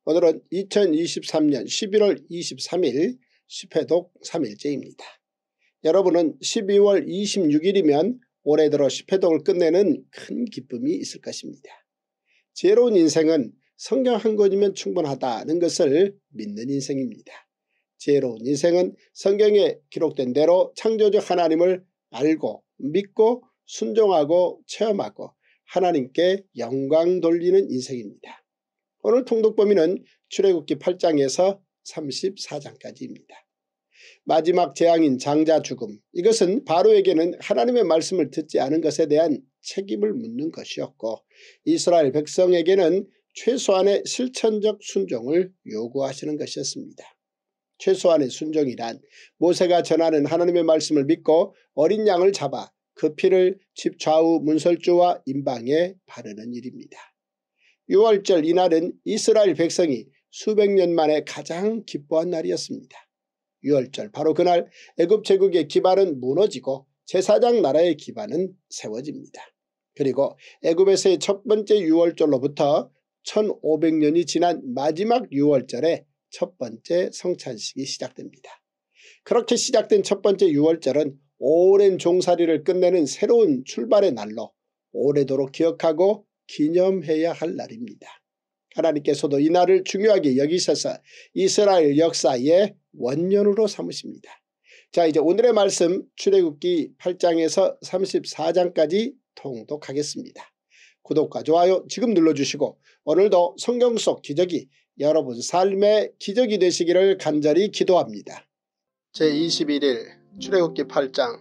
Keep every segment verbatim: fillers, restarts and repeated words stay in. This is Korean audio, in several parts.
오늘은 이천이십삼년 십일월 이십삼일 십회독 삼일째입니다. 여러분은 십이월 이십육일이면 올해 들어 십회독을 끝내는 큰 기쁨이 있을 것입니다. 지혜로운 인생은 성경 한 권이면 충분하다는 것을 믿는 인생입니다. 지혜로운 인생은 성경에 기록된 대로 창조주 하나님을 알고 믿고 순종하고 체험하고 하나님께 영광 돌리는 인생입니다. 오늘 통독 범위는 출애굽기 팔장에서 삼십사장까지입니다. 마지막 재앙인 장자 죽음, 이것은 바로에게는 하나님의 말씀을 듣지 않은 것에 대한 책임을 묻는 것이었고 이스라엘 백성에게는 최소한의 실천적 순종을 요구하시는 것이었습니다. 최소한의 순종이란 모세가 전하는 하나님의 말씀을 믿고 어린 양을 잡아 그 피를 집 좌우 문설주와 임방에 바르는 일입니다. 유월절 이날은 이스라엘 백성이 수백 년 만에 가장 기뻐한 날이었습니다. 유월절 바로 그날 애굽 제국의 기반은 무너지고 제사장 나라의 기반은 세워집니다. 그리고 애굽에서의 첫 번째 유월절로부터 천오백년이 지난 마지막 유월절에 첫 번째 성찬식이 시작됩니다. 그렇게 시작된 첫 번째 유월절은 오랜 종살이를 끝내는 새로운 출발의 날로 오래도록 기억하고 기념해야 할 날입니다. 하나님께서도 이 날을 중요하게 여기셔서 이스라엘 역사의 원년으로 삼으십니다. 자, 이제 오늘의 말씀 출애굽기 팔장에서 삼십사장까지 통독하겠습니다. 구독과 좋아요 지금 눌러주시고 오늘도 성경 속 기적이 여러분 삶의 기적이 되시기를 간절히 기도합니다. 제이십일일 출애굽기 팔장.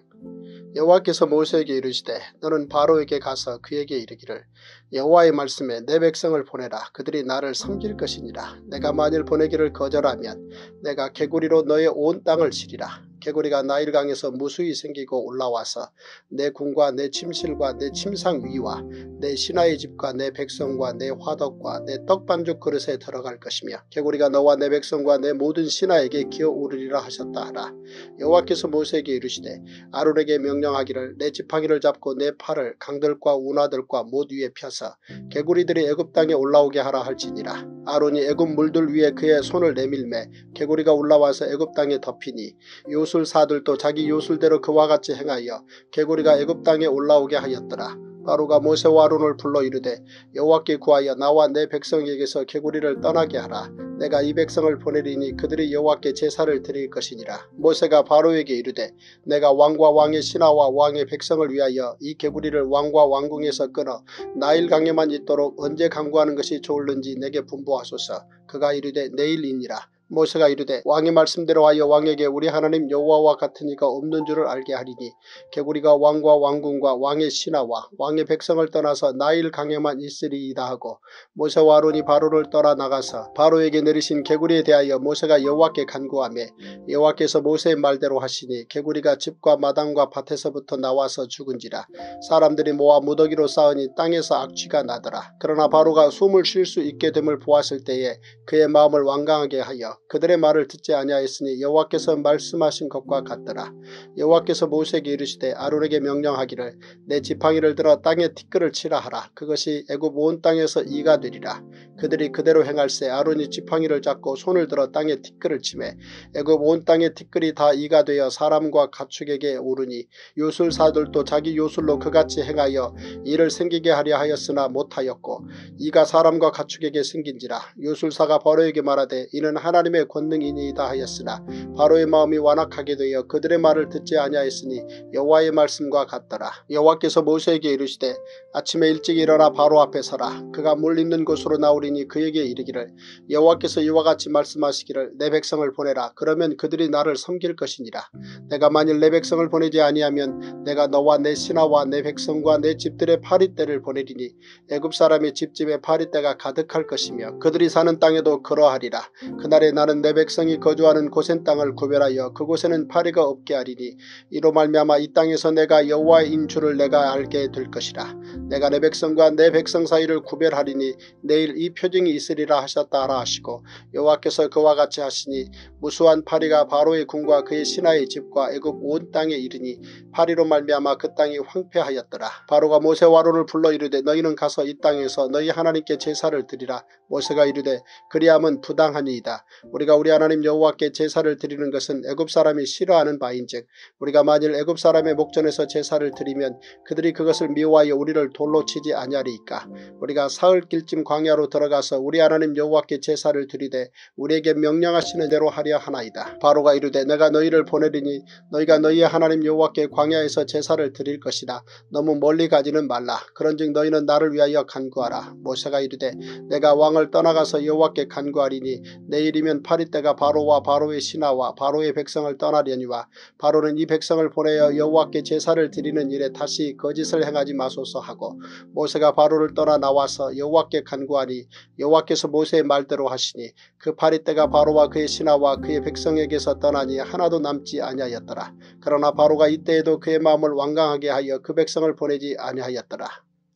여호와께서 모세에게 이르시되 너는 바로에게 가서 그에게 이르기를 여호와의 말씀에 내 백성을 보내라. 그들이 나를 섬길 것이니라. 내가 만일 보내기를 거절하면 내가 개구리로 너의 온 땅을 치리라. 개구리가 나일강에서 무수히 생기고 올라와서 내 궁과 내 침실과 내 침상 위와 내 신하의 집과 내 백성과 내 화덕과 내 떡반죽 그릇에 들어갈 것이며 개구리가 너와 내 백성과 내 모든 신하에게 기어오르리라 하셨다 하라. 여호와께서 모세에게 이르시되 아론에게 명령하기를 내 지팡이를 잡고 내 팔을 강들과 운하들과 못 위에 펴서 개구리들이 애굽 땅에 올라오게 하라 할지니라. 아론이 애굽 물들 위에 그의 손을 내밀매 개구리가 올라와서 애굽 땅에 덮이니 요술사들도 자기 요술대로 그와 같이 행하여 개구리가 애굽 땅에 올라오게 하였더라. 바로가 모세와 아론을 불러 이르되 여호와께 구하여 나와 내 백성에게서 개구리를 떠나게 하라. 내가 이 백성을 보내리니 그들이 여호와께 제사를 드릴 것이니라. 모세가 바로에게 이르되 내가 왕과 왕의 신하와 왕의 백성을 위하여 이 개구리를 왕과 왕궁에서 끊어 나일강에만 있도록 언제 강구하는 것이 좋을는지 내게 분부하소서. 그가 이르되 내일이니라. 모세가 이르되 왕의 말씀대로 하여 왕에게 우리 하나님 여호와와 같은 이가 없는 줄을 알게 하리니 개구리가 왕과 왕궁과 왕의 신하와 왕의 백성을 떠나서 나일 강에만 있으리이다 하고 모세와 아론이 바로를 떠나 나가서 바로에게 내리신 개구리에 대하여 모세가 여호와께 간구하매 여호와께서 모세의 말대로 하시니 개구리가 집과 마당과 밭에서부터 나와서 죽은지라. 사람들이 모아 무더기로 쌓으니 땅에서 악취가 나더라. 그러나 바로가 숨을 쉴 수 있게 됨을 보았을 때에 그의 마음을 완강하게 하여 그들의 말을 듣지 아니하였으니 여호와께서 말씀하신 것과 같더라. 여호와께서 모세에게 이르시되 아론에게 명령하기를 내 지팡이를 들어 땅에 티끌을 치라 하라. 그것이 애굽 온 땅에서 이가 되리라. 그들이 그대로 행할세 아론이 지팡이를 잡고 손을 들어 땅에 티끌을 치매 애굽 온 땅에 티끌이 다 이가 되어 사람과 가축에게 오르니 요술사들도 자기 요술로 그같이 행하여 이를 생기게 하려 하였으나 못하였고 이가 사람과 가축에게 생긴지라. 요술사가 바로에게 말하되 이는 하나님 하나님의 권능이니이다 하였으나 바로의 마음이 완악하게 되어 그들의 말을 듣지 아니하였으니 여호와의 말씀과 같더라. 여호와께서 모세에게 이르시되 아침에 일찍 일어나 바로 앞에 서라. 그가 물 있는 곳으로 나오리니 그에게 이르기를 여호와께서 이와 같이 말씀하시기를 내 백성을 보내라. 그러면 그들이 나를 섬길 것이니라. 내가 만일 내 백성을 보내지 아니하면 내가 너와 내 신하와 내 백성과 내 집들의 파리떼를 보내리니 애굽 사람의 집집에 파리떼가 가득할 것이며 그들이 사는 땅에도 그러하리라. 그날에 나는 내 백성이 거주하는 고센 땅을 구별하여 그곳에는 파리가 없게 하리니 이로 말미암아 이 땅에서 내가 여호와인 줄을 내가 알게 될 것이라. 내가 내 백성과 내 백성 사이를 구별하리니 내일 이 표징이 있으리라 하셨다 하라 하시고 여호와께서 그와 같이 하시니 무수한 파리가 바로의 궁과 그의 신하의 집과 애굽 온 땅에 이르니 파리로 말미암아 그 땅이 황폐하였더라. 바로가 모세와 아론을 불러 이르되 너희는 가서 이 땅에서 너희 하나님께 제사를 드리라. 모세가 이르되 그리함은 부당하니이다. 우리가 우리 하나님 여호와께 제사를 드리는 것은 애굽 사람이 싫어하는 바인즉 우리가 만일 애굽 사람의 목전에서 제사를 드리면 그들이 그것을 미워하여 우리를 돌로 치지 아니하리이까. 우리가 사흘길쯤 광야로 들어가서 우리 하나님 여호와께 제사를 드리되 우리에게 명령하시는 대로 하려 하나이다. 바로가 이르되 내가 너희를 보내리니 너희가 너희의 하나님 여호와께 광야에서 제사를 드릴 것이다. 너무 멀리 가지는 말라. 그런즉 너희는 나를 위하여 간구하라. 모세가 이르되 내가 왕을 떠나가서 여호와께 간구하리니 내일이면 파리떼가 바로와 바로의 신하와 바로의 백성을 떠나려니와 바로는 이 백성을 보내어 여호와께 제사를 드리는 일에 다시 거짓을 행하지 마소서 하고 모세가 바로를 떠나 나와서 여호와께 간구하니 여호와께서 모세의 말대로 하시니 그 파리떼가 바로와 그의 신하와 그의 백성에게서 떠나니 하나도 남지 아니하였더라. 그러나 바로가 이때에도 그의 마음을 완강하게 하여 그 백성을 보내지 아니하였더라.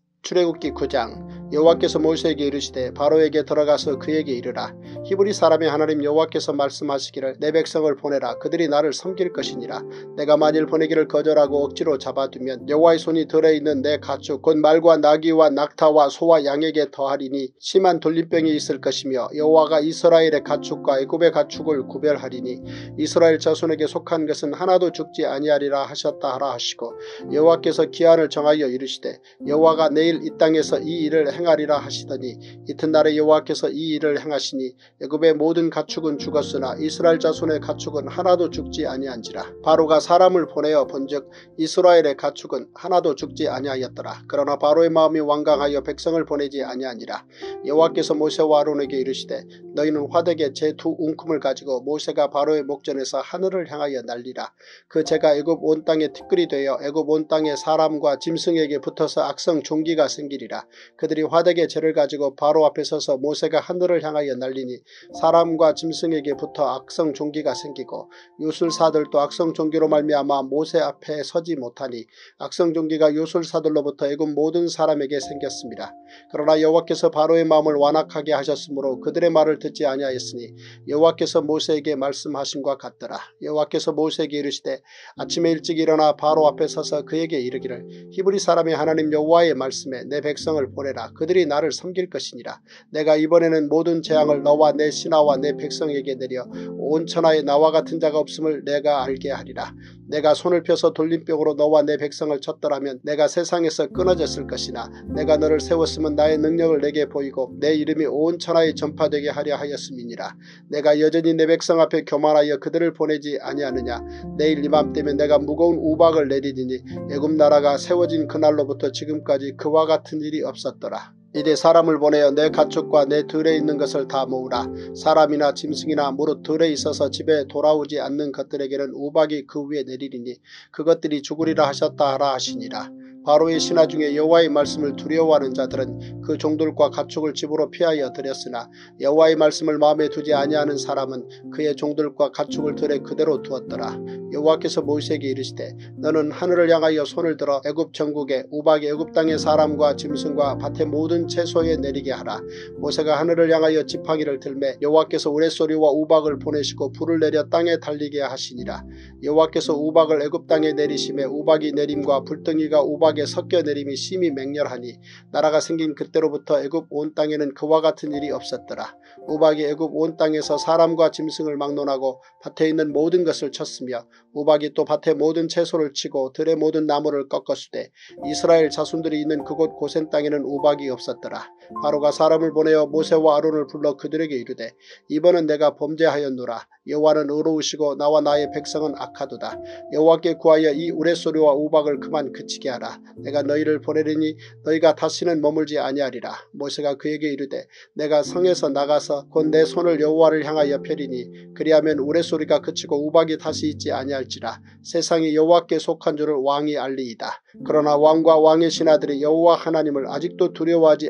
출애굽기 구 장. 여호와께서 모세에게 이르시되 바로에게 들어가서 그에게 이르라. 히브리 사람의 하나님 여호와께서 말씀하시기를 내 백성을 보내라. 그들이 나를 섬길 것이니라. 내가 만일 보내기를 거절하고 억지로 잡아두면 여호와의 손이 들어있는 내 가축 곧 말과 나귀와 낙타와 소와 양에게 더하리니 심한 돌림병이 있을 것이며 여호와가 이스라엘의 가축과 애굽의 가축을 구별하리니 이스라엘 자손에게 속한 것은 하나도 죽지 아니하리라 하셨다 하라 하시고 여호와께서 기한을 정하여 이르시되 여호와가 내일 이 땅에서 이 일을 행하리라 하시더니 이튿날에 여호와께서 이 일을 행하시니 애굽의 모든 가축은 죽었으나 이스라엘 자손의 가축은 하나도 죽지 아니한지라. 바로가 사람을 보내어 본즉 이스라엘의 가축은 하나도 죽지 아니하였더라. 그러나 바로의 마음이 완강하여 백성을 보내지 아니하니라. 여호와께서 모세와 아론에게 이르시되 너희는 화덕에 제 두 웅큼을 가지고 모세가 바로의 목전에서 하늘을 향하여 날리라. 그 재가 애굽 온 땅에 티끌이 되어 애굽 온 땅의 사람과 짐승에게 붙어서 악성 종기가 생기리라. 그들이 화덕의 재를 가지고 바로 앞에 서서 모세가 하늘을 향하여 날리니 사람과 짐승에게 붙어 악성 종기가 생기고 요술사들도 악성 종기로 말미암아 모세 앞에 서지 못하니 악성 종기가 요술사들로부터 애굽 모든 사람에게 생겼습니다. 그러나 여호와께서 바로의 마음을 완악하게 하셨으므로 그들의 말을 듣지 아니하였으니 여호와께서 모세에게 말씀하신과 같더라. 여호와께서 모세에게 이르시되 아침에 일찍 일어나 바로 앞에 서서 그에게 이르기를 히브리 사람의 하나님 여호와의 말씀에 내 백성을 보내라. 그들이 나를 섬길 것이니라. 내가 이번에는 모든 재앙을 너와 내 신하와 내 백성에게 내려 온 천하에 나와 같은 자가 없음을 내가 알게 하리라. 내가 손을 펴서 돌림병으로 너와 내 백성을 쳤더라면 내가 세상에서 끊어졌을 것이나 내가 너를 세웠으면 나의 능력을 내게 보이고 내 이름이 온 천하에 전파되게 하려 하였음이니라. 내가 여전히 내 백성 앞에 교만하여 그들을 보내지 아니하느냐. 내일 이맘때면 내가 무거운 우박을 내리리니 애굽 나라가 세워진 그날로부터 지금까지 그와 같은 일이 없었더라. 이제 사람을 보내어 내 가축과 내 들에 있는 것을 다 모으라. 사람이나 짐승이나 무릇 들에 있어서 집에 돌아오지 않는 것들에게는 우박이 그 위에 내리리니 그것들이 죽으리라 하셨다 하라 하시니라. 바로의 신하 중에 여호와의 말씀을 두려워하는 자들은 그 종들과 가축을 집으로 피하여 들였으나 여호와의 말씀을 마음에 두지 아니하는 사람은 그의 종들과 가축을 들에 그대로 두었더라. 여호와께서 모세에게 이르시되 너는 하늘을 향하여 손을 들어 애굽 전국에 우박이 애굽 땅의 사람과 짐승과 밭의 모든 채소에 내리게 하라. 모세가 하늘을 향하여 지팡이를 들매 여호와께서 우레소리와 우박을 보내시고 불을 내려 땅에 달리게 하시니라. 여호와께서 우박을 애굽 땅에 내리심에 우박이 내림과 불덩이가 우박에 섞여 내림이 심히 맹렬하니 나라가 생긴 그때로부터 애굽 온 땅에는 그와 같은 일이 없었더라. 우박이 애굽 온 땅에서 사람과 짐승을 막론하고 밭에 있는 모든 것을 쳤으며 우박이 또 밭의 모든 채소를 치고 들의 모든 나무를 꺾었으되 이스라엘 자손들이 있는 그곳 고센 땅에는 우박이 없었더라. 바로가 사람을 보내어 모세와 아론을 불러 그들에게 이르되 이번은 내가 범죄하였노라. 여호와는 의로우시고 나와 나의 백성은 악하도다. 여호와께 구하여 이 우레소리와 우박을 그만 그치게 하라. 내가 너희를 보내리니 너희가 다시는 머물지 아니하리라. 모세가 그에게 이르되 내가 성에서 나가서 곧 내 손을 여호와를 향하여 펴리니 그리하면 우레소리가 그치고 우박이 다시 있지 아니할지라. 세상이 여호와께 속한 줄을 왕이 알리이다. 그러나 왕과 왕의 신하들이 여호와 하나님을 아직도 두려워하지 아니할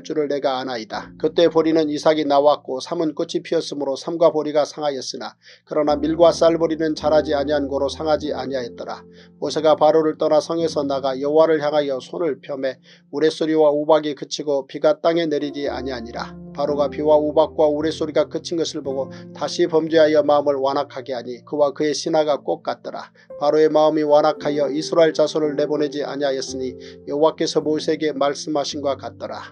줄을 내가 아나이다. 그때 보리는 이삭이 나왔고 삼은 꽃이 피었으므로 삼과 보리가 상하였으나 그러나 밀과 쌀보리는 자라지 아니한 고로 상하지 아니하였더라. 모세가 바로를 떠나 성에서 나가 여호와를 향하여 손을 펴매 우레소리와 우박이 그치고 비가 땅에 내리지 아니하니라. 바로가 비와 우박과 우레소리가 그친 것을 보고 다시 범죄하여 마음을 완악하게 하니 그와 그의 신하가 꼭 같더라. 바로의 마음이 완악하여 이스라엘 자손을 내보내지 아니하였으니 여호와께서 모세에게 말씀하신 것 같더라.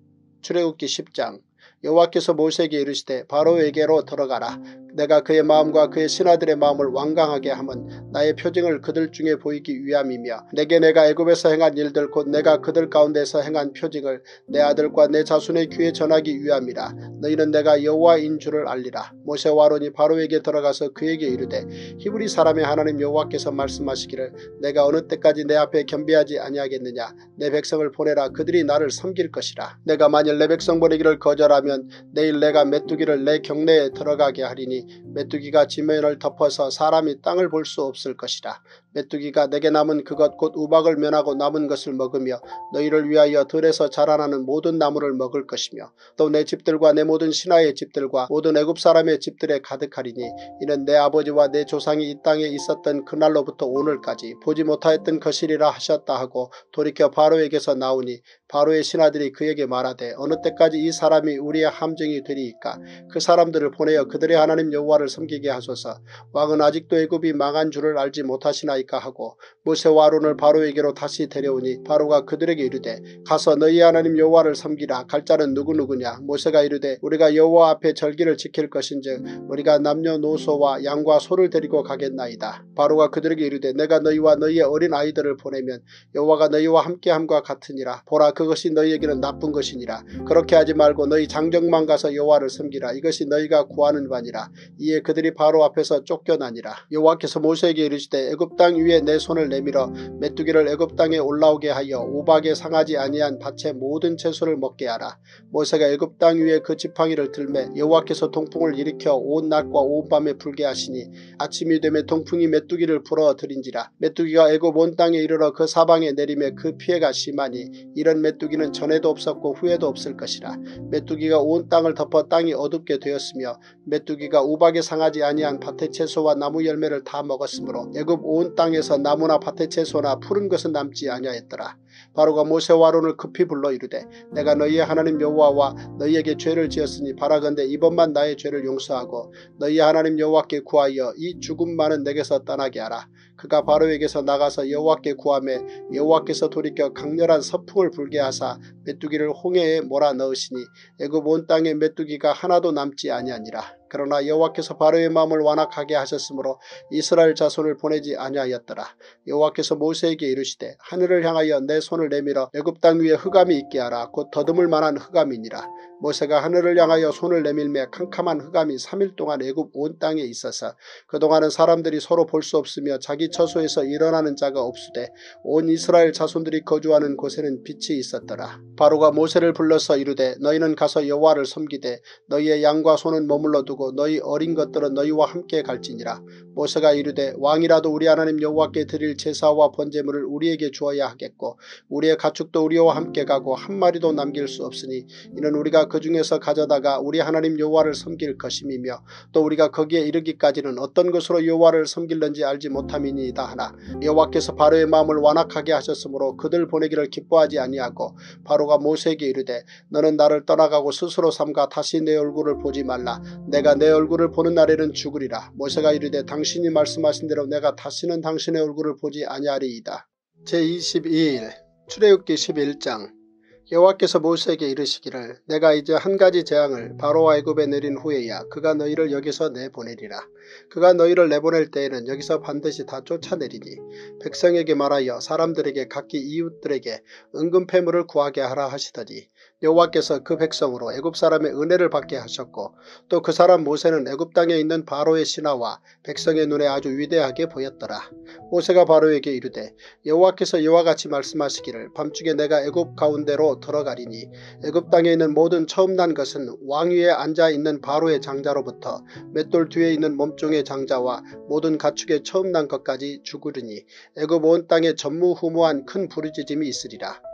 출애굽기 십 장. 여호와께서 모세에게 이르시되 바로에게로 들어가라. 내가 그의 마음과 그의 신하들의 마음을 완강하게 함은 나의 표징을 그들 중에 보이기 위함이며 내게 내가 애굽에서 행한 일들 곧 내가 그들 가운데서 행한 표징을 내 아들과 내 자손의 귀에 전하기 위함이라. 너희는 내가 여호와인 줄을 알리라. 모세와 아론이 바로에게 들어가서 그에게 이르되 히브리 사람의 하나님 여호와께서 말씀하시기를 내가 어느 때까지 내 앞에 겸비하지 아니하겠느냐. 내 백성을 보내라. 그들이 나를 섬길 것이라. 내가 만일 내 백성 보내기를 거절하면 내일 내가 메뚜기를 내 경내에 들어가게 하리니 메뚜기가 지면을 덮어서 사람이 땅을 볼 수 없을 것이라. 메뚜기가 내게 남은 그것 곧 우박을 면하고 남은 것을 먹으며 너희를 위하여 들에서 자라나는 모든 나무를 먹을 것이며 또 내 집들과 내 모든 신하의 집들과 모든 애굽 사람의 집들에 가득하리니 이는 내 아버지와 내 조상이 이 땅에 있었던 그날로부터 오늘까지 보지 못하였던 것이리라 하셨다 하고 돌이켜 바로에게서 나오니 바로의 신하들이 그에게 말하되 어느 때까지 이 사람이 우리의 함정이 되리이까. 그 사람들을 보내어 그들의 하나님 여호와를 섬기게 하소서. 왕은 아직도 애굽이 망한 줄을 알지 못하시나이까 하고 모세와 아론을 바로에게로 다시 데려오니 바로가 그들에게 이르되 가서 너희 하나님 여호와를 섬기라. 갈 자는 누구누구냐. 모세가 이르되 우리가 여호와 앞에 절기를 지킬 것인즉 우리가 남녀노소와 양과 소를 데리고 가겠나이다. 바로가 그들에게 이르되 내가 너희와 너희의 어린 아이들을 보내면 여호와가 너희와 함께함과 같으니라. 보라 그것이 너희에게는 나쁜 것이니라. 그렇게 하지 말고 너희 장정만 가서 여호와를 섬기라. 이것이 너희가 구하는 바니라. 이에 그들이 바로 앞에서 쫓겨나니라. 여호와께서 모세에게 이르시되 애굽 땅 위에 내 손을 내밀어 메뚜기를 애굽 땅에 올라오게 하여 우박에 상하지 아니한 밭의 모든 채소를 먹게 하라. 모세가 애굽 땅 위에 그 지팡이를 들매 여호와께서 동풍을 일으켜 온 낮과 온 밤에 불게 하시니 아침이 되매 동풍이 메뚜기를 불어들인지라. 메뚜기가 애굽 온 땅에 이르러 그 사방에 내리매 그 피해가 심하니 이런 메뚜기는 전에도 없었고 후에도 없을 것이라. 메뚜기가 온 땅을 덮어 땅이 어둡게 되었으며 메뚜기가 우박에 상하지 아니한 밭의 채소와 나무 열매를 다 먹었으므로 애굽 온 땅에서 나무나 밭의 채소나 푸른 것은 남지 아니하였더라. 바로가 모세와 아론을 급히 불러 이르되 내가 너희의 하나님 여호와와 너희에게 죄를 지었으니 바라건대 이번만 나의 죄를 용서하고 너희 하나님 여호와께 구하여 이 죽음 많은 내게서 떠나게 하라. 그가 바로에게서 나가서 여호와께 구하매 여호와께서 돌이켜 강렬한 서풍을 불게 하사 메뚜기를 홍해에 몰아넣으시니 애굽 온 땅에 메뚜기가 하나도 남지 아니하니라. 그러나 여호와께서 바로의 마음을 완악하게 하셨으므로 이스라엘 자손을 보내지 아니하였더라. 여호와께서 모세에게 이르시되 하늘을 향하여 내 손을 내밀어 애굽 땅 위에 흑암이 있게 하라. 곧 더듬을 만한 흑암이니라. 모세가 하늘을 향하여 손을 내밀매 캄캄한 흑암이 삼 일 동안 애굽 온 땅에 있어서 그동안은 사람들이 서로 볼 수 없으며 자기 처소에서 일어나는 자가 없으되 온 이스라엘 자손들이 거주하는 곳에는 빛이 있었더라. 바로가 모세를 불러서 이르되 너희는 가서 여호와를 섬기되 너희의 양과 소는 머물러 두고 너희 어린 것들은 너희와 함께 갈지니라. 모세가 이르되 왕이라도 우리 하나님 여호와께 드릴 제사와 번제물을 우리에게 주어야 하겠고 우리의 가축도 우리와 함께 가고 한 마리도 남길 수 없으니 이는 우리가 그 중에서 가져다가 우리 하나님 여호와를 섬길 것임이며 또 우리가 거기에 이르기까지는 어떤 것으로 여호와를 섬길는지 알지 못함이니이다 하나 여호와께서 바로의 마음을 완악하게 하셨으므로 그들 보내기를 기뻐하지 아니하고 바로가 모세에게 이르되 너는 나를 떠나가고 스스로 삼가 다시 내 얼굴을 보지 말라. 내가 내 얼굴을 보는 날에는 죽으리라. 모세가 이르되 당신이 말씀하신 대로 내가 다시는 당신의 얼굴을 보지 아니하리이다. 제이십이 일 출애굽기 십일 장. 여호와께서 모세에게 이르시기를 내가 이제 한 가지 재앙을 바로와 애굽에 내린 후에야 그가 너희를 여기서 내보내리라. 그가 너희를 내보낼 때에는 여기서 반드시 다 쫓아내리니 백성에게 말하여 사람들에게 각기 이웃들에게 은금패물을 구하게 하라 하시더니 여호와께서 그 백성으로 애굽 사람의 은혜를 받게 하셨고 또 그 사람 모세는 애굽 땅에 있는 바로의 신하와 백성의 눈에 아주 위대하게 보였더라. 모세가 바로에게 이르되 여호와께서 이와 같이 말씀하시기를 밤중에 내가 애굽 가운데로 들어가리니 애굽 땅에 있는 모든 처음 난 것은 왕 위에 앉아있는 바로의 장자로부터 맷돌 뒤에 있는 몸종의 장자와 모든 가축의 처음 난 것까지 죽으리니 애굽 온 땅에 전무후무한 큰 부르짖음이 있으리라.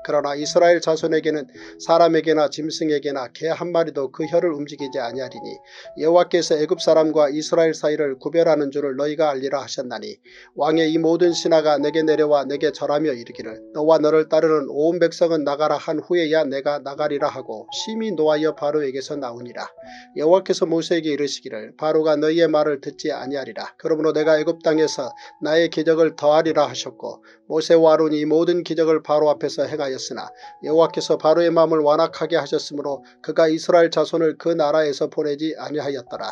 그러나 이스라엘 자손에게는 사람에게나 짐승에게나 개 한 마리도 그 혀를 움직이지 아니하리니 여호와께서 애굽 사람과 이스라엘 사이를 구별하는 줄을 너희가 알리라 하셨나니 왕의 이 모든 신하가 내게 내려와 내게 절하며 이르기를 너와 너를 따르는 온 백성은 나가라 한 후에야 내가 나가리라 하고 심히 노하여 바로에게서 나오니라. 여호와께서 모세에게 이르시기를 바로가 너희의 말을 듣지 아니하리라. 그러므로 내가 애굽 땅에서 나의 기적을 더하리라 하셨고 모세와 아론이 이 모든 기적을 바로 앞에서 행하였으나 여호와께서 바로의 마음을 완악하게 하셨으므로 그가 이스라엘 자손을 그 나라에서 보내지 아니하였더라.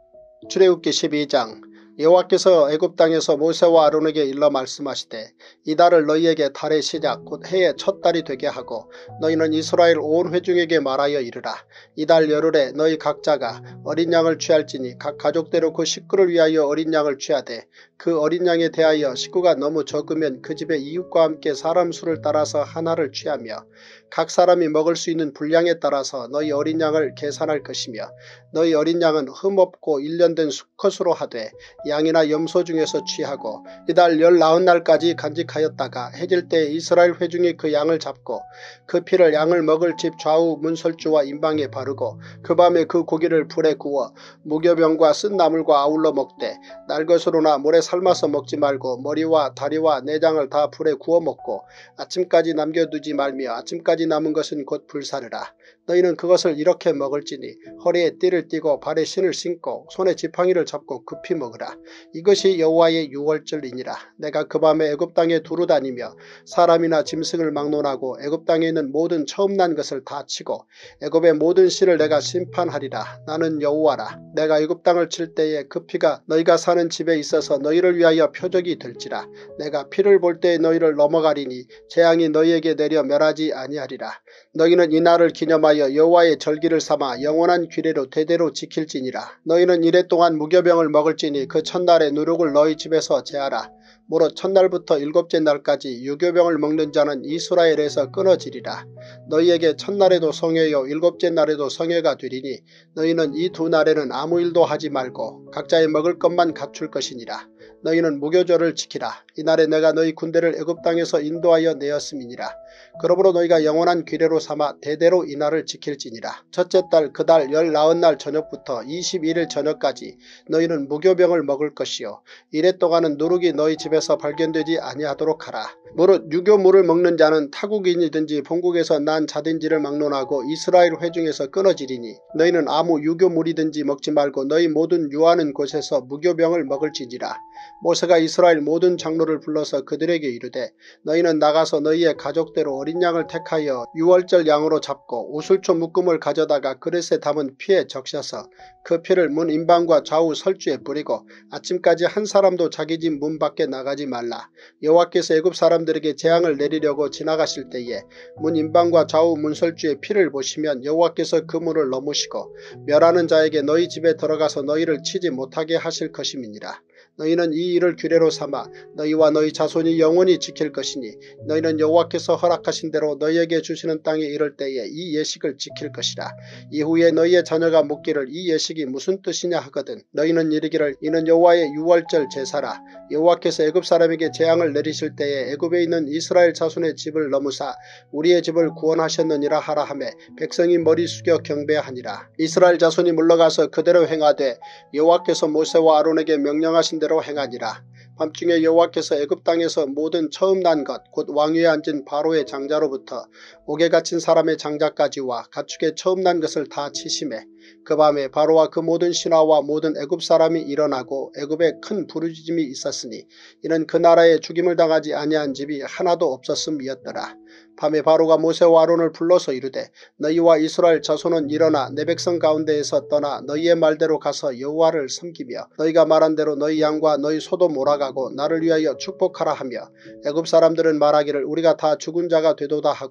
출애굽기 십이 장. 여호와께서 애굽 땅에서 모세와 아론에게 일러 말씀하시되 이 달을 너희에게 달의 시작 곧 해의 첫 달이 되게 하고 너희는 이스라엘 온 회중에게 말하여 이르라. 이 달 열흘에 너희 각자가 어린 양을 취할지니 각 가족대로 그 식구를 위하여 어린 양을 취하되 그 어린 양에 대하여 식구가 너무 적으면 그 집의 이웃과 함께 사람 수를 따라서 하나를 취하며 각 사람이 먹을 수 있는 분량에 따라서 너희 어린 양을 계산할 것이며 너희 어린 양은 흠없고 일년된 수컷으로 하되 양이나 염소 중에서 취하고 이달 열나흔 날까지 간직하였다가 해질 때 이스라엘 회중이 그 양을 잡고 그 피를 양을 먹을 집 좌우 문설주와 임방에 바르고 그 밤에 그 고기를 불에 구워 무교병과 쓴 나물과 아울러 먹되 날 것으로나 물에 삶아서 먹지 말고 머리와 다리와 내장을 다 불에 구워 먹고 아침까지 남겨두지 말며 아침까지 남은 것은 곧 불사르라. 너희는 그것을 이렇게 먹을지니 허리에 띠를 띠고 발에 신을 신고 손에 지팡이를 잡고 급히 먹으라. 이것이 여호와의 유월절이니라. 내가 그 밤에 애굽 땅에 두루 다니며 사람이나 짐승을 막론하고 애굽 땅에 있는 모든 처음 난 것을 다 치고 애굽의 모든 씨를 내가 심판하리라. 나는 여호와라. 내가 애굽 땅을 칠 때에 그 피가 너희가 사는 집에 있어서 너희를 위하여 표적이 될지라. 내가 피를 볼 때에 너희를 넘어가리니 재앙이 너희에게 내려 멸하지 아니하리라. 너희는 이 날을 기념하여 여호와의 절기를 삼아 영원한 규례로 대대로 지킬지니라. 너희는 이래 동안 무교병을 먹을지니 그 첫날에 누룩을 너희 집에서 제하라. 무릇 첫날부터 일곱째 날까지 유교병을 먹는 자는 이스라엘에서 끊어지리라. 너희에게 첫날에도 성회요 일곱째 날에도 성회가 되리니 너희는 이 두 날에는 아무 일도 하지 말고 각자의 먹을 것만 갖출 것이니라. 너희는 무교절을 지키라. 이날에 내가 너희 군대를 애굽 땅에서 인도하여 내었음이니라. 그러므로 너희가 영원한 규례로 삼아 대대로 이날을 지킬지니라. 첫째 달 그 달 열나흔 날 저녁부터 이십일 일 저녁까지 너희는 무교병을 먹을 것이요 이래 동안은 누룩이 너희 집에서 발견되지 아니하도록 하라. 무릇 유교물을 먹는 자는 타국인이든지 본국에서 난 자든지를 막론하고 이스라엘 회중에서 끊어지리니 너희는 아무 유교물이든지 먹지 말고 너희 모든 유하는 곳에서 무교병을 먹을지니라. 모세가 이스라엘 모든 장로를 불러서 그들에게 이르되 너희는 나가서 너희의 가족대로 어린 양을 택하여 유월절 양으로 잡고 우슬초 묶음을 가져다가 그릇에 담은 피에 적셔서 그 피를 문 임방과 좌우 설주에 뿌리고 아침까지 한 사람도 자기 집 문 밖에 나가지 말라. 여호와께서 애굽 사람들에게 재앙을 내리려고 지나가실 때에 문 임방과 좌우 문설주의 피를 보시면 여호와께서 그 문을 넘으시고 멸하는 자에게 너희 집에 들어가서 너희를 치지 못하게 하실 것임이니라. 너희는 이 일을 규례로 삼아 너희와 너희 자손이 영원히 지킬 것이니 너희는 여호와께서 허락하신 대로 너희에게 주시는 땅에 이를 때에 이 예식을 지킬 것이라. 이후에 너희의 자녀가 묻기를 이 예식이 무슨 뜻이냐 하거든 너희는 이르기를 이는 여호와의 유월절 제사라. 여호와께서 애굽 사람에게 재앙을 내리실 때에 애굽에 있는 이스라엘 자손의 집을 넘으사 우리의 집을 구원하셨느니라 하라 하매 백성이 머리 숙여 경배하니라. 이스라엘 자손이 물러가서 그대로 행하되 여호와께서 모세와 아론에게 명령하신 대로 행하니라. 밤중에 여호와께서 애굽 땅에서 모든 처음 난 것 곧 왕위에 앉은 바로의 장자로부터 옥에 갇힌 사람의 장자까지와 가축의 처음 난 것을 다 치심해 그 밤에 바로와 그 모든 신하와 모든 애굽 사람이 일어나고 애굽에 큰 부르짖음이 있었으니 이는 그 나라에 죽임을 당하지 아니한 집이 하나도 없었음이었더라. 밤에 바로가 모세와 아론을 불러서 이르되 너희와 이스라엘 자손은 일어나 내 백성 가운데에서 떠나 너희의 말대로 가서 여호와를 섬기며 너희가 말한 대로 너희 양과 너희 소도 몰아가고 나를 위하여 축복하라 하며 애굽 사람들은 말하기를 우리가 다 죽은 자가 되도다 하고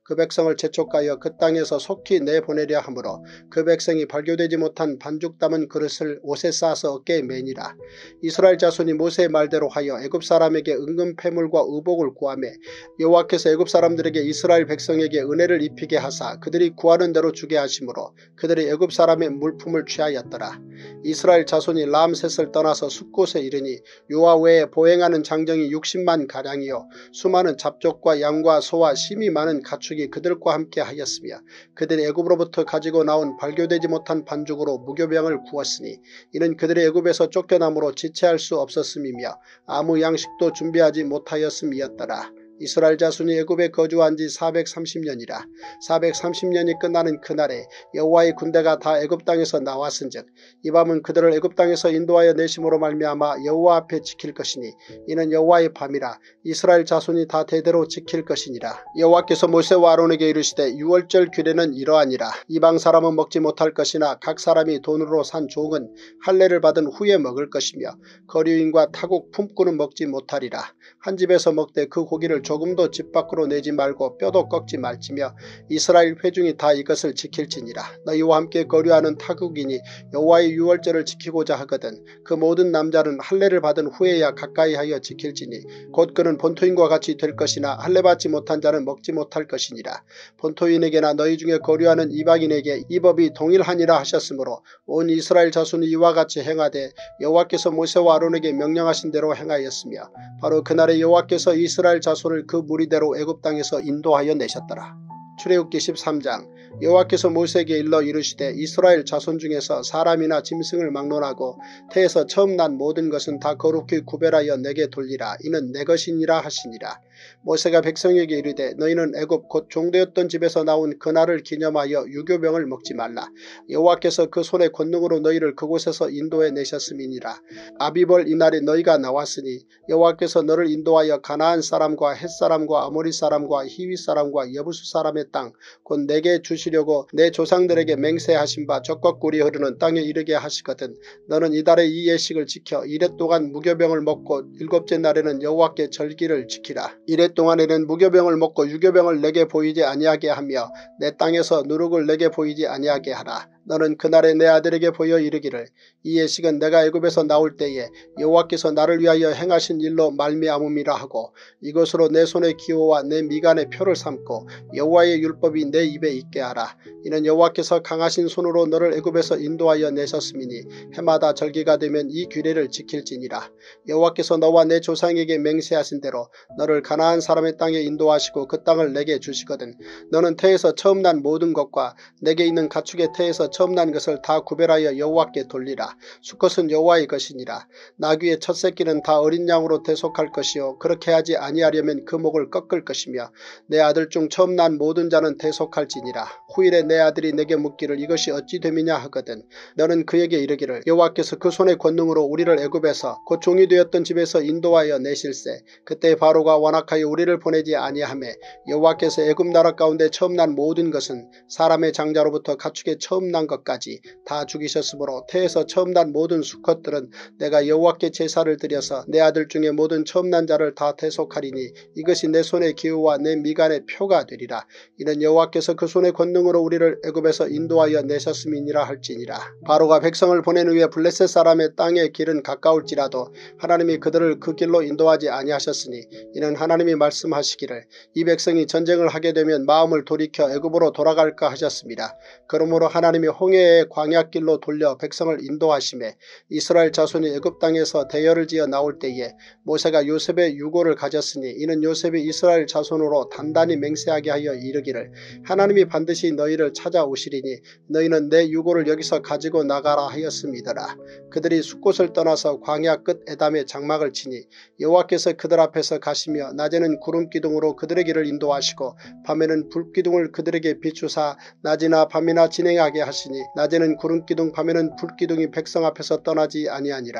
그 백성을 재촉하여 그 땅에서 속히 내보내려 하므로 그 백성이 발교되지 못한 반죽 담은 그릇을 옷에 싸서 어깨에 매니라. 이스라엘 자손이 모세의 말대로 하여 애굽 사람에게 은금 패물과 의복을 구하매 여호와께서 애굽 사람들에게 이스라엘 백성에게 은혜를 입히게 하사 그들이 구하는 대로 주게 하시므로 그들이 애굽 사람의 물품을 취하였더라. 이스라엘 자손이 람셋을 떠나서 숲곳에 이르니 요아 외에 보행하는 장정이 육십만 가량이요 수많은 잡족과 양과 소와 심이 많은 가축이 그들과 함께 하였으며 그들이 애굽으로부터 가지고 나온 발교되지 못한 반죽으로 무교병을 구웠으니 이는 그들이 애굽에서 쫓겨남으로 지체할 수 없었음이며 아무 양식도 준비하지 못하였음이었더라. 이스라엘 자손이 애굽에 거주한 지 사백삼십 년이라. 사백삼십 년이 끝나는 그날에 여호와의 군대가 다 애굽 땅에서 나왔은즉 이 밤은 그들을 애굽 땅에서 인도하여 내심으로 말미암아 여호와 앞에 지킬 것이니 이는 여호와의 밤이라. 이스라엘 자손이 다 대대로 지킬 것이니라. 여호와께서 모세와 아론에게 이르시되 유월절 규례는 이러하니라. 이방 사람은 먹지 못할 것이나 각 사람이 돈으로 산 종은 할례를 받은 후에 먹을 것이며 거류인과 타국 품꾼은 먹지 못하리라. 한 집에서 먹되 그 고기를 조금도 집 밖으로 내지 말고 뼈도 꺾지 말지며 이스라엘 회중이 다 이것을 지킬지니라. 너희와 함께 거류하는 타국인이 여호와의 유월절을 지키고자 하거든 그 모든 남자는 할례를 받은 후에야 가까이 하여 지킬지니 곧 그는 본토인과 같이 될 것이나 할례 받지 못한 자는 먹지 못할 것이니라. 본토인에게나 너희 중에 거류하는 이방인에게 이 법이 동일하니라 하셨으므로 온 이스라엘 자손이 이와 같이 행하되 여호와께서 모세와 아론에게 명령하신 대로 행하였으며 바로 그날에 여호와께서 이스라엘 자손을 그 무리대로 애굽 땅에서 인도하여 내셨더라. 출애굽기 십삼 장. 여호와께서 모세에게 일러 이르시되 이스라엘 자손 중에서 사람이나 짐승을 막론하고 태에서 처음 난 모든 것은 다 거룩히 구별하여 내게 돌리라. 이는 내 것이니라 하시니라. 모세가 백성에게 이르되 너희는 애굽 곧 종되었던 집에서 나온 그날을 기념하여 유교병을 먹지 말라. 여호와께서 그 손의 권능으로 너희를 그곳에서 인도해 내셨음이니라. 아비벌 이날에 너희가 나왔으니 여호와께서 너를 인도하여 가나안 사람과 헷 사람과 아모리 사람과 히위 사람과 여부수 사람의 땅 곧 내게 주시려고 내 조상들에게 맹세하신 바 젖과 꿀이 흐르는 땅에 이르게 하시거든 너는 이달에 이 예식을 지켜 이래 동안 무교병을 먹고 일곱째 날에는 여호와께 절기를 지키라. 이래 동안에는 무교병을 먹고 유교병을 내게 보이지 아니하게 하며 내 땅에서 누룩을 내게 보이지 아니하게 하라. 너는 그날에 내 아들에게 보여 이르기를 이 예식은 내가 애굽에서 나올 때에 여호와께서 나를 위하여 행하신 일로 말미암음이라 하고 이것으로 내 손의 기호와 내 미간의 표를 삼고 여호와의 율법이 내 입에 있게 하라. 이는 여호와께서 강하신 손으로 너를 애굽에서 인도하여 내셨음이니 해마다 절기가 되면 이 규례를 지킬지니라. 여호와께서 너와 내 조상에게 맹세하신 대로 너를 가나안 사람의 땅에 인도하시고 그 땅을 내게 주시거든 너는 태에서 처음 난 모든 것과 내게 있는 가축의 태에서 처음 난 것을 다 구별하여 여호와께 돌리라. 수컷은 여호와의 것이니라. 나귀의 첫 새끼는 다 어린 양으로 대속할 것이요 그렇게 하지 아니하려면 그 목을 꺾을 것이며 내 아들 중 처음 난 모든 자는 대속할지니라. 후일에 내 아들이 내게 묻기를 이것이 어찌 됨이냐 하거든 너는 그에게 이르기를 여호와께서 그 손의 권능으로 우리를 애굽에서 곧 종이 되었던 집에서 인도하여 내실세 그때 바로가 완악하여 우리를 보내지 아니하매 여호와께서 애굽 나라 가운데 처음 난 모든 것은 사람의 장자로부터 가축의 처음 난 것까지 다 죽이셨으므로 태에서 처음 난 모든 수컷들은 내가 여호와께 제사를 드려서 내 아들 중에 모든 처음 난 자를 다 대속하리니 이것이 내 손의 기호와 내 미간의 표가 되리라. 이는 여호와께서 그 손의 권능으로 우리를 애굽에서 인도하여 내셨음이니라 할지니라. 바로가 백성을 보낸 후에 블레셋 사람의 땅의 길은 가까울지라도 하나님이 그들을 그 길로 인도하지 아니하셨으니 이는 하나님이 말씀하시기를 이 백성이 전쟁을 하게 되면 마음을 돌이켜 애굽으로 돌아갈까 하셨습니다. 그러므로 하나님이 홍해의 광야길로 돌려 백성을 인도하시매 이스라엘 자손이 애굽 땅에서 대열을 지어 나올 때에 모세가 요셉의 유고를 가졌으니 이는 요셉이 이스라엘 자손으로 단단히 맹세하게 하여 이르기를 하나님이 반드시 너희를 찾아오시리니 너희는 내 유고를 여기서 가지고 나가라 하였음이더라. 그들이 숲곳을 떠나서 광야 끝 에담에 장막을 치니 여호와께서 그들 앞에서 가시며 낮에는 구름기둥으로 그들의 길을 인도하시고 밤에는 불기둥을 그들에게 비추사 낮이나 밤이나 진행하게 하시니 낮에는 구름기둥 밤에는 불기둥이 백성 앞에서 떠나지 아니하니라.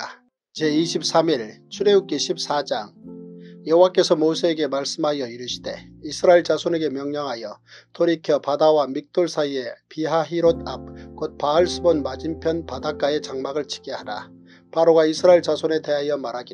제이십삼 일 출애굽기 십사 장. 여호와께서 모세에게 말씀하여 이르시되 이스라엘 자손에게 명령하여 돌이켜 바다와 믹돌 사이에 비하히롯 앞 곧 바알스본 맞은편 바닷가에 장막을 치게 하라. 바로가 이스라엘 자손에 대하여 말하기를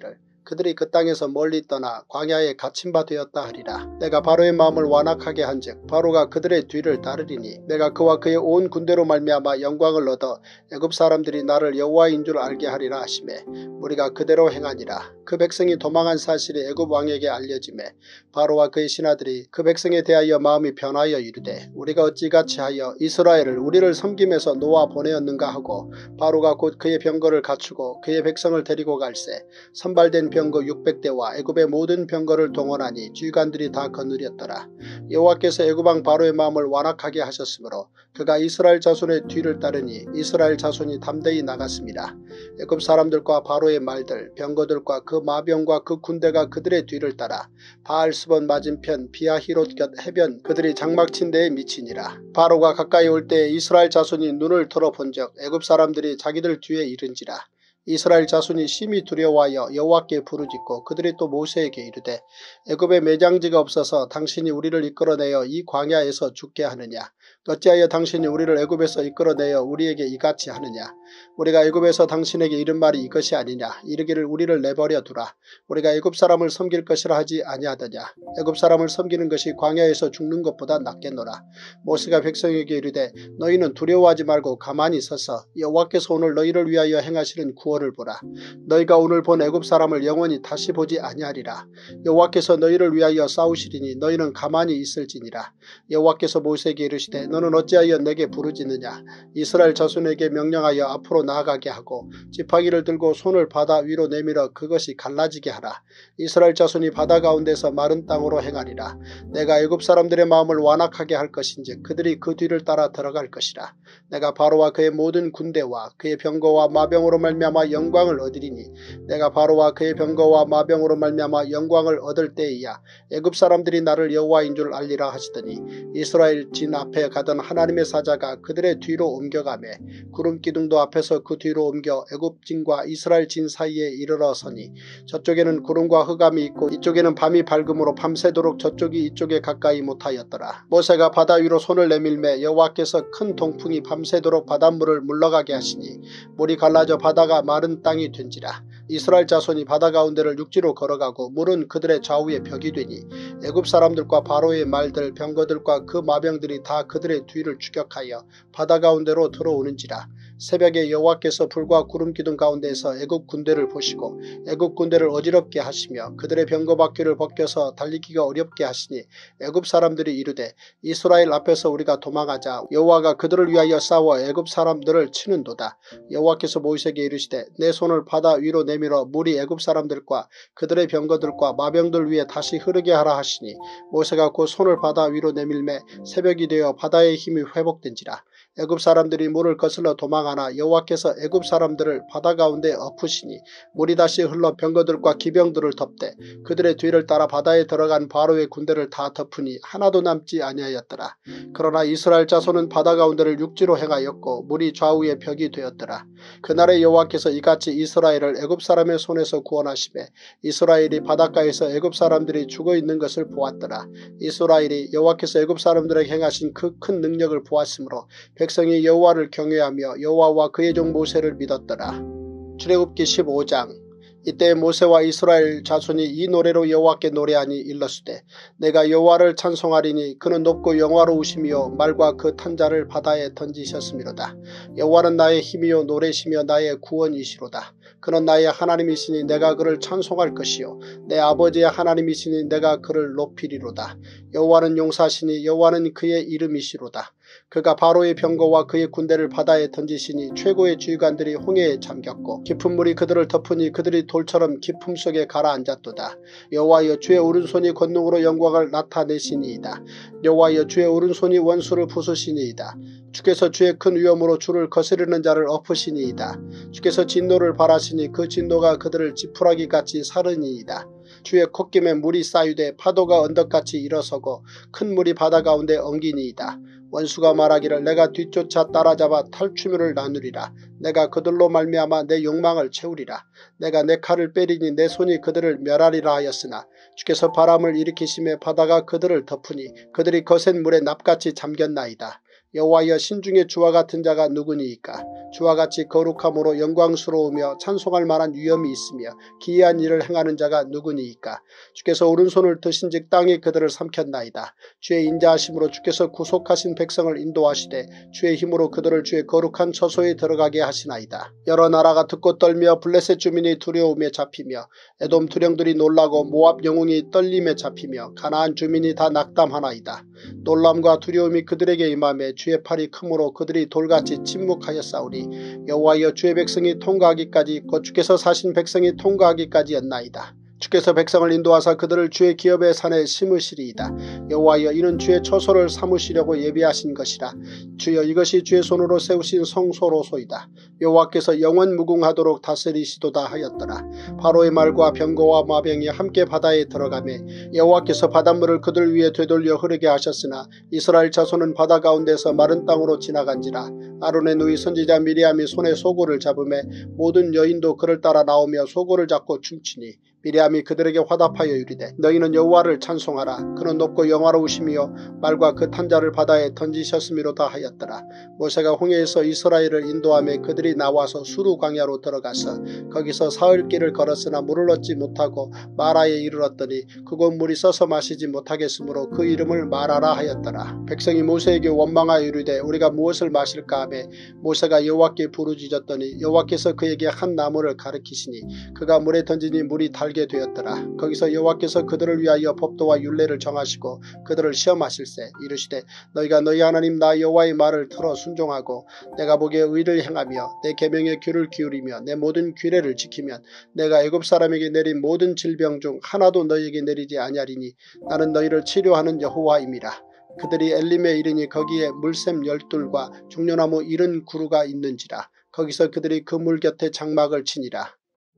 그들이 그 땅에서 멀리 떠나 광야에 갇힌 바 되었다 하리라. 내가 바로의 마음을 완악하게 한즉 바로가 그들의 뒤를 따르리니 내가 그와 그의 온 군대로 말미암아 영광을 얻어 애굽 사람들이 나를 여호와인 줄 알게 하리라 하시매 우리가 그대로 행하니라. 그 백성이 도망한 사실이 애굽 왕에게 알려지매 바로와 그의 신하들이 그 백성에 대하여 마음이 변하여 이르되 우리가 어찌 같이 하여 이스라엘을 우리를 섬김에서 놓아 보내었는가 하고 바로가 곧 그의 병거를 갖추고 그의 백성을 데리고 갈새 선발된 병거 육백 대와 애굽의 모든 병거를 동원하니 주관들이 다 거느렸더라. 여호와께서 애굽왕 바로의 마음을 완악하게 하셨으므로 그가 이스라엘 자손의 뒤를 따르니 이스라엘 자손이 담대히 나갔습니다. 애굽 사람들과 바로의 말들 병거들과 그 마병과 그 군대가 그들의 뒤를 따라 바알스본 맞은편 비아히롯 곁 해변 그들이 장막친 데에 미치니라. 바로가 가까이 올 때에 이스라엘 자손이 눈을 들어본즉 애굽 사람들이 자기들 뒤에 이른지라. 이스라엘 자손이 심히 두려워하여 여호와께 부르짖고 그들이 또 모세에게 이르되 애굽에 매장지가 없어서 당신이 우리를 이끌어내어 이 광야에서 죽게 하느냐. 어찌하여 당신이 우리를 애굽에서 이끌어내어 우리에게 이같이 하느냐. 우리가 애굽에서 당신에게 이른 말이 이것이 아니냐. 이르기를 우리를 내버려 두라. 우리가 애굽 사람을 섬길 것이라 하지 아니하더냐. 애굽 사람을 섬기는 것이 광야에서 죽는 것보다 낫겠노라. 모세가 백성에게 이르되 너희는 두려워하지 말고 가만히 서서 여호와께서 오늘 너희를 위하여 행하시는 구원을 보라. 너희가 오늘 본 애굽 사람을 영원히 다시 보지 아니하리라. 여호와께서 너희를 위하여 싸우시리니 너희는 가만히 있을지니라. 여호와께서 모세에게 이르시되 너는 어찌하여 내게 부르짖느냐. 이스라엘 자손에게 명령하여 앞으로 나아가게 하고 지팡이를 들고 손을 바다 위로 내밀어 그것이 갈라지게 하라. 이스라엘 자손이 바다 가운데서 마른 땅으로 행하리라. 내가 애굽 사람들의 마음을 완악하게 할 것인즉 그들이 그 뒤를 따라 들어갈 것이라. 내가 바로와 그의 모든 군대와 그의 병거와 마병으로 말미암아 영광을 얻으리니 내가 바로와 그의 병거와 마병으로 말미암아 영광을 얻을 때에야 애굽 사람들이 나를 여호와인 줄 알리라 하시더니 이스라엘 진 앞에 가던 하나님의 사자가 그들의 뒤로 옮겨가매 구름기둥도 앞에서 그 뒤로 옮겨 애굽 진과 이스라엘 진 사이에 이르러 서니 저쪽에는 구름과 흑암이 있고 이쪽에는 밤이 밝음으로 밤새도록 저쪽이 이쪽에 가까이 못하였더라. 모세가 바다 위로 손을 내밀매 여호와께서 큰 동풍이 밤새도록 바닷물을 물러가게 하시니 물이 갈라져 바다가 마른 땅이 된지라. 이스라엘 자손이 바다 가운데를 육지로 걸어가고 물은 그들의 좌우에 벽이 되니 애굽 사람들과 바로의 말들 병거들과 그 마병들이 다 그들의 뒤를 추격하여 바다 가운데로 들어오는지라. 새벽에 여호와께서 불과 구름기둥 가운데에서 애굽 군대를 보시고 애굽 군대를 어지럽게 하시며 그들의 병거 바퀴를 벗겨서 달리기가 어렵게 하시니 애굽 사람들이 이르되 이스라엘 앞에서 우리가 도망하자. 여호와가 그들을 위하여 싸워 애굽 사람들을 치는도다. 여호와께서 모세에게 이르시되 내 손을 바다 위로 내밀어 물이 애굽 사람들과 그들의 병거들과 마병들 위에 다시 흐르게 하라 하시니 모세가 곧 손을 바다 위로 내밀매 새벽이 되어 바다의 힘이 회복된지라. 애굽 사람들이 물을 거슬러 도망하나 여호와께서 애굽 사람들을 바다 가운데 엎으시니 물이 다시 흘러 병거들과 기병들을 덮되 그들의 뒤를 따라 바다에 들어간 바로의 군대를 다 덮으니 하나도 남지 아니하였더라. 그러나 이스라엘 자손은 바다 가운데를 육지로 행하였고 물이 좌우의 벽이 되었더라. 그날에 여호와께서 이같이 이스라엘을 애굽 사람의 손에서 구원하시매 이스라엘이 바닷가에서 애굽 사람들이 죽어있는 것을 보았더라. 이스라엘이 여호와께서 애굽 사람들에게 행하신 그 큰 능력을 보았으므로 백성이 여호와를 경외하며 여호와와 그의 종 모세를 믿었더라. 출애굽기 십오 장. 이때 모세와 이스라엘 자손이 이 노래로 여호와께 노래하니 일렀으되 내가 여호와를 찬송하리니 그는 높고 영화로우시며 말과 그 탄자를 바다에 던지셨음이로다. 여호와는 나의 힘이요 노래시며 나의 구원이시로다. 그는 나의 하나님이시니 내가 그를 찬송할 것이요 내 아버지의 하나님이시니 내가 그를 높이리로다. 여호와는 용사시니 여호와는 그의 이름이시로다. 그가 바로의 병거와 그의 군대를 바다에 던지시니 최고의 지휘관들이 홍해에 잠겼고 깊은 물이 그들을 덮으니 그들이 돌처럼 깊음 속에 가라앉았도다. 여호와여 주의 오른손이 권능으로 영광을 나타내시니이다. 여호와여 주의 오른손이 원수를 부수시니이다. 주께서 주의 큰 위엄으로 주를 거스르는 자를 엎으시니이다. 주께서 진노를 발하시니 그 진노가 그들을 지푸라기같이 사르니이다. 주의 콧김에 물이 쌓이되 파도가 언덕같이 일어서고 큰 물이 바다 가운데 엉기니이다. 원수가 말하기를 내가 뒤쫓아 따라잡아 탈취물을 나누리라. 내가 그들로 말미암아 내 욕망을 채우리라. 내가 내 칼을 빼리니 내 손이 그들을 멸하리라 하였으나 주께서 바람을 일으키심에 바다가 그들을 덮으니 그들이 거센 물에 납같이 잠겼나이다. 여호와여 신중에 주와 같은 자가 누구니이까. 주와 같이 거룩함으로 영광스러우며 찬송할 만한 위엄이 있으며 기이한 일을 행하는 자가 누구니이까. 주께서 오른손을 드신즉 땅이 그들을 삼켰나이다. 주의 인자하심으로 주께서 구속하신 백성을 인도하시되 주의 힘으로 그들을 주의 거룩한 처소에 들어가게 하시나이다. 여러 나라가 듣고 떨며 블레셋 주민이 두려움에 잡히며 에돔 두령들이 놀라고 모압 영웅이 떨림에 잡히며 가나안 주민이 다 낙담하나이다. 놀람과 두려움이 그들에게 임하며 주의 팔이 크므로 그들이 돌같이 침묵하였사오니 여호와여 주의 백성이 통과하기까지 곧 주께서 사신 백성이 통과하기까지였나이다. 주께서 백성을 인도하사 그들을 주의 기업의 산에 심으시리이다. 여호와여 이는 주의 처소를 삼으시려고 예비하신 것이라. 주여 이것이 주의 손으로 세우신 성소로소이다. 여호와께서 영원 무궁하도록 다스리시도다 하였더라. 바로의 말과 병거와 마병이 함께 바다에 들어가매 여호와께서 바닷물을 그들 위에 되돌려 흐르게 하셨으나 이스라엘 자손은 바다 가운데서 마른 땅으로 지나간지라. 아론의 누이 선지자 미리암이 손에 소고를 잡으매 모든 여인도 그를 따라 나오며 소고를 잡고 춤추니 미리암이 그들에게 화답하여 이르되 너희는 여호와를 찬송하라. 그는 높고 영화로우시며 말과 그 탄자를 바다에 던지셨음이로다 하였더라. 모세가 홍해에서 이스라엘을 인도하며 그들이 나와서 수루 광야로 들어가서 거기서 사흘길을 걸었으나 물을 얻지 못하고 마라에 이르렀더니 그곳 물이 써서 마시지 못하겠으므로 그 이름을 마라라 하였더라. 백성이 모세에게 원망하여 이르되 우리가 무엇을 마실까 하매 모세가 여호와께 부르짖었더니 여호와께서 그에게 한 나무를 가리키시니 그가 물에 던지니 물이 달 되었더라. 거기서 여호와께서 그들을 위하여 법도와 율례를 정하시고 그들을 시험하실세 이르시되 너희가 너희 하나님 나 여호와의 말을 들어 순종하고 내가 보기에 의를 행하며 내 계명에 귀를 기울이며 내 모든 규례를 지키면 내가 애굽 사람에게 내린 모든 질병 중 하나도 너희에게 내리지 아니하리니 나는 너희를 치료하는 여호와임이라. 그들이 엘림에 이르니 거기에 물샘 열둘과 종려나무 이른 구루가 있는지라. 거기서 그들이 그 물 곁에 장막을 치니라.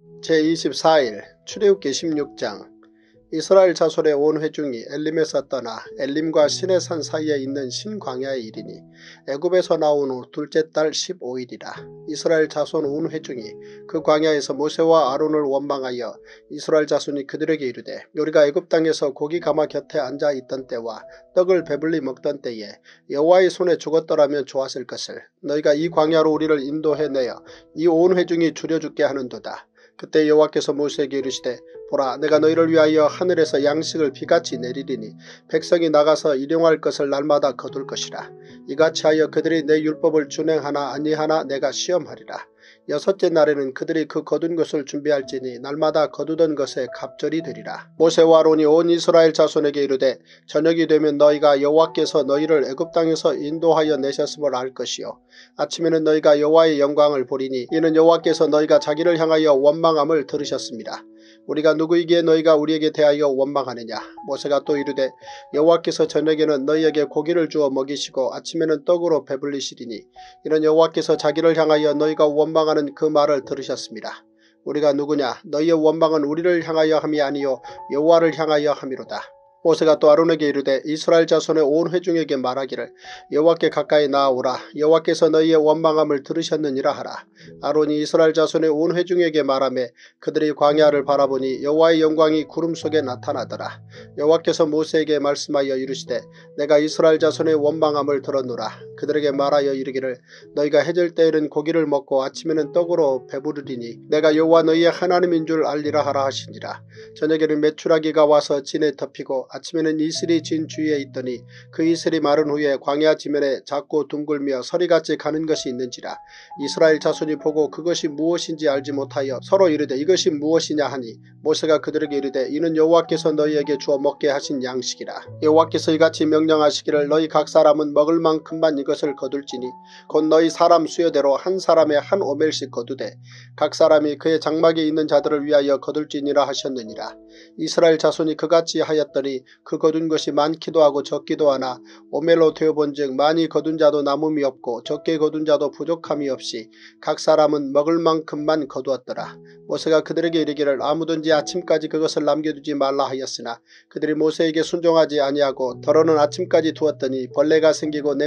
제이십사 일 출애굽기 십육 장. 이스라엘 자손의 온 회중이 엘림에서 떠나 엘림과 시내산 사이에 있는 신광야에 이르니 애굽에서 나온 후 둘째 달 십오 일이라. 이스라엘 자손 온 회중이 그 광야에서 모세와 아론을 원망하여 이스라엘 자손이 그들에게 이르되 우리가 애굽 땅에서 고기 가마 곁에 앉아 있던 때와 떡을 배불리 먹던 때에 여호와의 손에 죽었더라면 좋았을 것을 너희가 이 광야로 우리를 인도해내어 이 온 회중이 줄여 죽게 하는도다. 그때 여호와께서 모세에게 이르시되 보라 내가 너희를 위하여 하늘에서 양식을 비같이 내리리니 백성이 나가서 일용할 것을 날마다 거둘 것이라. 이같이 하여 그들이 내 율법을 준행하나 아니하나 내가 시험하리라. 여섯째 날에는 그들이 그 거둔 것을 준비할지니 날마다 거두던 것에 갑절이 되리라. 모세와 아론이 온 이스라엘 자손에게 이르되 저녁이 되면 너희가 여호와께서 너희를 애굽 땅에서 인도하여 내셨음을 알 것이요 아침에는 너희가 여호와의 영광을 보리니 이는 여호와께서 너희가 자기를 향하여 원망함을 들으셨습니다. 우리가 누구이기에 너희가 우리에게 대하여 원망하느냐. 모세가 또 이르되 여호와께서 저녁에는 너희에게 고기를 주어 먹이시고 아침에는 떡으로 배불리시리니 이는 여호와께서 자기를 향하여 너희가 원망하는 그 말을 들으셨습니다. 우리가 누구냐. 너희의 원망은 우리를 향하여 함이 아니요 여호와를 향하여 함이로다. 모세가 또 아론에게 이르되 이스라엘 자손의 온 회중에게 말하기를 여호와께 가까이 나아오라. 여호와께서 너희의 원망함을 들으셨느니라 하라. 아론이 이스라엘 자손의 온 회중에게 말하며 그들이 광야를 바라보니 여호와의 영광이 구름 속에 나타나더라. 여호와께서 모세에게 말씀하여 이르시되 내가 이스라엘 자손의 원망함을 들었노라. 그들에게 말하여 이르기를 너희가 해질 때에는 고기를 먹고 아침에는 떡으로 배부르리니 내가 여호와 너희의 하나님인 줄 알리라 하라 하시니라. 저녁에는 메추라기가 와서 진에 덮이고 아침에는 이슬이 진 주위에 있더니 그 이슬이 마른 후에 광야 지면에 작고 둥글며 서리같이 가는 것이 있는지라. 이스라엘 자손이 보고 그것이 무엇인지 알지 못하여 서로 이르되 이것이 무엇이냐 하니 모세가 그들에게 이르되 이는 여호와께서 너희에게 주어 먹게 하신 양식이라. 여호와께서 이같이 명령하시기를 너희 각 사람은 먹을 만큼만 이것을 거둘지니 곧 너희 사람 수여대로 한 사람에 한 오멜씩 거두되 각 사람이 그의 장막에 있는 자들을 위하여 거둘지니라 하셨느니라. 이스라엘 자손이 그같이 하였더니 그 거둔 것이 많기도 하고 적기도 하나 오멜로 되어본즉 많이 거둔 자도 남음이 없고 적게 거둔 자도 부족함이 없이 각 사람은 먹을 만큼만 거두었더라. 모세가 그들에게 이르기를 아무든지 아침까지 그것을 남겨두지 말라 하였으나 그들이 모세에게 순종하지 아니하고 더러는 아침까지 두었더니 벌레가 생기고 냄새가 나니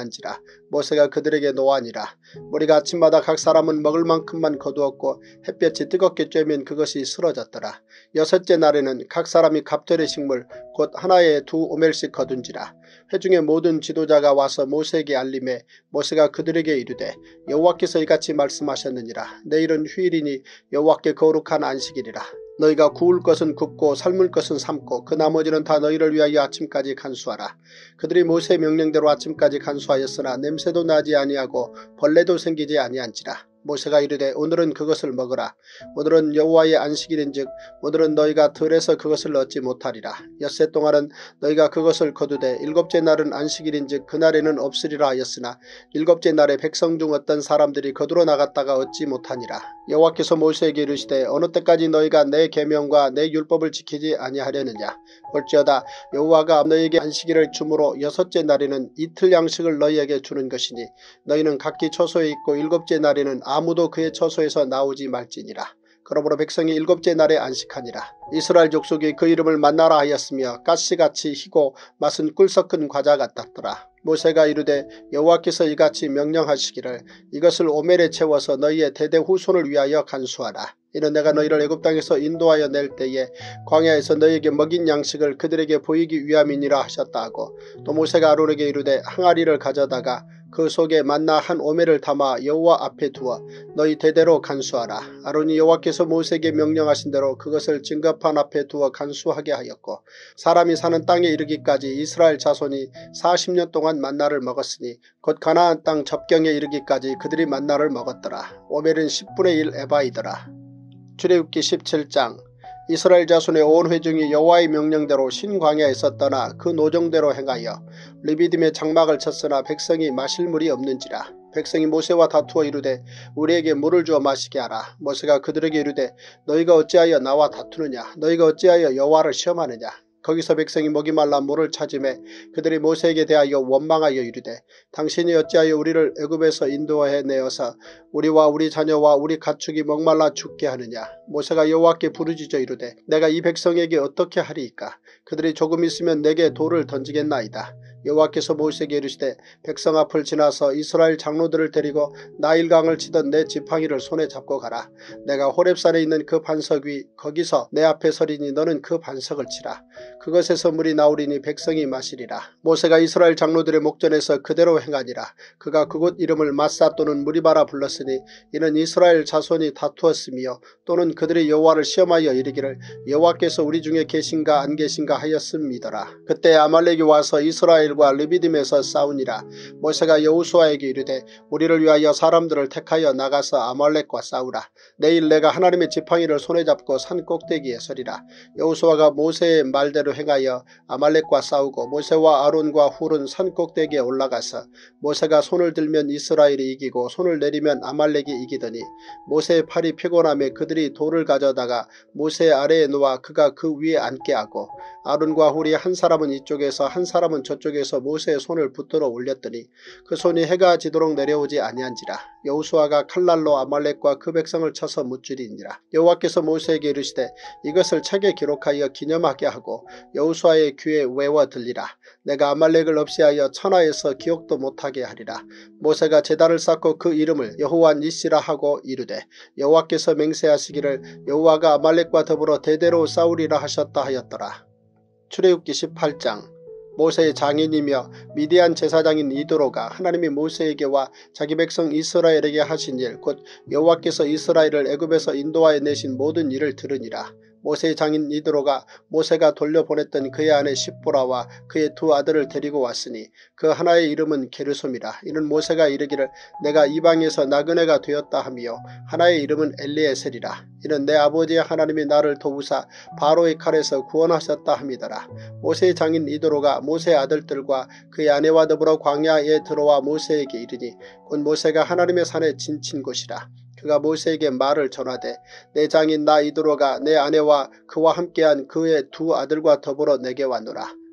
아니한지라. 모세가 그들에게 노하니라. 무리가 아침마다 각 사람은 먹을 만큼만 거두었고 햇볕이 뜨겁게 쬐면 그것이 쓰러졌더라. 여섯째 날에는 각 사람이 갑절의 식물 곧 하나에 두 오멜씩 거둔지라. 회중의 모든 지도자가 와서 모세에게 알림해 모세가 그들에게 이르되 여호와께서 이같이 말씀하셨느니라. 내일은 휴일이니 여호와께 거룩한 안식일이라. 너희가 구울 것은 굽고 삶을 것은 삶고 그 나머지는 다 너희를 위하여 아침까지 간수하라. 그들이 모세의 명령대로 아침까지 간수하였으나 냄새도 나지 아니하고 벌레도 생기지 아니한지라. 모세가 이르되 오늘은 그것을 먹으라. 오늘은 여호와의 안식일인즉 오늘은 너희가 들에서 그것을 얻지 못하리라. 엿새 동안은 너희가 그것을 거두되 일곱째 날은 안식일인즉 그날에는 없으리라 하였으나 일곱째 날에 백성 중 어떤 사람들이 거두러 나갔다가 얻지 못하니라. 여호와께서 모세에게 이르시되 어느 때까지 너희가 내 계명과 내 율법을 지키지 아니하려느냐. 볼지어다 여호와가 너희에게 안식일을 주므로 여섯째 날에는 이틀 양식을 너희에게 주는 것이니 너희는 각기 처소에 있고 일곱째 날에는 아무도 그의 처소에서 나오지 말지니라. 그러므로 백성이 일곱째 날에 안식하니라. 이스라엘 족속이 그 이름을 만나라 하였으며 가시같이 희고 맛은 꿀 섞은 과자 같았더라. 모세가 이르되 여호와께서 이같이 명령하시기를 이것을 오멜에 채워서 너희의 대대 후손을 위하여 간수하라. 이는 내가 너희를 애굽 땅에서 인도하여 낼 때에 광야에서 너희에게 먹인 양식을 그들에게 보이기 위함이니라 하셨다 하고 또 모세가 아론에게 이르되 항아리를 가져다가 그 속에 만나 한 오멜을 담아 여호와 앞에 두어 너희 대대로 간수하라. 아론이 여호와께서 모세에게 명령하신 대로 그것을 증거판 앞에 두어 간수하게 하였고 사람이 사는 땅에 이르기까지 이스라엘 자손이 사십 년 동안 만나를 먹었으니 곧 가나안 땅 접경에 이르기까지 그들이 만나를 먹었더라. 오멜은 십분의 일 에바이더라. 출애굽기 십칠 장. 이스라엘 자손의 온 회중이 여호와의 명령대로 신광야에서 떠나 그 노정대로 행하여 르비딤의 장막을 쳤으나 백성이 마실 물이 없는지라. 백성이 모세와 다투어 이르되 우리에게 물을 주어 마시게 하라. 모세가 그들에게 이르되 너희가 어찌하여 나와 다투느냐. 너희가 어찌하여 여호와를 시험하느냐. 거기서 백성이 목이 말라 물을 찾으매 그들이 모세에게 대하여 원망하여 이르되 당신이 어찌하여 우리를 애굽에서 인도해 내어서 우리와 우리 자녀와 우리 가축이 목말라 죽게 하느냐. 모세가 여호와께 부르짖어 이르되 내가 이 백성에게 어떻게 하리이까. 그들이 조금 있으면 내게 돌을 던지겠나이다. 여호와께서 모세에게 이르시되 백성 앞을 지나서 이스라엘 장로들을 데리고 나일강을 치던 내 지팡이를 손에 잡고 가라. 내가 호렙산에 있는 그 반석 위 거기서 내 앞에 서리니 너는 그 반석을 치라. 그것에서 물이 나오리니 백성이 마시리라. 모세가 이스라엘 장로들의 목전에서 그대로 행하니라. 그가 그곳 이름을 마사 또는 무리바라 불렀으니 이는 이스라엘 자손이 다투었으며 또는 그들이 여호와를 시험하여 이르기를 여호와께서 우리 중에 계신가 안 계신가 하였음이더라. 그때 아말렉이 와서 이스라엘 과 르비딤에서 싸우니라. 모세가 여호수아에게 이르되 우리를 위하여 사람들을 택하여 나가서 아말렉과 싸우라. 내일 내가 하나님의 지팡이를 손에 잡고 산 꼭대기에 서리라. 여호수아가 모세의 말대로 행하여 아말렉과 싸우고 모세와 아론과 훌은 산 꼭대기에 올라가서 모세가 손을 들면 이스라엘이 이기고 손을 내리면 아말렉이 이기더니 모세의 팔이 피곤하며 그들이 돌을 가져다가 모세 아래에 놓아 그가 그 위에 앉게 하고 아론과 훌이 한 사람은 이쪽에서 한 사람은 저쪽에서 모세의 손을 붙들어 올렸더니 그 손이 해가 지도록 내려오지 아니한지라. 여호수아가 칼날로 아말렉과 그 백성을 쳐서 무찌리니라. 여호와께서 모세에게 이르시되 이것을 책에 기록하여 기념하게 하고 여호수아의 귀에 외워 들리라. 내가 아말렉을 없이하여 천하에서 기억도 못하게 하리라. 모세가 제단을 쌓고 그 이름을 여호와 니시라 하고 이르되 여호와께서 맹세하시기를 여호와가 아말렉과 더불어 대대로 싸우리라 하셨다 하였더라. 출애굽기 십팔 장. 모세의 장인이며 미디안 제사장인 이도로가 하나님이 모세에게와 자기 백성 이스라엘에게 하신 일 곧 여호와께서 이스라엘을 애굽에서 인도하여 내신 모든 일을 들으니라. 모세의 장인 이드로가 모세가 돌려보냈던 그의 아내 십보라와 그의 두 아들을 데리고 왔으니 그 하나의 이름은 게르솜이라. 이는 모세가 이르기를 내가 이방에서 나그네가 되었다 하며 하나의 이름은 엘리에셀이라. 이는 내 아버지의 하나님이 나를 도우사 바로의 칼에서 구원하셨다 함이더라. 모세의 장인 이드로가 모세의 아들들과 그의 아내와 더불어 광야에 들어와 모세에게 이르니 곧 모세가 하나님의 산에 진친 곳이라. 그가 모세에게 말을 전하되 내 장인 나 이드로가 내 아내와 그와 함께한 그의 두 아들과 더불어 내게 왔노라.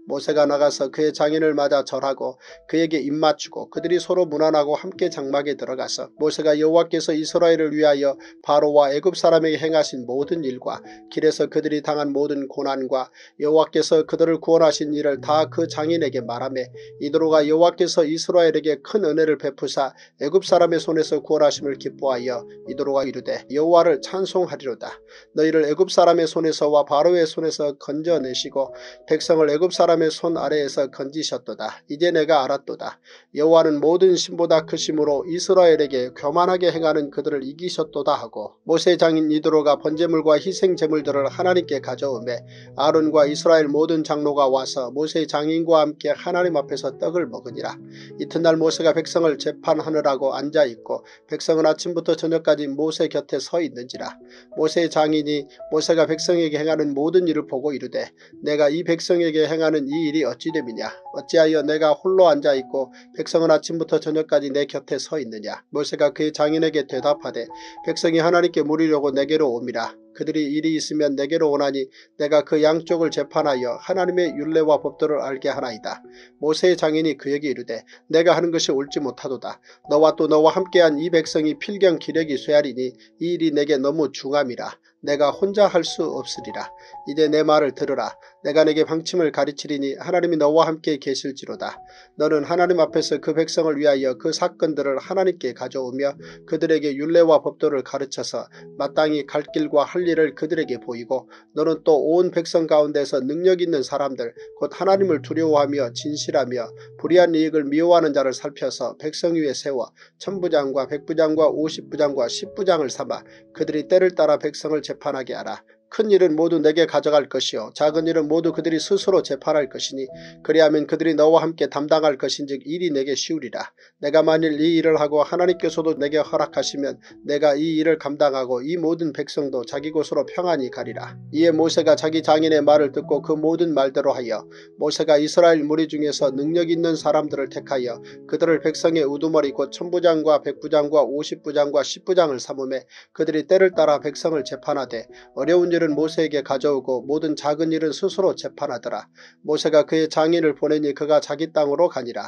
모세가 나가서 그의 장인을 맞아 절하고 그에게 입맞추고 그들이 서로 문안하고 함께 장막에 들어가서 모세가 여호와께서 이스라엘을 위하여 바로와 애굽 사람에게 행하신 모든 일과 길에서 그들이 당한 모든 고난과 여호와께서 그들을 구원하신 일을 다 그 장인에게 말하며 이도로가 여호와께서 이스라엘에게 큰 은혜를 베푸사 애굽 사람의 손에서 구원하심을 기뻐하여 이도로가 이르되 여호와를 찬송하리로다. 너희를 애굽 사람의 손에서와 바로의 손에서 건져내시고 백성을 애굽 사람의 손 아래에서 건지셨도다. 이제 내가 알았도다. 여호와는 모든 신보다 크심으로 이스라엘에게 교만하게 행하는 그들을 이기셨도다 하고 모세 장인 이도로가 번제물과 희생제물들을 하나님께 가져오매 아론과 이스라엘 모든 장로가 와서 모세 장인과 함께 하나님 앞에서 떡을 먹으니라. 이튿날 모세가 백성을 재판하느라고 앉아있고 백성은 아침부터 저녁까지 모세 곁에 서 있는지라. 모세 장인이 모세가 백성에게 행하는 모든 일을 보고 이르되 내가 이 백성에게 행하는 이 일이 어찌 됨이냐. 어찌하여 내가 홀로 앉아있고 백성은 아침부터 저녁까지 내 곁에 서 있느냐. 모세가 그의 장인에게 대답하되 백성이 하나님께 물으려고 내게로 옴이라. 그들이 일이 있으면 내게로 오나니 내가 그 양쪽을 재판하여 하나님의 율례와 법도를 알게 하나이다. 모세의 장인이 그에게 이르되 내가 하는 것이 옳지 못하도다. 너와 또 너와 함께한 이 백성이 필경 기력이 쇠하리니 이 일이 내게 너무 중함이라. 내가 혼자 할 수 없으리라. 이제 내 말을 들으라. 내가 내게 방침을 가르치리니 하나님이 너와 함께 계실지로다. 너는 하나님 앞에서 그 백성을 위하여 그 사건들을 하나님께 가져오며 그들에게 율례와 법도를 가르쳐서 마땅히 갈 길과 할 일을 그들에게 보이고 너는 또 온 백성 가운데서 능력 있는 사람들 곧 하나님을 두려워하며 진실하며 불의한 이익을 미워하는 자를 살펴서 백성 위에 세워 천부장과 백부장과 오십부장과 십부장을 삼아 그들이 때를 따라 백성을 재판하게 하라. 큰 일은 모두 내게 가져갈 것이요 작은 일은 모두 그들이 스스로 재판할 것이니 그리하면 그들이 너와 함께 담당할 것인즉 일이 내게 쉬우리라. 내가 만일 이 일을 하고 하나님께서도 내게 허락하시면 내가 이 일을 감당하고 이 모든 백성도 자기 곳으로 평안히 가리라. 이에 모세가 자기 장인의 말을 듣고 그 모든 말대로 하여 모세가 이스라엘 무리 중에서 능력 있는 사람들을 택하여 그들을 백성의 우두머리 곧 천부장과 백부장과 오십부장과 십부장을 삼으매 그들이 때를 따라 백성을 재판하되 어려운 일 은 모세에게 가져오고 모든 작은 일은 스스로 재판하더라. 모세가 그의 장인을 보내니 그가 자기 땅으로 가니라.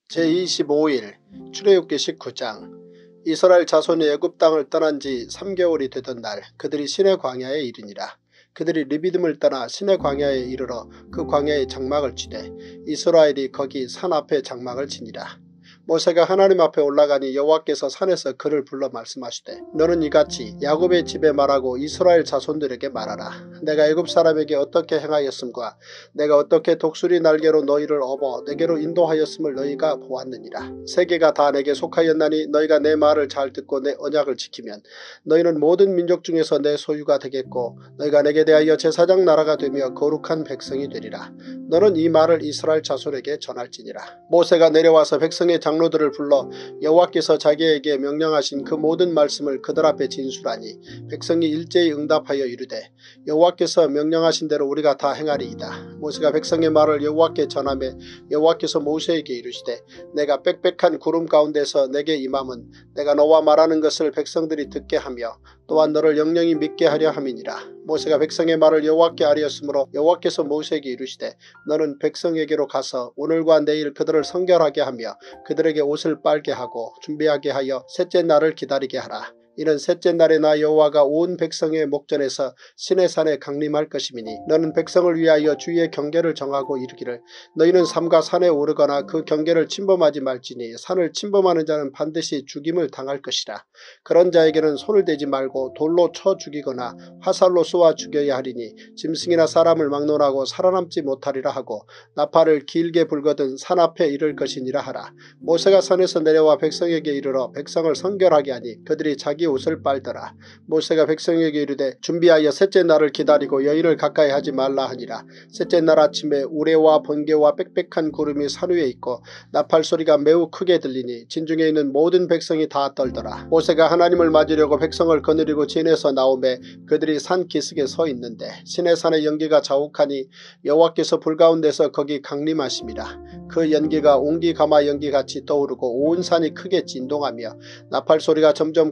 제이십오 일 출애굽기 십구 장. 이스라엘 자손이 애굽 땅을 떠난 지 삼 개월이 되던 날 그들이 시내 광야에 이르니라. 그들이 르비딤을 떠나 시내 광야에 이르러 그 광야에 장막을 치되 이스라엘이 거기 산 앞에 장막을 치니라. 모세가 하나님 앞에 올라가니 여호와께서 산에서 그를 불러 말씀하시되 너는 이같이 야곱의 집에 말하고 이스라엘 자손들에게 말하라. 내가 애굽 사람에게 어떻게 행하였음과 내가 어떻게 독수리 날개로 너희를 업어 내게로 인도하였음을 너희가 보았느니라. 세계가 다 내게 속하였나니 너희가 내 말을 잘 듣고 내 언약을 지키면 너희는 모든 민족 중에서 내 소유가 되겠고 너희가 내게 대하여 제사장 나라가 되며 거룩한 백성이 되리라. 너는 이 말을 이스라엘 자손에게 전할지니라. 모세가 내려와서 백성의 장 장로들을 불러 여호와께서 자기에게 명령하신 그 모든 말씀을 그들 앞에 진술하니 백성이 일제히 응답하여 이르되 여호와께서 명령하신 대로 우리가 다 행하리이다. 모세가 백성의 말을 여호와께 전하며 여호와께서 모세에게 이르시되 내가 빽빽한 구름 가운데서 내게 임함은 내가 너와 말하는 것을 백성들이 듣게 하며 또한 너를 영영히 믿게 하려 함이니라. 모세가 백성의 말을 여호와께 아뢰었으므로 여호와께서 모세에게 이르시되 너는 백성에게로 가서 오늘과 내일 그들을 성결하게 하며 그들에게 옷을 빨게 하고 준비하게 하여 셋째 날을 기다리게 하라. 이는 셋째 날에 나 여호와가 온 백성의 목전에서 시내산에 강림할 것이미니 너는 백성을 위하여 주의 경계를 정하고 이르기를 너희는 삼가 산에 오르거나 그 경계를 침범하지 말지니 산을 침범하는 자는 반드시 죽임을 당할 것이라. 그런 자에게는 손을 대지 말고 돌로 쳐 죽이거나 화살로 쏘아 죽여야 하리니 짐승이나 사람을 막론하고 살아남지 못하리라 하고 나팔을 길게 불거든 산 앞에 이를 것이니라 하라. 모세가 산에서 내려와 백성에게 이르러 백성을 성결하게 하니 그들이 자기 옷을 빨더라. 모세가 백성에게 이르되 준비하여 셋째 날을 기다리고 여인을 가까이 하지 말라 하니라. 셋째 날 아침에 우레와 번개와 빽빽한 구름이 산 위에 있고 나팔 소리가 매우 크게 들리니 진중에 있는 모든 백성이 다 떨더라. 모세가 하나님을 맞으려고 백성을 거느리고 진에서 나오매 그들이 산 기슭에 서 있는데 시내산의 연기가 자욱하니 여호와께서 불 가운데서 거기 강림하심이라. 그 연기가 옹기가마 연기같이 떠오르고 온 산이 크게 진동하며 나팔 소리가 점점 커질 때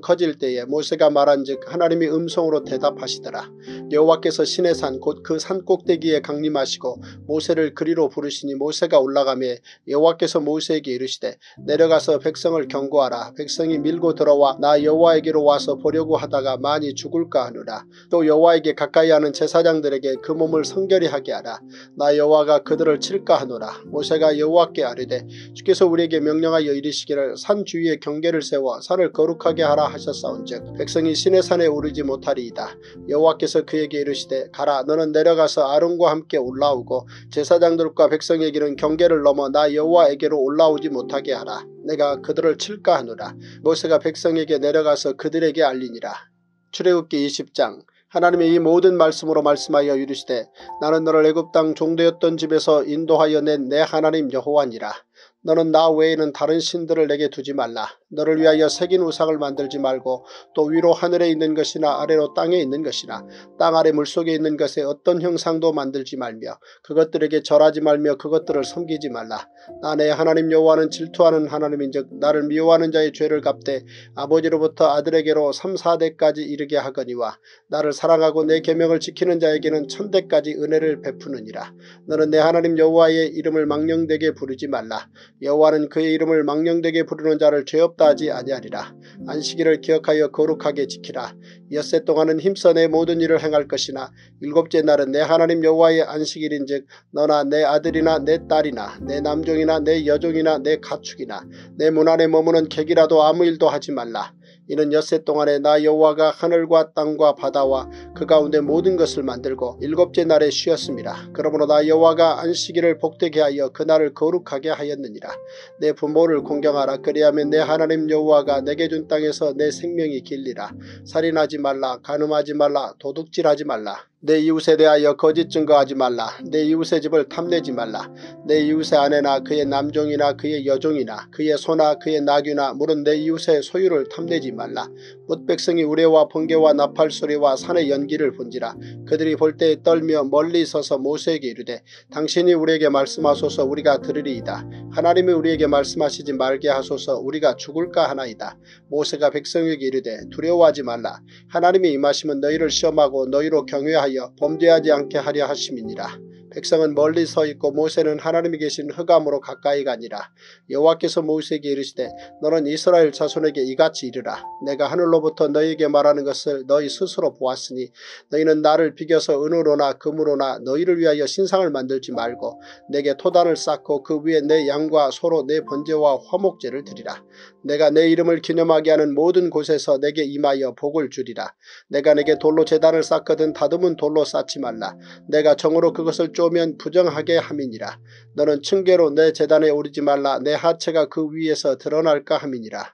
때에 모세가 말한즉 하나님이 음성으로 대답하시더라. 여호와께서 시내산 곧 그 산 꼭대기에 강림하시고 모세를 그리로 부르시니 모세가 올라가매 여호와께서 모세에게 이르시되 내려가서 백성을 경고하라. 백성이 밀고 들어와 나 여호와에게로 와서 보려고 하다가 많이 죽을까 하노라. 또 여호와에게 가까이 하는 제사장들에게 그 몸을 성결히 하게 하라. 나 여호와가 그들을 칠까 하노라. 모세가 여호와께 아뢰되 주께서 우리에게 명령하여 이르시기를 산 주위에 경계를 세워 산을 거룩하게 하라 하셨사온즉 백성이 시내산에 오르지 못하리이다. 여호와께서 그에게 이르시되 가라. 너는 내려가서 아론과 함께 올라오고 제사장들과 백성에게는 경계를 넘어 나 여호와에게로 올라오지 못하게 하라. 내가 그들을 칠까 하노라. 모세가 백성에게 내려가서 그들에게 알리니라. 출애굽기 이십 장. 하나님이 이 모든 말씀으로 말씀하여 이르시되 나는 너를 애굽 땅 종되었던 집에서 인도하여 낸 내 하나님 여호와니라. 너는 나 외에는 다른 신들을 내게 두지 말라. 너를 위하여 새긴 우상을 만들지 말고 또 위로 하늘에 있는 것이나 아래로 땅에 있는 것이나 땅 아래 물속에 있는 것에 어떤 형상도 만들지 말며 그것들에게 절하지 말며 그것들을 섬기지 말라. 나 내 하나님 여호와는 질투하는 하나님인즉 나를 미워하는 자의 죄를 갚되 아버지로부터 아들에게로 삼, 사대까지 이르게 하거니와 나를 사랑하고 내 계명을 지키는 자에게는 천대까지 은혜를 베푸느니라. 너는 내 하나님 여호와의 이름을 망령되게 부르지 말라. 여호와는 그의 이름을 망령되게 부르는 자를 죄없다 하지 아니하리라. 안식일을 기억하여 거룩하게 지키라. 엿새 동안은 힘써 내 모든 일을 행할 것이나 일곱째 날은 내 하나님 여호와의 안식일인즉 너나 내 아들이나 내 딸이나 내 남종이나 내 여종이나 내 가축이나 내 문 안에 머무는 객이라도 아무 일도 하지 말라. 이는 엿새 동안에 나 여호와가 하늘과 땅과 바다와 그 가운데 모든 것을 만들고 일곱째 날에 쉬었습니다. 그러므로 나 여호와가 안식일을 복되게 하여 그날을 거룩하게 하였느니라. 내 부모를 공경하라. 그리하면 내 하나님 여호와가 내게 준 땅에서 내 생명이 길리라. 살인하지 말라. 간음하지 말라. 도둑질하지 말라. 내 이웃에 대하여 거짓 증거하지 말라. 내 이웃의 집을 탐내지 말라. 내 이웃의 아내나 그의 남종이나 그의 여종이나 그의 소나 그의 나귀나 물은 내 이웃의 소유를 탐내지 말라. 뭇 백성이 우레와 번개와 나팔 소리와 산의 연기를 본지라. 그들이 볼 때에 떨며 멀리 서서 모세에게 이르되 당신이 우리에게 말씀하소서 우리가 들으리이다. 하나님이 우리에게 말씀하시지 말게 하소서 우리가 죽을까 하나이다. 모세가 백성에게 이르되 두려워하지 말라. 하나님이 임하시면 너희를 시험하고 너희로 경외하여 범죄하지 않게 하려 하심이니라. 백성은 멀리 서 있고 모세는 하나님이 계신 흑암으로 가까이 가니라. 여호와께서 모세에게 이르시되 너는 이스라엘 자손에게 이같이 이르라. 내가 하늘로부터 너희에게 말하는 것을 너희 스스로 보았으니 너희는 나를 비겨서 은으로나 금으로나 너희를 위하여 신상을 만들지 말고 내게 토단을 쌓고 그 위에 내 양과 소로 내 번제와 화목제를 드리라. 내가 내 이름을 기념하게 하는 모든 곳에서 내게 임하여 복을 주리라. 내가 내게 돌로 제단을 쌓거든 다듬은 돌로 쌓지 말라. 내가 정으로 그것을 쪼면 부정하게 함이니라. 너는 층계로 내 제단에 오르지 말라. 내 하체가 그 위에서 드러날까 함이니라.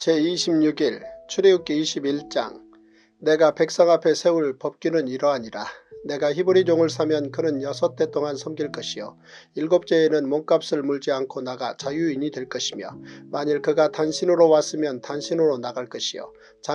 제이십육 일 출애굽기 이십일 장. 내가 백성 앞에 세울 법규는 이러하니라. 내가 히브리 종을 사면 그는 여섯 대 동안 섬길 것이요 일곱째에는 몸값을 물지 않고 나가 자유인이 될 것이며 만일 그가 단신으로 왔으면 단신으로 나갈 것이요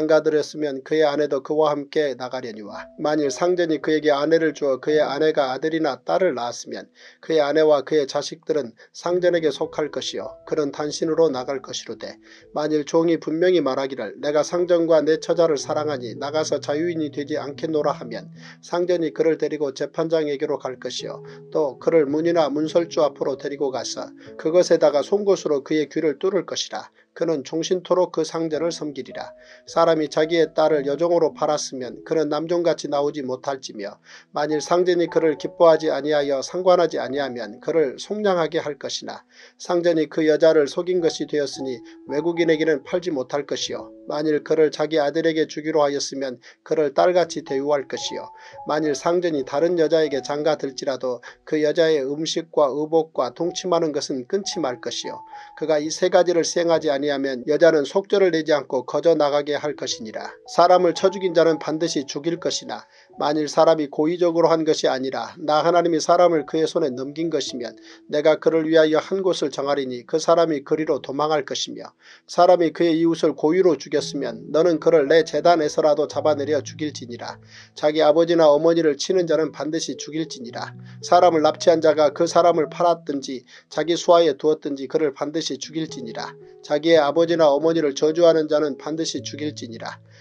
장가들였으면 그의 아내도 그와 함께 나가려니와 만일 상전이 그에게 아내를 주어 그의 아내가 아들이나 딸을 낳았으면 그의 아내와 그의 자식들은 상전에게 속할 것이요 그는 단신으로 나갈 것이로되 만일 종이 분명히 말하기를 내가 상전과 내 처자를 사랑하니 나가서 자유인이 되지 않겠노라 하면 상전이 그를 데리고 재판장에게로 갈 것이요 또 그를 문이나 문설주 앞으로 데리고 가서 그것에다가 송곳으로 그의 귀를 뚫을 것이라. 그는 종신토록 그 상전을 섬기리라. 사람이 자기의 딸을 여종으로 팔았으면 그는 남종같이 나오지 못할지며 만일 상전이 그를 기뻐하지 아니하여 상관하지 아니하면 그를 속량하게 할 것이나 상전이 그 여자를 속인 것이 되었으니 외국인에게는 팔지 못할 것이요 만일 그를 자기 아들에게 주기로 하였으면 그를 딸같이 대우할 것이요 만일 상전이 다른 여자에게 장가들지라도 그 여자의 음식과 의복과 동침하는 것은 끊지 말 것이요 그가 이 세 가지를 시행하지 아니하면 여자는 속죄를 내지 않고 거저 나가게 할 것이니라. 사람을 쳐 죽인 자는 반드시 죽일 것이나 만일 사람이 고의적으로 한 것이 아니라 나 하나님이 사람을 그의 손에 넘긴 것이면 내가 그를 위하여 한 곳을 정하리니 그 사람이 그리로 도망할 것이며 사람이 그의 이웃을 고의로 죽였으면 너는 그를 내 제단에서라도 잡아내려 죽일지니라. 자기 아버지나 어머니를 치는 자는 반드시 죽일지니라. 사람을 납치한 자가 그 사람을 팔았든지 자기 수하에 두었든지 그를 반드시 죽일지니라. 자기의 아버지나 어머니를 저주하는 자는 반드시 죽일지니라.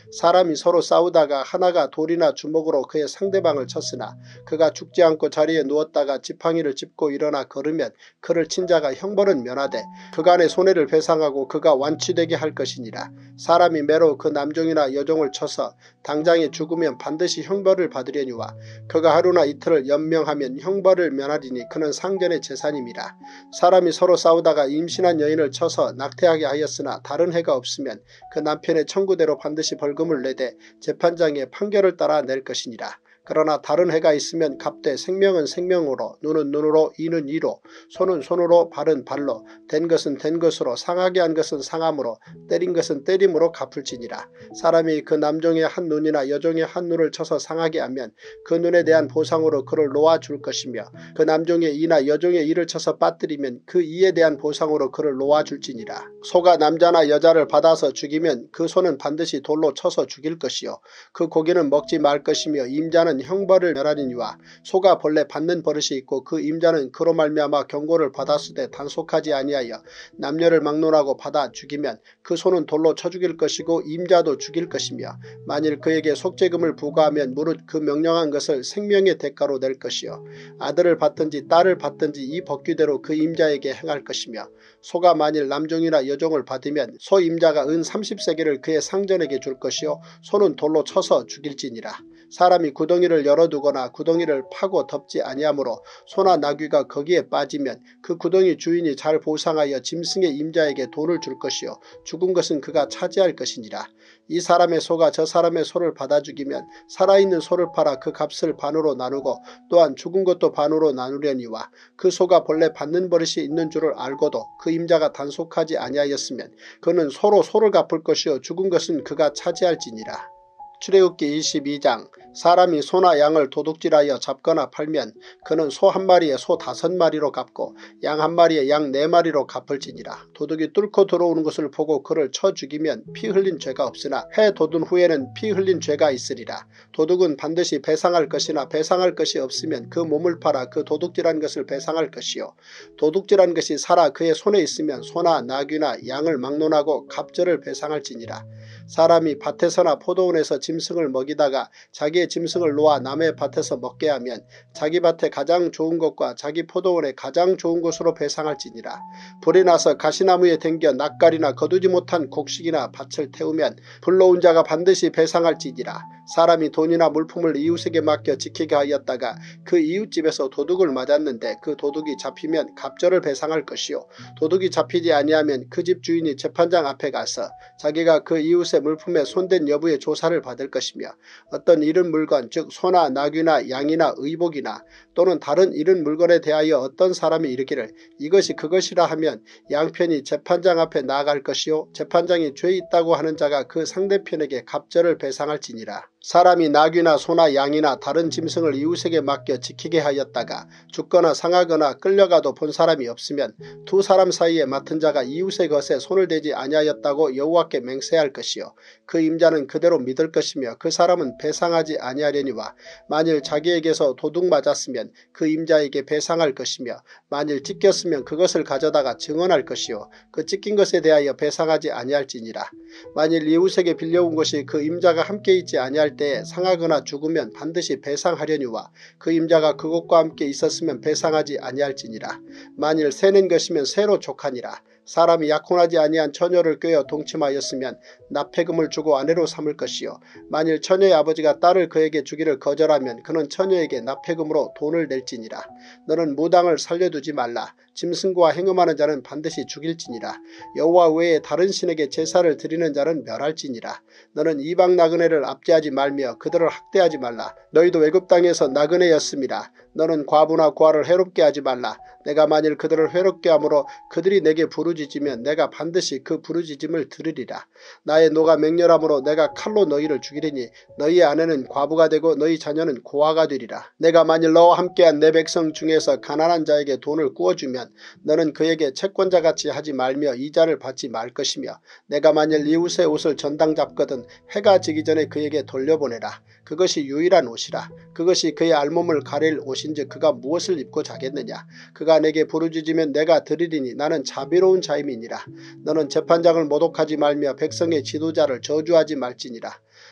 사람이 서로 싸우다가 하나가 돌이나 주먹으로 그의 상대방을 쳤으나 그가 죽지 않고 자리에 누웠다가 지팡이를 짚고 일어나 걸으면 그를 친 자가 형벌은 면하되 그간의 손해를 배상하고 그가 완치되게 할 것이니라. 사람이 매로 그 남종이나 여종을 쳐서 당장에 죽으면 반드시 형벌을 받으려니와 그가 하루나 이틀을 연명하면 형벌을 면하리니 그는 상전의 재산임이라. 사람이 서로 싸우다가 임신한 여인을 쳐서 낙태하게 하였으나 다른 해가 없으면 그 남편의 청구대로 반드시 벌금을 내되 재판장의 판결을 따라 낼 것이니라. 그러나 다른 해가 있으면 값되 생명은 생명으로 눈은 눈으로 이는 이로 손은 손으로 발은 발로 된 것은 된 것으로 상하게 한 것은 상함으로 때린 것은 때림으로 갚을지니라. 사람이 그 남종의 한 눈이나 여종의 한 눈을 쳐서 상하게 하면 그 눈에 대한 보상으로 그를 놓아줄 것이며 그 남종의 이나 여종의 이를 쳐서 빠뜨리면 그 이에 대한 보상으로 그를 놓아줄지니라. 소가 남자나 여자를 받아서 죽이면 그 소는 반드시 돌로 쳐서 죽일 것이요 그 고기는 먹지 말 것이며 임자는 형벌을 멸하니와 소가 본래 받는 버릇이 있고 그 임자는 그로 말미암아 경고를 받았으되 단속하지 아니하여 남녀를 막론하고 받아 죽이면 그 소는 돌로 쳐 죽일 것이고 임자도 죽일 것이며 만일 그에게 속죄금을 부과하면 무릇 그 명령한 것을 생명의 대가로 낼 것이요 아들을 받든지 딸을 받든지 이 법규대로 그 임자에게 행할 것이며 소가 만일 남종이나 여종을 받으면 소 임자가 은 삼십 세겔을 그의 상전에게 줄 것이요 소는 돌로 쳐서 죽일지니라. 사람이 구덩이를 열어두거나 구덩이를 파고 덮지 아니하므로 소나 나귀가 거기에 빠지면 그 구덩이 주인이 잘 보상하여 짐승의 임자에게 돈을 줄 것이요 죽은 것은 그가 차지할 것이니라. 이 사람의 소가 저 사람의 소를 받아 죽이면 살아있는 소를 팔아 그 값을 반으로 나누고 또한 죽은 것도 반으로 나누려니와 그 소가 본래 받는 버릇이 있는 줄을 알고도 그 임자가 단속하지 아니하였으면 그는 소로 소를 갚을 것이요 죽은 것은 그가 차지할지니라. 출애굽기 이십이 장 사람이 소나 양을 도둑질하여 잡거나 팔면 그는 소 한 마리에 소 다섯 마리로 갚고 양 한 마리에 양 네 마리로 갚을지니라. 도둑이 뚫고 들어오는 것을 보고 그를 쳐 죽이면 피 흘린 죄가 없으나 해 돋은 후에는 피 흘린 죄가 있으리라. 도둑은 반드시 배상할 것이나 배상할 것이 없으면 그 몸을 팔아 그 도둑질한 것을 배상할 것이요 도둑질한 것이 살아 그의 손에 있으면 소나 나귀나 양을 막론하고 갑절을 배상할지니라. 사람이 밭에서나 포도원에서 짐승을 먹이다가 자기의 짐승을 놓아 남의 밭에서 먹게 하면 자기 밭에 가장 좋은 것과 자기 포도원에 가장 좋은 것으로 배상할지니라. 불이 나서 가시나무에 댕겨 낯가리나 거두지 못한 곡식이나 밭을 태우면 불러온 자가 반드시 배상할지니라. 사람이 돈이나 물품을 이웃에게 맡겨 지키게 하였다가 그 이웃집에서 도둑을 맞았는데 그 도둑이 잡히면 갑절을 배상할 것이요 도둑이 잡히지 아니하면 그 집 주인이 재판장 앞에 가서 자기가 그 이웃의 물품에 손댄 여부의 조사를 받을 것이며 어떤 잃은 물건 즉 소나 나귀나 양이나 의복이나 또는 다른 잃은 물건에 대하여 어떤 사람이 이르기를 이것이 그것이라 하면 양편이 재판장 앞에 나아갈 것이요 재판장이 죄 있다고 하는 자가 그 상대편에게 갑절을 배상할지니라. 사람이 나귀나 소나 양이나 다른 짐승을 이웃에게 맡겨 지키게 하였다가 죽거나 상하거나 끌려가도 본 사람이 없으면 두 사람 사이에 맡은 자가 이웃의 것에 손을 대지 아니하였다고 여호와께 맹세할 것이요 그 임자는 그대로 믿을 것이며 그 사람은 배상하지 아니하려니와 만일 자기에게서 도둑 맞았으면 그 임자에게 배상할 것이며 만일 찢겼으면 그것을 가져다가 증언할 것이요 그 찢긴 것에 대하여 배상하지 아니할지니라. 만일 이웃에게 빌려온 것이 그 임자가 함께 있지 아니할 때에 상하거나 죽으면 반드시 배상하려니와 그 임자가 그것과 함께 있었으면 배상하지 아니할지니라. 만일 새낸 것이면 새로 족하니라. 사람이 약혼하지 아니한 처녀를 꿰어 동침하였으면 납폐금을 주고 아내로 삼을 것이요 만일 처녀의 아버지가 딸을 그에게 주기를 거절하면 그는 처녀에게 납폐금으로 돈을 낼지니라. 너는 무당을 살려두지 말라. 짐승과 행음하는 자는 반드시 죽일지니라. 여호와 외에 다른 신에게 제사를 드리는 자는 멸할지니라. 너는 이방 나그네를 압제하지 말며 그들을 학대하지 말라. 너희도 외국 땅에서 나그네였음이라. 너는 과부나 고아를 해롭게 하지 말라. 내가 만일 그들을 해롭게 함으로 그들이 내게 부르짖으면 내가 반드시 그 부르짖음을 들으리라. 나의 노가 맹렬함으로 내가 칼로 너희를 죽이리니 너희의 아내는 과부가 되고 너희 자녀는 고아가 되리라. 내가 만일 너와 함께한 내 백성 중에서 가난한 자에게 돈을 꾸어주면 너는 그에게 채권자같이 하지 말며 이자를 받지 말 것이며 내가 만일 이웃의 옷을 전당 잡거든 해가 지기 전에 그에게 돌려보내라. 그것이 유일한 옷이라. 그것이 그의 알몸을 가릴 옷인즉 그가 무엇을 입고 자겠느냐. 그가 내게 부르짖으면 내가 들으리니 나는 자비로운 자임이니라. 너는 재판장을 모독하지 말며 백성의 지도자를 저주하지 말지니라.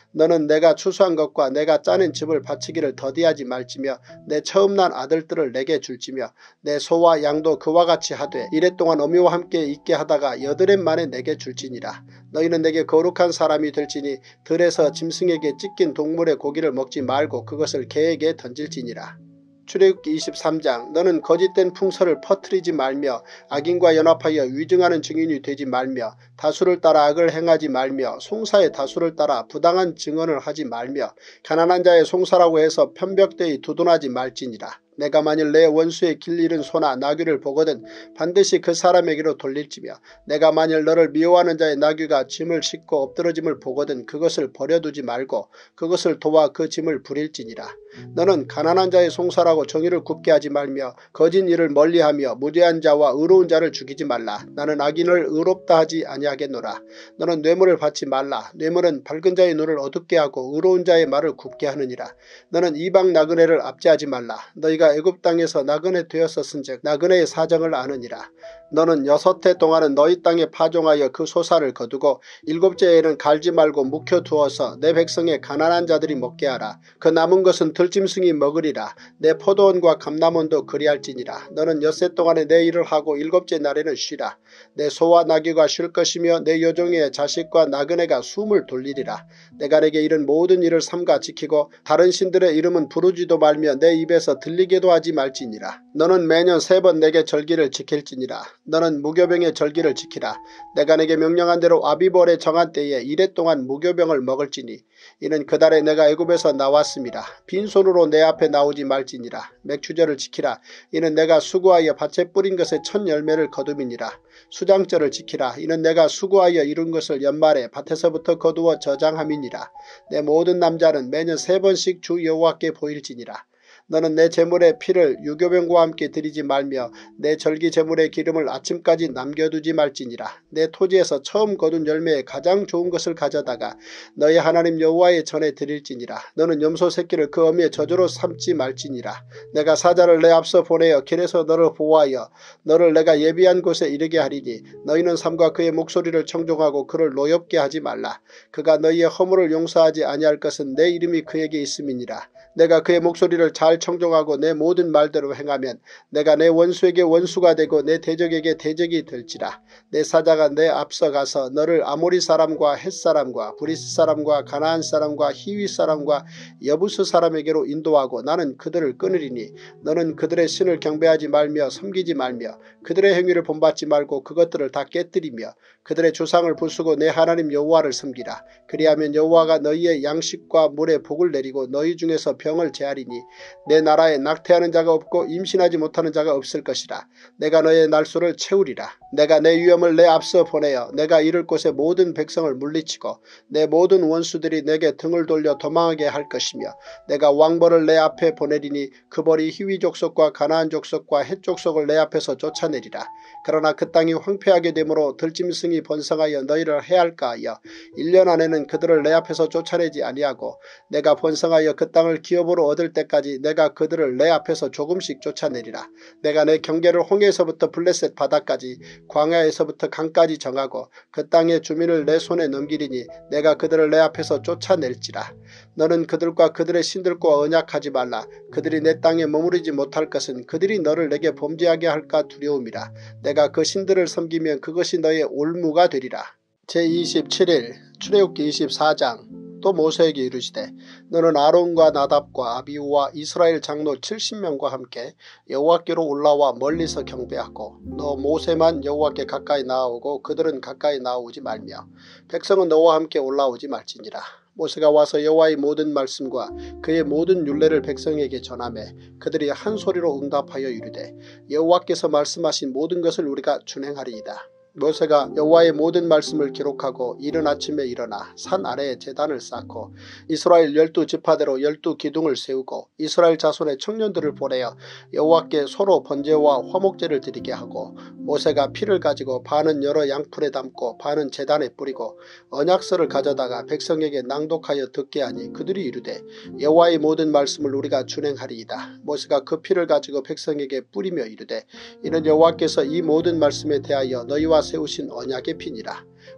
너는 내가 추수한 것과 내가 짜낸 즙을 바치기를 더디하지 말지며 내 처음 난 아들들을 내게 줄지며 내 소와 양도 그와 같이 하되 이랫동안 어미와 함께 있게 하다가 여드렛 만에 내게 줄지니라. 너희는 내게 거룩한 사람이 될지니 들에서 짐승에게 찢긴 동물의 고기를 먹지 말고 그것을 개에게 던질지니라. 출애굽기 이십삼 장 너는 거짓된 풍설을 퍼뜨리지 말며 악인과 연합하여 위증하는 증인이 되지 말며 다수를 따라 악을 행하지 말며 송사의 다수를 따라 부당한 증언을 하지 말며 가난한 자의 송사라고 해서 편벽되이 두둔하지 말지니라. 내가 만일 내 원수의 길 잃은 소나 나귀를 보거든 반드시 그 사람에게로 돌릴지며 내가 만일 너를 미워하는 자의 나귀가 짐을 싣고 엎드러짐을 보거든 그것을 버려두지 말고 그것을 도와 그 짐을 부릴지니라. 너는 가난한 자의 송사라고 정의를 굽게 하지 말며 거짓 일을 멀리하며 무죄한 자와 의로운 자를 죽이지 말라. 나는 악인을 의롭다 하지 아니하겠노라. 너는 뇌물을 받지 말라. 뇌물은 밝은 자의 눈을 어둡게 하고 의로운 자의 말을 굽게 하느니라. 너는 이방 나그네를 압제하지 말라. 너희가 애굽 땅에서 나그네 되었었은즉 나그네의 사정을 아느니라. 너는 여섯 해 동안은 너희 땅에 파종하여 그 소사를 거두고 일곱째 해에는 갈지 말고 묵혀두어서 내 백성의 가난한 자들이 먹게 하라. 그 남은 것은 들짐승이 먹으리라. 내 포도원과 감람원도 그리할지니라. 너는 엿새 동안에 내 일을 하고 일곱째 날에는 쉬라. 내 소와 나귀가 쉴 것이며 내 여종의 자식과 나그네가 숨을 돌리리라. 내가 내게 이른 모든 일을 삼가 지키고 다른 신들의 이름은 부르지도 말며 내 입에서 들리게도 하지 말지니라. 너는 매년 세 번 내게 절기를 지킬지니라. 너는 무교병의 절기를 지키라. 내가 내게 명령한 대로 아비벌의 정한 때에 이래 동안 무교병을 먹을지니 이는 그 달에 내가 애굽에서 나왔음이라. 빈손으로 내 앞에 나오지 말지니라. 맥추절을 지키라. 이는 내가 수고하여 밭에 뿌린 것의 첫 열매를 거둠이니라. 수장절을 지키라. 이는 내가 수고하여 이룬 것을 연말에 밭에서부터 거두어 저장함이니라. 내 모든 남자는 매년 세 번씩 주 여호와께 보일지니라. 너는 내 제물의 피를 유교병과 함께 드리지 말며 내 절기 제물의 기름을 아침까지 남겨두지 말지니라. 내 토지에서 처음 거둔 열매에 가장 좋은 것을 가져다가 너희 하나님 여호와의 전에 드릴지니라. 너는 염소 새끼를 그 어미의 저주로 삼지 말지니라. 내가 사자를 내 앞서 보내어 길에서 너를 보호하여 너를 내가 예비한 곳에 이르게 하리니 너희는 삼가 그의 목소리를 청종하고 그를 노엽게 하지 말라. 그가 너희의 허물을 용서하지 아니할 것은 내 이름이 그에게 있음이니라. 내가 그의 목소리를 잘 청종하고 내 모든 말대로 행하면 내가 내 원수에게 원수가 되고 내 대적에게 대적이 될지라. 내 사자가 내 앞서 가서 너를 아모리 사람과 헷 사람과 브리스 사람과 가나안 사람과 히위 사람과 여부스 사람에게로 인도하고 나는 그들을 끊으리니 너는 그들의 신을 경배하지 말며 섬기지 말며 그들의 행위를 본받지 말고 그것들을 다 깨뜨리며 그들의 조상을 부수고 내 하나님 여호와를 섬기라. 그리하면 여호와가 너희의 양식과 물에 복을 내리고 너희 중에서 병을 제하리니 내 나라에 낙태하는 자가 없고 임신하지 못하는 자가 없을 것이라. 내가 너의 날수를 채우리라. 내가 내 위엄을 내 앞서 보내어 내가 이를 곳의 모든 백성을 물리치고 내 모든 원수들이 내게 등을 돌려 도망하게 할 것이며 내가 왕벌을 내 앞에 보내리니 그 벌이 히위 족속과 가나안 족속과 헷 족속을 내 앞에서 쫓아내리라. 그러나 그 땅이 황폐하게 되므로 들짐승이 번성하여 너희를 해할까 하여 일 년 안에는 그들을 내 앞에서 쫓아내지 아니하고 내가 번성하여 그 땅을 기업으로 얻을 때까지 내가 그들을 내 앞에서 조금씩 쫓아내리라. 내가 내 경계를 홍해에서부터 블레셋 바다까지 광야에서부터 강까지 정하고 그 땅의 주민을 내 손에 넘기리니 내가 그들을 내 앞에서 쫓아낼지라. 너는 그들과 그들의 신들과 언약하지 말라. 그들이 내 땅에 머무르지 못할 것은 그들이 너를 내게 범죄하게 할까 두려움이라. 내가 그 신들을 섬기면 그것이 너의 올무가 되리라. 제이십칠 일 출애굽기 이십사 장 또 모세에게 이르시되 너는 아론과 나답과 아비후와 이스라엘 장로 칠십 명과 함께 여호와께로 올라와 멀리서 경배하고 너 모세만 여호와께 가까이 나아오고 그들은 가까이 나아오지 말며 백성은 너와 함께 올라오지 말지니라. 모세가 와서 여호와의 모든 말씀과 그의 모든 율례를 백성에게 전하매 그들이 한 소리로 응답하여 이르되 여호와께서 말씀하신 모든 것을 우리가 준행하리이다. 모세가 여호와의 모든 말씀을 기록하고 이른 아침에 일어나 산 아래에 제단을 쌓고 이스라엘 열두 지파대로 열두 기둥을 세우고 이스라엘 자손의 청년들을 보내어 여호와께 소로 번제와 화목제를 드리게 하고 모세가 피를 가지고 반은 여러 양풀에 담고 반은 제단에 뿌리고 언약서를 가져다가 백성에게 낭독하여 듣게 하니 그들이 이르되 여호와의 모든 말씀을 우리가 준행하리이다. 모세가 그 피를 가지고 백성에게 뿌리며 이르되 이는 여호와께서 이 모든 말씀에 대하여 너희와 세우신 언약의 피니라.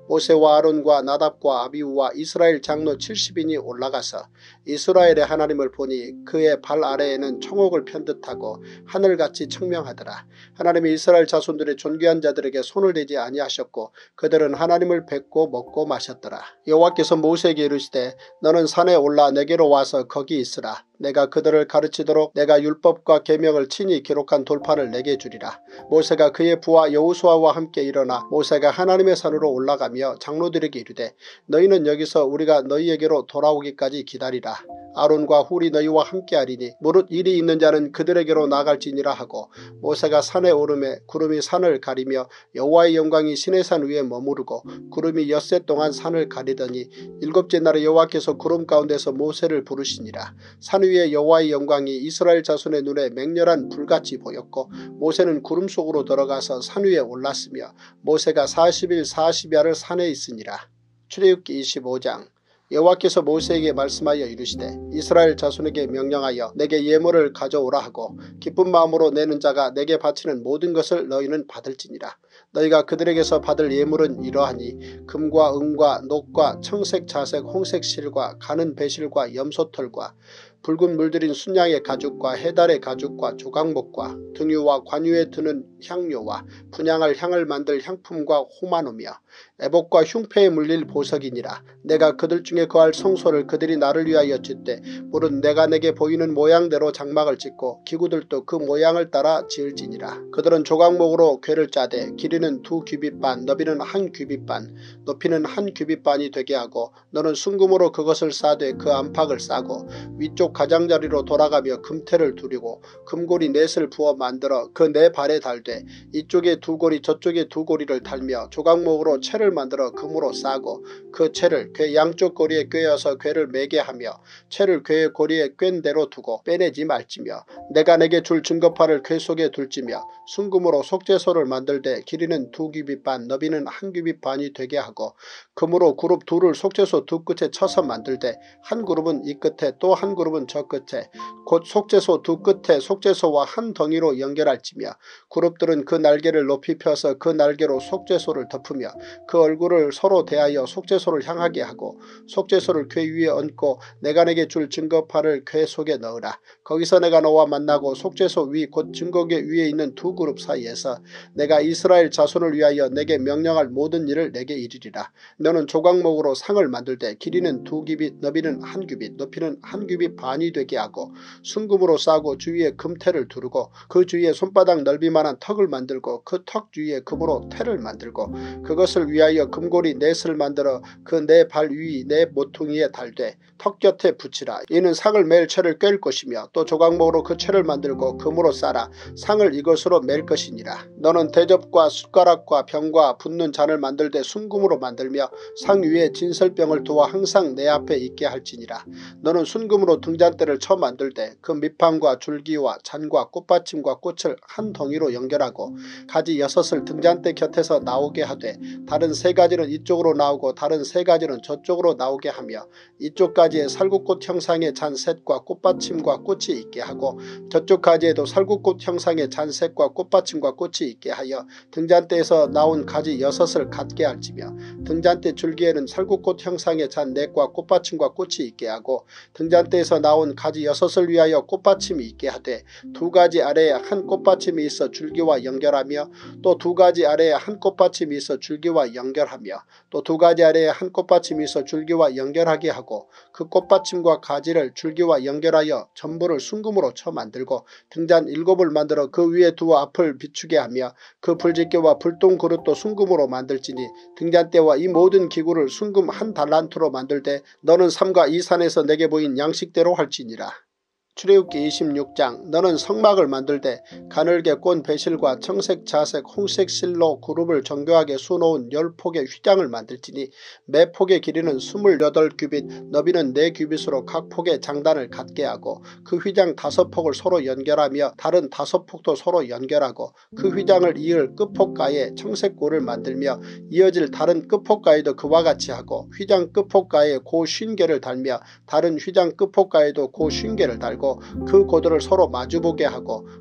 모세와 아론과 나답과 아비후와 이스라엘 장로 칠십인이 올라가서 이스라엘의 하나님을 보니 그의 발 아래에는 청옥을 편 듯하고 하늘같이 청명하더라. 하나님이 이스라엘 자손들의 존귀한 자들에게 손을 대지 아니하셨고 그들은 하나님을 뵙고 먹고 마셨더라. 여호와께서 모세에게 이르시되 너는 산에 올라 내게로 와서 거기 있으라. 내가 그들을 가르치도록 내가 율법과 계명을 친히 기록한 돌판을 내게 주리라. 모세가 그의 부하 여호수아와 함께 일어나 모세가 하나님의 산으로 올라가며 장로들에게 이르되 너희는 여기서 우리가 너희에게로 돌아오기까지 기다리라. 아론과 훌이 너희와 함께하리니 무릇 일이 있는 자는 그들에게로 나갈지니라 하고 모세가 산에 오르매 구름이 산을 가리며 여호와의 영광이 시내산 위에 머무르고 구름이 엿새 동안 산을 가리더니 일곱째 날에 여호와께서 구름 가운데서 모세를 부르시니라. 산 위에 여호와의 영광이 이스라엘 자손의 눈에 맹렬한 불같이 보였고 모세는 구름 속으로 들어가서 산 위에 올랐으며 모세가 사십 일 사십 야를 산에 있으니라. 출애굽기 이십오 장. 여호와께서 모세에게 말씀하여 이르시되 이스라엘 자손에게 명령하여 내게 예물을 가져오라 하고 기쁜 마음으로 내는 자가 내게 바치는 모든 것을 너희는 받을지니라. 너희가 그들에게서 받을 예물은 이러하니 금과 은과 녹과 청색 자색 홍색 실과 가는 배실과 염소털과 붉은 물들인 순양의 가죽과 해달의 가죽과 조각목과 등유와 관유에 드는 향료와 분향할 향을 만들 향품과 호마노며 애복과 흉패에 물릴 보석이니라. 내가 그들 중에 거할 성소를 그들이 나를 위하여 짓되 무릇 내가 내게 보이는 모양대로 장막을 짓고 기구들도 그 모양을 따라 지을지니라. 그들은 조각목으로 궤를 짜되 길이는 두 규빗 반 너비는 한 규빗 반 높이는 한 규빗 반이 되게 하고 너는 순금으로 그것을 싸되 그 안팎을 싸고 위쪽 가장자리로 돌아가며 금태를 두르고 금고리 넷을 부어 만들어 그 네 발에 달되 이쪽에 두 고리 저쪽에 두 고리를 달며 조각목으로 채를 만들어 금으로 싸고 그 채를 궤 양쪽 고리에 꿰어서 궤를 매게 하며 채를 궤의 고리에 꿰인 대로 두고 빼내지 말지며 내가 내게 줄 증거파를 궤 속에 둘지며 순금으로 속죄소를 만들되 길이는 두 규빗 반 너비는 한 규빗 반이 되게 하고 금으로 그룹 둘을 속죄소 두 끝에 쳐서 만들되 한 그룹은 이 끝에 또 한 그룹은 저 끝에 곧 속죄소 두 끝에 속죄소와 한 덩이로 연결할지며 그룹들은 그 날개를 높이 펴서 그 날개로 속죄소를 덮으며 그 얼굴을 서로 대하여 속죄소를 향하게 하고 속죄소를 궤 위에 얹고 내가 내게 줄 증거파를 궤 속에 넣으라. 거기서 내가 너와 만나고 속죄소 위 곧 증거궤 위에 있는 두 그룹 사이에서 내가 이스라엘 자손을 위하여 내게 명령할 모든 일을 내게 이르리라. 너는 조각목으로 상을 만들되 길이는 두 규빗 너비는 한 규빗 높이는 한 규빗 반이 되게 하고 순금으로 싸고 주위에 금태를 두르고 그 주위에 손바닥 넓이만한 턱을 만들고 그 턱 주위에 금으로 태를 만들고 그것을 위하여 금고리 넷을 만들어 그 네 발 위 네 모퉁이에 달되 턱 곁에 붙이라. 이는 상을 맬 채를 꿰일 것이며 또 조각목으로 그 채를 만들고 금으로 싸라. 상을 이것으로 맬 것이니라. 너는 대접과 숟가락과 병과 붓는 잔을 만들되 순금으로 만들며 상 위에 진설병을 두어 항상 내 앞에 있게 할지니라. 너는 순금으로 등잔대를 쳐 만들되 그 밑판과 줄기와 잔과 꽃받침과 꽃을 한 덩이로 연결하고 가지 여섯을 등잔대 곁에서 나오게 하되 다른 세 가지는 이쪽으로 나오고 다른 세 가지는 저쪽으로 나오게 하며 이쪽 가지에 살구꽃 형상의 잔셋과 꽃받침과 꽃이 있게 하고 저쪽 가지에도 살구꽃 형상의 잔셋과 꽃받침과 꽃이 있게 하여 등잔대에서 나온 가지 여섯을 갖게 할지며 등잔대 줄기에는 살구꽃 형상의 잔넷과 꽃받침과 꽃이 있게 하고 등잔대에서 나온 가지 여섯을 위하여 꽃받침이 있게 하되 두 가지 아래에 한 꽃받침이 있어 줄기와 연결하며 또 두 가지 아래에 한 꽃받침이 있어 줄기와 연결하며 또 두 가지 아래에 한 꽃받침이 있어 줄기와 연결하게 하고 그 꽃받침과 가지를 줄기와 연결하여 전부를 순금으로 쳐 만들고 등잔 일곱을 만들어 그 위에 두어 앞을 비추게 하며 그 불집게와 불똥 그릇도 순금으로 만들지니 등잔대와 이 모든 기구를 순금 한 달란트로 만들되 너는 삼가 이 산에서 내게 보인 양식대로 할지니라. 출애굽기 이십육 장. 너는 성막을 만들되 가늘게 꼰 배실과 청색 자색 홍색 실로 그룹을 정교하게 수놓은 열 폭의 휘장을 만들지니 매 폭의 길이는 스물여덟 규빗 너비는 네 규빗으로 각 폭의 장단을 갖게 하고 그 휘장 다섯 폭을 서로 연결하며 다른 다섯 폭도 서로 연결하고 그 휘장을 이을 끝폭가에 청색고를 만들며 이어질 다른 끝폭가에도 그와 같이 하고 휘장 끝폭가에 고 쉰 개를 달며 다른 휘장 끝폭가에도 고 쉰 개를 달고 그 고도를 서로 마주보게 하고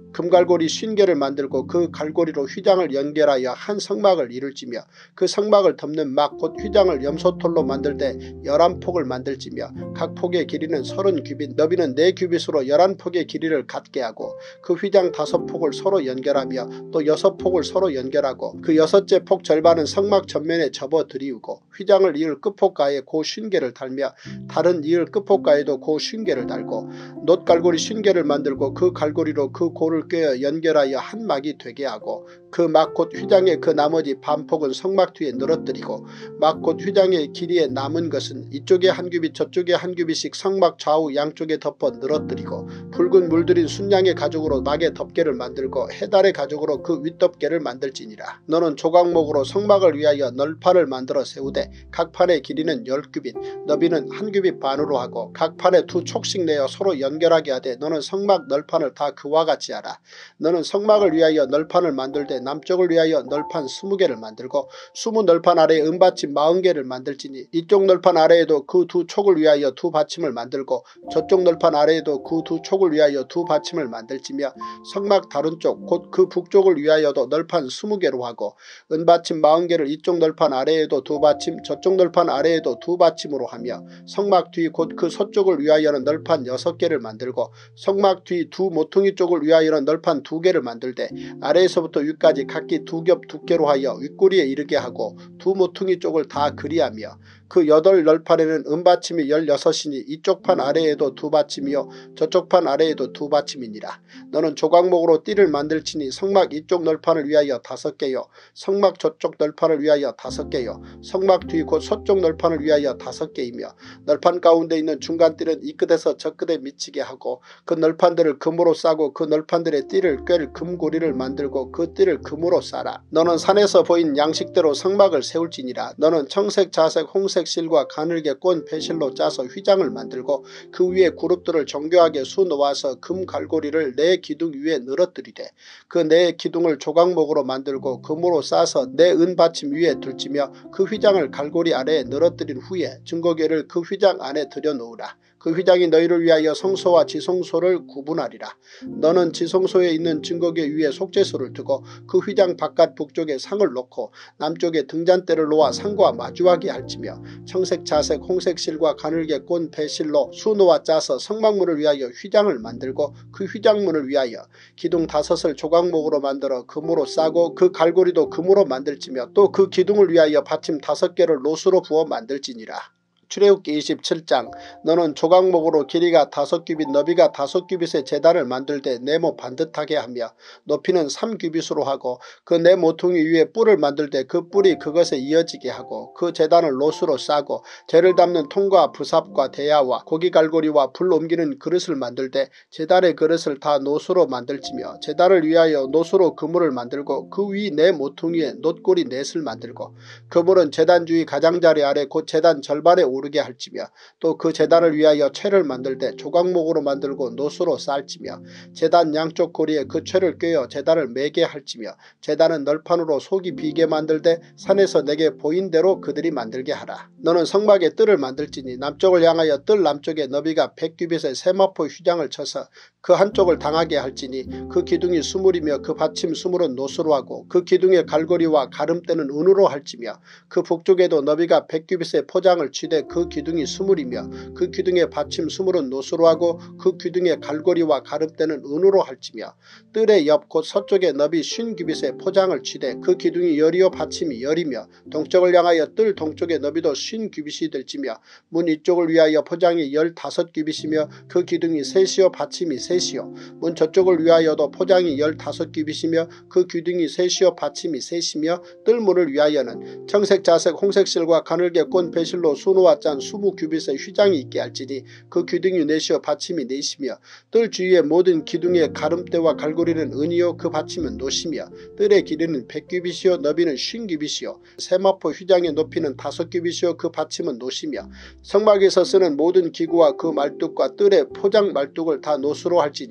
금갈고리 쉰 개를 만들고 그 갈고리로 휘장을 연결하여 한 성막을 이룰지며 그 성막을 덮는 막 곧 휘장을 염소털로 만들 때 열한 폭을 만들지며 각 폭의 길이는 서른 규빗 너비는 네 규빗으로 열한 폭의 길이를 갖게 하고 그 휘장 다섯 폭을 서로 연결하며 또 여섯 폭을 서로 연결하고 그 여섯째 폭 절반은 성막 전면에 접어 들이우고 휘장을 이을 끝폭가에 고 쉰 개를 달며 다른 이을 끝폭가에도 고 쉰 개를 달고 놋갈고리 쉰 개를 만들고 그 갈고리로 그 고를 꿰어 연결하여 한 막이 되게 하고 그 막 곧 휘장의 그 나머지 반폭은 성막 뒤에 늘어뜨리고 막 곧 휘장의 길이에 남은 것은 이쪽에 한 규빗 저쪽에 한 규빗씩 성막 좌우 양쪽에 덮어 늘어뜨리고 붉은 물들인 순양의 가죽으로 막의 덮개를 만들고 해달의 가죽으로 그 윗덮개를 만들지니라. 너는 조각목으로 성막을 위하여 널판을 만들어 세우되 각 판의 길이는 열 규빗 너비는 한 규빗 반으로 하고 각 판에 두 촉씩 내어 서로 연결하게 하되 너는 성막 널판을 다 그와 같이 하라. 너는 성막을 위하여 널판을 만들 때 남쪽을 위하여 널판 스무 개를 만들고 스무 널판 아래에 은받침 마흔 개를 만들지니 이쪽 널판 아래에도 그 두 촉을 위하여 두 받침을 만들고 저쪽 널판 아래에도 그 두 촉을 위하여 두 받침을 만들지며 성막 다른 쪽 곧 그 북쪽을 위하여도 널판 스무 개로 하고 은받침 마흔 개를 이쪽 널판 아래에도 두 받침 저쪽 널판 아래에도 두 받침으로 하며 성막 뒤 곧 그 서쪽을 위하여는 널판 여섯 개를 만들고 성막 뒤 두 모퉁이 쪽을 위하여는 널판 두 개를 만들되 아래에서부터 위까지 각기 두 겹 두께로 하여 윗꼬리에 이르게 하고 두 모퉁이 쪽을 다 그리하며 그 여덟 널판에는 은받침이 열여섯이니 이쪽 판 아래에도 두 받침이요 저쪽 판 아래에도 두 받침이니라. 너는 조각목으로 띠를 만들지니 성막 이쪽 널판을 위하여 다섯 개요 성막 저쪽 널판을 위하여 다섯 개요 성막 뒤 곧 서쪽 널판을 위하여 다섯 개이며 널판 가운데 있는 중간띠는 이 끝에서 저 끝에 미치게 하고 그 널판들을 금으로 싸고 그 널판들의 띠를 꿰를 금고리를 만들고 그 띠를 금으로 싸라. 너는 산에서 보인 양식대로 성막을 세울지니라. 너는 청색 자색 홍색 실과 가늘게 꼰 배실로 짜서 휘장을 만들고 그 위에 그룹들을 정교하게 수놓아서 금 갈고리를 네 기둥 위에 늘어뜨리되 그 네 기둥을 조각목으로 만들고 금으로 싸서 네 은받침 위에 둘지며 그 휘장을 갈고리 아래에 늘어뜨린 후에 증거궤를 그 휘장 안에 들여놓으라. 그 휘장이 너희를 위하여 성소와 지성소를 구분하리라. 너는 지성소에 있는 증거궤 위에 속죄소를 두고 그 휘장 바깥 북쪽에 상을 놓고 남쪽에 등잔대를 놓아 상과 마주하게 할지며 청색 자색 홍색 실과 가늘게 꼰 배실로 수놓아 짜서 성막문을 위하여 휘장을 만들고 그 휘장문을 위하여 기둥 다섯을 조각목으로 만들어 금으로 싸고 그 갈고리도 금으로 만들지며 또 그 기둥을 위하여 받침 다섯 개를 노수로 부어 만들지니라. 출애굽기 이십칠 장 너는 조각목으로 길이가 다섯 규빗 너비가 다섯 규빗의 제단을 만들 때 네모 반듯하게 하며 높이는 삼 규빗으로 하고 그 네 모퉁이 위에 뿔을 만들 때 그 뿔이 그것에 이어지게 하고 그 제단을 노수로 싸고 재를 담는 통과 부삽과 대야와 고기갈고리와 불 옮기는 그릇을 만들 때 제단의 그릇을 다 노수로 만들지며 제단을 위하여 노수로 그물을 만들고 그 위 네 모퉁이에 놋고리 넷을 만들고 그물은 제단 주위 가장자리 아래 곧 제단 절반에 오르게 할지며 또 그 제단을 위하여 채를 만들 때 조각목으로 만들고 노수로 쌓을지며 제단 양쪽 고리에 그 채를 꿰어 제단을 매게 할지며 제단은 널판으로 속이 비게 만들 때 산에서 내게 보인 대로 그들이 만들게 하라. 너는 성막에 뜰을 만들지니 남쪽을 향하여 뜰 남쪽에 너비가 백 규빗의 세마포 휘장을 쳐서 그 한쪽을 당하게 할지니 그 기둥이 수물이며 그 받침 수물은 노수로 하고 그 기둥의 갈고리와 가름대는 은으로 할지며 그 북쪽에도 너비가 백 규빗의 포장을 취되 그 기둥이 수물이며 그 기둥의 받침 수물은 노수로 하고 그 기둥의 갈고리와 가름대는 은으로 할지며 뜰의 옆 곧 서쪽에 너비 쉰 규빗의 포장을 취되 그 기둥이 열이요 받침이 열이며 동쪽을 향하여 뜰 동쪽의 너비도 쉰 규빗이 될지며 문 이쪽을 위하여 포장이 열다섯 규빗이며 그 기둥이 셋이요 받침이 셋이요 문 저쪽을 위하여도 포장이 열다섯 규빗이며 그 기둥이 셋이요 받침이 셋이며 뜰 문을 위하여는 청색 자색 홍색 실과 가늘게 꼰 배실로 수놓아 짠 스무 규빗의 휘장이 있게 할지니 그 기둥이 넷이요 받침이 넷이며 뜰 주위의 모든 기둥의 가름대와 갈고리는 은이요 그 받침은 노시며 뜰의 길이는 백 규빗이요 너비는 쉰 규빗이요 세마포 휘장의 높이는 다섯 규빗이요 그 받침은 노시며 성막에서 쓰는 모든 기구와 그 말뚝과 뜰의 포장 말뚝을 다 노수로 할지니라.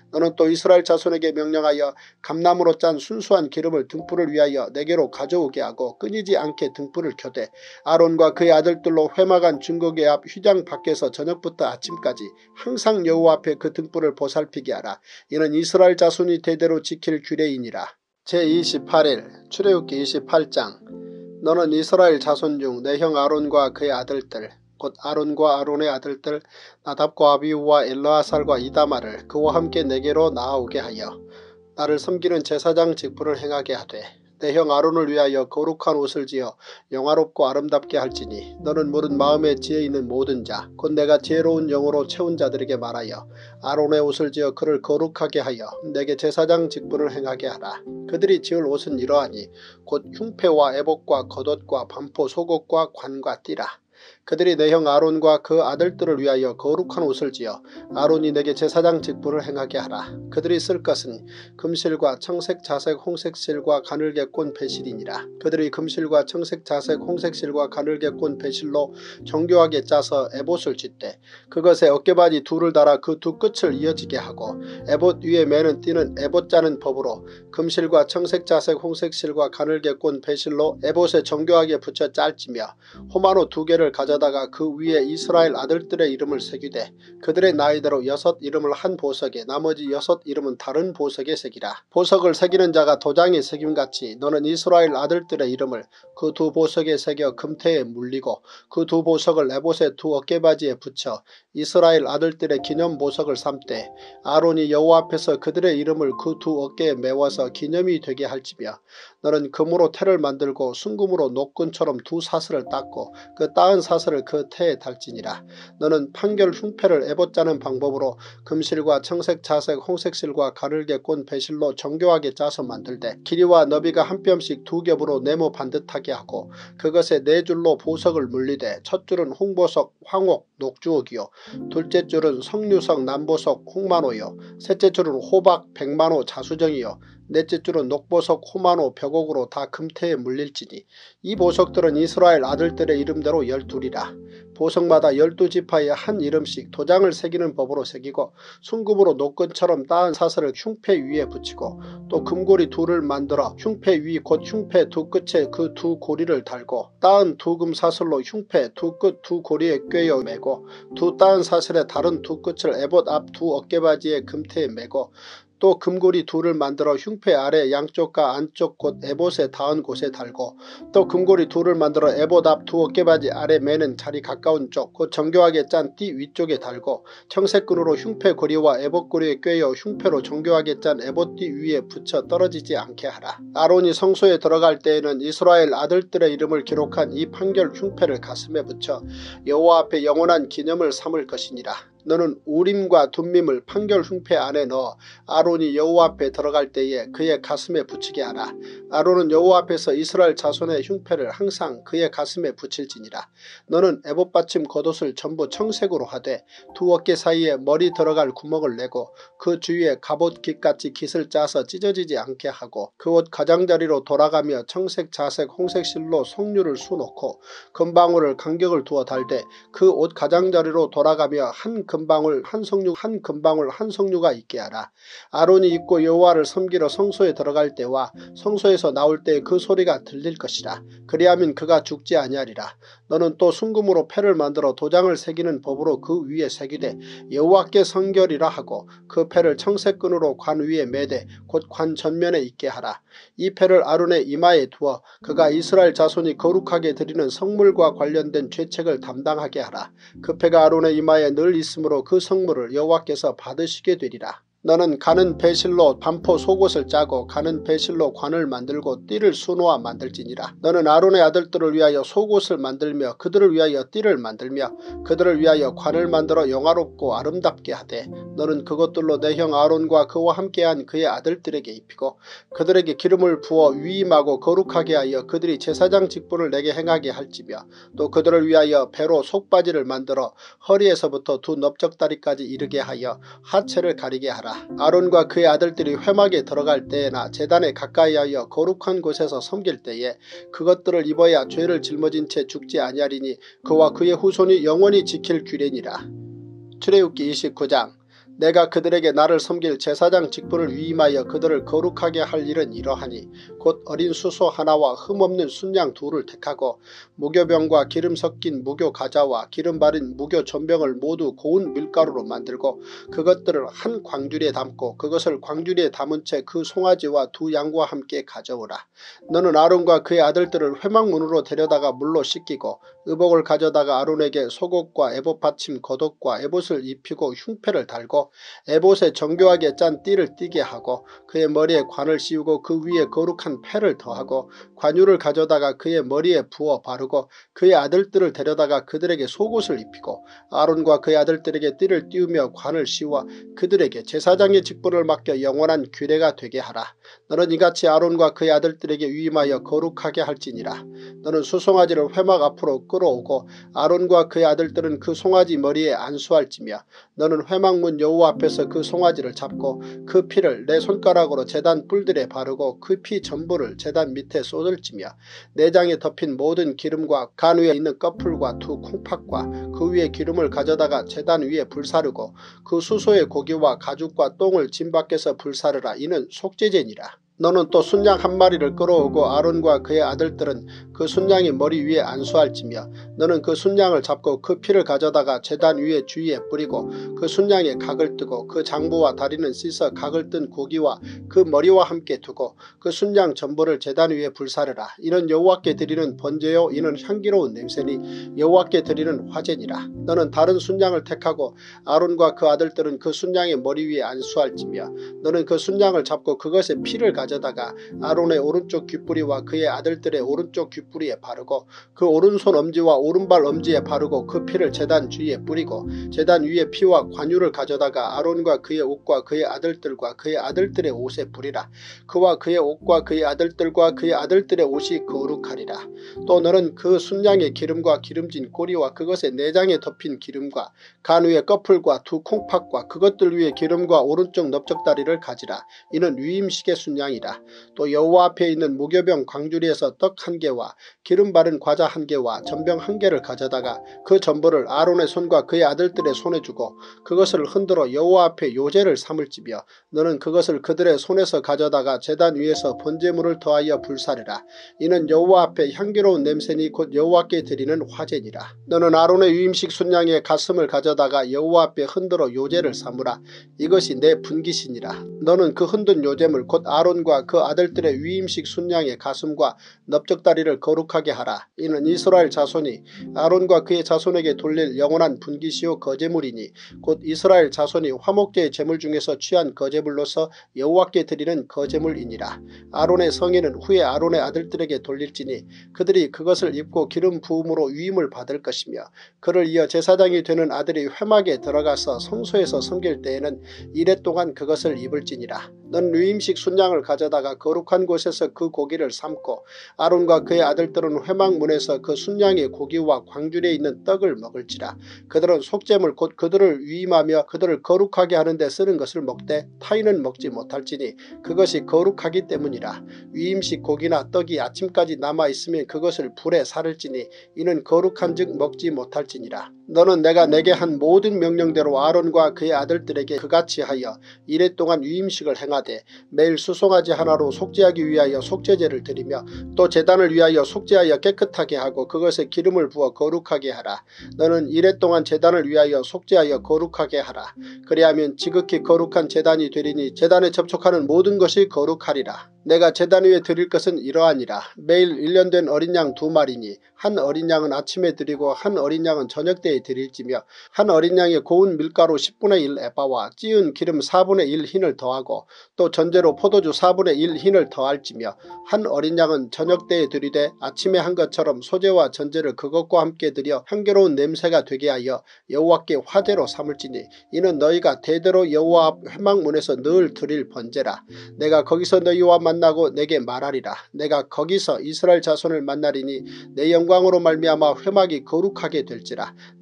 너는 또 이스라엘 자손에게 명령하여 감나무로 짠 순수한 기름을 등불을 위하여 내게로 가져오게 하고 끊이지 않게 등불을 켜되 아론과 그의 아들들로 회막안 증거궤 앞 휘장 밖에서 저녁부터 아침까지 항상 여호와 앞에 그 등불을 보살피게 하라. 이는 이스라엘 자손이 대대로 지킬 규례이니라. 제이십팔 일 출애굽기 이십팔 장. 너는 이스라엘 자손 중 내 형 아론과 그의 아들들 곧 아론과 아론의 아들들 나답과 아비후와 엘르아살과 이다말을 그와 함께 내게로 나아오게 하여 나를 섬기는 제사장 직분을 행하게 하되 내 형 아론을 위하여 거룩한 옷을 지어 영화롭고 아름답게 할지니 너는 물은 마음에 지혜 있는 모든 자 곧 내가 지혜로운 영으로 채운 자들에게 말하여 아론의 옷을 지어 그를 거룩하게 하여 내게 제사장 직분을 행하게 하라. 그들이 지을 옷은 이러하니 곧 흉패와 에봇과 겉옷과 반포 속옷과 관과 띠라. 그들이 내 형 아론과 그 아들들을 위하여 거룩한 옷을 지어 아론이 내게 제사장 직분을 행하게 하라. 그들이 쓸 것은 금실과 청색 자색 홍색 실과 가늘게 꼰 배실이니라. 그들이 금실과 청색 자색 홍색 실과 가늘게 꼰 배실로 정교하게 짜서 에봇을 짓되 그것에 어깨바지 둘을 달아 그 두 끝을 이어지게 하고 에봇 위에 매는 띠는 에봇 짜는 법으로 금실과 청색 자색 홍색 실과 가늘게 꼰 배실로 에봇에 정교하게 붙여 짤지며 호마노 두 개를 가져다가 그 위에 이스라엘 아들들의 이름을 새기되 그들의 나이대로 여섯 이름을 한 보석에 나머지 여섯 이름은 다른 보석에 새기라. 보석을 새기는 자가 도장에 새김같이 너는 이스라엘 아들들의 이름을 그 두 보석에 새겨 금태에 물리고 그 두 보석을 에봇의 두 어깨바지에 붙여 이스라엘 아들들의 기념 보석을 삼되 아론이 여호와 앞에서 그들의 이름을 그 두 어깨에 메워서 기념이 되게 할지며 너는 금으로 태를 만들고 순금으로 녹근처럼 두 사슬을 닦고 그 따은 사슬을 그 태에 달지니라. 너는 판결 흉패를 에봇 짜는 방법으로 금실과 청색 자색 홍색 실과 가늘게 꼰 배실로 정교하게 짜서 만들되 길이와 너비가 한 뼘씩 두 겹으로 네모 반듯하게 하고 그것에 네 줄로 보석을 물리되 첫 줄은 홍보석 황옥 녹주옥이요 둘째 줄은 석류석 남보석 홍만호요 셋째 줄은 호박 백만호 자수정이요 넷째 줄은 녹보석 호만호 벽옥으로 다 금태에 물릴지니 이 보석들은 이스라엘 아들들의 이름대로 열둘이라. 보석마다 열두 지파에 한 이름씩 도장을 새기는 법으로 새기고 순금으로 녹근처럼 따은 사슬을 흉패 위에 붙이고 또 금고리 둘을 만들어 흉패 위 곧 흉패 두 끝에 그 두 고리를 달고 따은 두 금 사슬로 흉패 두 끝 두 고리에 꿰어 매고 두 따은 사슬의 다른 두 끝을 에봇 앞 두 어깨바지에 금태에 매고 또 금고리 둘을 만들어 흉패 아래 양쪽과 안쪽 곧 에봇에 닿은 곳에 달고 또 금고리 둘을 만들어 에봇 앞 두 어깨바지 아래 매는 자리 가까운 쪽 곧 정교하게 짠 띠 위쪽에 달고 청색끈으로 흉패 고리와 에봇 고리에 꿰어 흉패로 정교하게 짠 에봇 띠 위에 붙여 떨어지지 않게 하라. 아론이 성소에 들어갈 때에는 이스라엘 아들들의 이름을 기록한 이 판결 흉패를 가슴에 붙여 여호와 앞에 영원한 기념을 삼을 것이니라. 너는 우림과 둠밈을 판결 흉패 안에 넣어 아론이 여호와 앞에 들어갈 때에 그의 가슴에 붙이게 하라. 아론은 여호와 앞에서 이스라엘 자손의 흉패를 항상 그의 가슴에 붙일지니라. 너는 에봇 받침 겉옷을 전부 청색으로 하되 두 어깨 사이에 머리 들어갈 구멍을 내고 그 주위에 갑옷 깃같이 깃을 짜서 찢어지지 않게 하고 그 옷 가장자리로 돌아가며 청색 자색 홍색 실로 석류를 수놓고 금방울을 간격을 두어 달되 그 옷 가장자리로 돌아가며 한 금방울 한 석류 한 금방울 한 석류가 있게 하라. 아론이 입고 여호와를 섬기러 성소에 들어갈 때와 성소에서 나올 때 그 소리가 들릴 것이라. 그리하면 그가 죽지 아니하리라. 너는 또 순금으로 패를 만들어 도장을 새기는 법으로 그 위에 새기되 여호와께 성결이라 하고 그 패를 청색끈으로 관 위에 매되 곧 관 전면에 있게 하라. 이 패를 아론의 이마에 두어 그가 이스라엘 자손이 거룩하게 드리는 성물과 관련된 죄책을 담당하게 하라. 그 패가 아론의 이마에 늘 있으므로 그 성물을 여호와께서 받으시게 되리라. 너는 가는 배실로 반포 속옷을 짜고 가는 배실로 관을 만들고 띠를 수놓아 만들지니라. 너는 아론의 아들들을 위하여 속옷을 만들며 그들을 위하여 띠를 만들며 그들을 위하여 관을 만들어 영화롭고 아름답게 하되 너는 그것들로 내 형 아론과 그와 함께한 그의 아들들에게 입히고 그들에게 기름을 부어 위임하고 거룩하게 하여 그들이 제사장 직분을 내게 행하게 할지며 또 그들을 위하여 배로 속바지를 만들어 허리에서부터 두 넓적다리까지 이르게 하여 하체를 가리게 하라. 아론과 그의 아들들이 회막에 들어갈 때에나 제단에 가까이하여 거룩한 곳에서 섬길 때에 그것들을 입어야 죄를 짊어진 채 죽지 아니하리니 그와 그의 후손이 영원히 지킬 규례니라. 출애굽기 이십구 장. 내가 그들에게 나를 섬길 제사장 직분을 위임하여 그들을 거룩하게 할 일은 이러하니 곧 어린 수소 하나와 흠없는 순양 둘을 택하고 무교병과 기름 섞인 무교 가자와 기름 바른 무교 전병을 모두 고운 밀가루로 만들고 그것들을 한 광주리에 담고 그것을 광주리에 담은 채 그 송아지와 두 양과 함께 가져오라. 너는 아론과 그의 아들들을 회막문으로 데려다가 물로 씻기고 의복을 가져다가 아론에게 속옷과 에봇 받침 겉옷과 에봇을 입히고 흉패를 달고 에봇에 정교하게 짠 띠를 띠게 하고 그의 머리에 관을 씌우고 그 위에 거룩한 패를 더하고 관유를 가져다가 그의 머리에 부어 바르고 그의 아들들을 데려다가 그들에게 속옷을 입히고 아론과 그의 아들들에게 띠를 띄우며 관을 씌워 그들에게 제사장의 직분을 맡겨 영원한 규례가 되게 하라. 너는 이같이 아론과 그의 아들들에게 위임하여 거룩하게 할지니라. 너는 수송아지를 회막 앞으로 끌어오고 아론과 그의 아들들은 그 송아지 머리에 안수할지며 너는 회막문 여호와 앞에서 그 송아지를 잡고 그 피를 내 손가락으로 제단 뿔들에 바르고 그 피 전부를 제단 밑에 쏟을지며 내장에 덮인 모든 기름과 간 위에 있는 꺼풀과 두 콩팥과 그 위에 기름을 가져다가 제단 위에 불사르고 그 수소의 고기와 가죽과 똥을 진 밖에서 불사르라. 이는 속죄제니라. 너는 또 순양 한 마리를 끌어오고 아론과 그의 아들들은 그 순양의 머리 위에 안수할지며 너는 그 순양을 잡고 그 피를 가져다가 제단 위에 주위에 뿌리고 그 순양의 각을 뜨고 그 장부와 다리는 씻어 각을 뜬 고기와 그 머리와 함께 두고 그 순양 전부를 제단 위에 불사르라. 이는 여호와께 드리는 번제요 이는 향기로운 냄새니 여호와께 드리는 화제니라. 너는 다른 순양을 택하고 아론과 그 아들들은 그 순양의 머리 위에 안수할지며 너는 그 순양을 잡고 그것의 피를 가져 가져다가 아론의 오른쪽 귓뿌리와 그의 아들들의 오른쪽 귓뿌리에 바르고 그 오른손 엄지와 오른발 엄지에 바르고 그 피를 제단 주위에 뿌리고 제단 위에 피와 관유를 가져다가 아론과 그의 옷과 그의 아들들과 그의 아들들의 옷에 뿌리라. 그와 그의 옷과 그의 아들들과 그의 아들들의 옷이 거룩하리라. 또 너는 그 순양의 기름과 기름진 꼬리와 그것의 내장에 덮인 기름과 간 위에 꺼풀과 두 콩팥과 그것들 위에 기름과 오른쪽 넓적다리를 가지라. 이는 위임식의 순양이 또 여호와 앞에 있는 무교병 광주리에서 떡 한 개와 기름 바른 과자 한 개와 전병 한 개를 가져다가 그 전부를 아론의 손과 그의 아들들의 손에 주고 그것을 흔들어 여호와 앞에 요제를 삼을지며 너는 그것을 그들의 손에서 가져다가 제단 위에서 번제물을 더하여 불사르라. 이는 여호와 앞에 향기로운 냄새니 곧 여호와께 드리는 화제니라. 너는 아론의 위임식 순양의 가슴을 가져다가 여호와 앞에 흔들어 요제를 삼으라. 이것이 내 분깃이니라. 너는 그 흔든 요제물 곧 아론 그 아들들의 위임식 순양의 가슴과 넓적다리를 거룩하게 하라. 이는 이스라엘 자손이 아론과 그의 자손에게 돌릴 영원한 분깃이요 거제물이니 곧 이스라엘 자손이 화목제의 제물 중에서 취한 거제물로서 여호와께 드리는 거제물이니라. 아론의 성에는 후에 아론의 아들들에게 돌릴지니 그들이 그것을 입고 기름 부음으로 위임을 받을 것이며 그를 이어 제사장이 되는 아들이 회막에 들어가서 성소에서 섬길 때에는 이래 동안 그것을 입을지니라. 넌 위임식 순양을 가져다가 거룩한 곳에서 그 고기를 삶고 아론과 그의 아들들은 회막문에서 그 순양의 고기와 광주리에 있는 떡을 먹을지라. 그들은 속죄물 곧 그들을 위임하며 그들을 거룩하게 하는 데 쓰는 것을 먹되 타인은 먹지 못할지니 그것이 거룩하기 때문이라. 위임식 고기나 떡이 아침까지 남아있으면 그것을 불에 사를지니 이는 거룩한 즉 먹지 못할지니라. 너는 내가 내게 한 모든 명령대로 아론과 그의 아들들에게 그같이 하여 이래 동안 위임식을 행하되 매일 수송아지 하나로 속죄하기 위하여 속죄제를 드리며 또 제단을 위하여 속죄하여 깨끗하게 하고 그것에 기름을 부어 거룩하게 하라. 너는 이래 동안 제단을 위하여 속죄하여 거룩하게 하라. 그리하면 지극히 거룩한 제단이 되리니 제단에 접촉하는 모든 것이 거룩하리라. 내가 제단 위에 드릴 것은 이러하니라. 매일 일 년 된 어린 양 두 마리니 한 어린 양은 아침에 드리고 한 어린 양은 저녁때에 드릴지며 한 어린 양의 고운 밀가루 십분의 일 에바와 찌은 기름 사분의 일 흰을 더하고 또 전제로 포도주 사분의 일 흰을 더할지며 한 어린 양은 저녁때에 드리되 아침에 한 것처럼 소제와 전제를 그것과 함께 드려 향기로운 냄새가 되게 하여 여호와께 화제로 삼을지니 이는 너희가 대대로 여호와 앞 회막문에서 늘 드릴 번제라. 내가 거기서 너희와 만나고 내게 말하리라. 내가 거기서 이스라엘 자손을 만나리니 내 영광으로 말미암아 회막이 거룩하게 될지라.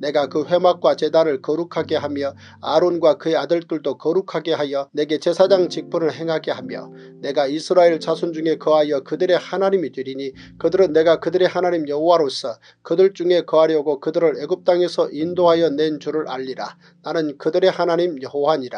내가 그 회막과 제단을 거룩하게 하며 아론과 그의 아들들도 거룩하게 하여 내게 제사장 직분을 행하게 하며 내가 이스라엘 자손 중에 거하여 그들의 하나님이 되리니 그들은 내가 그들의 하나님 여호와로서 그들 중에 거하려고 그들을 애굽 땅에서 인도하여 낸 줄을 알리라. 나는 그들의 하나님 여호와니라.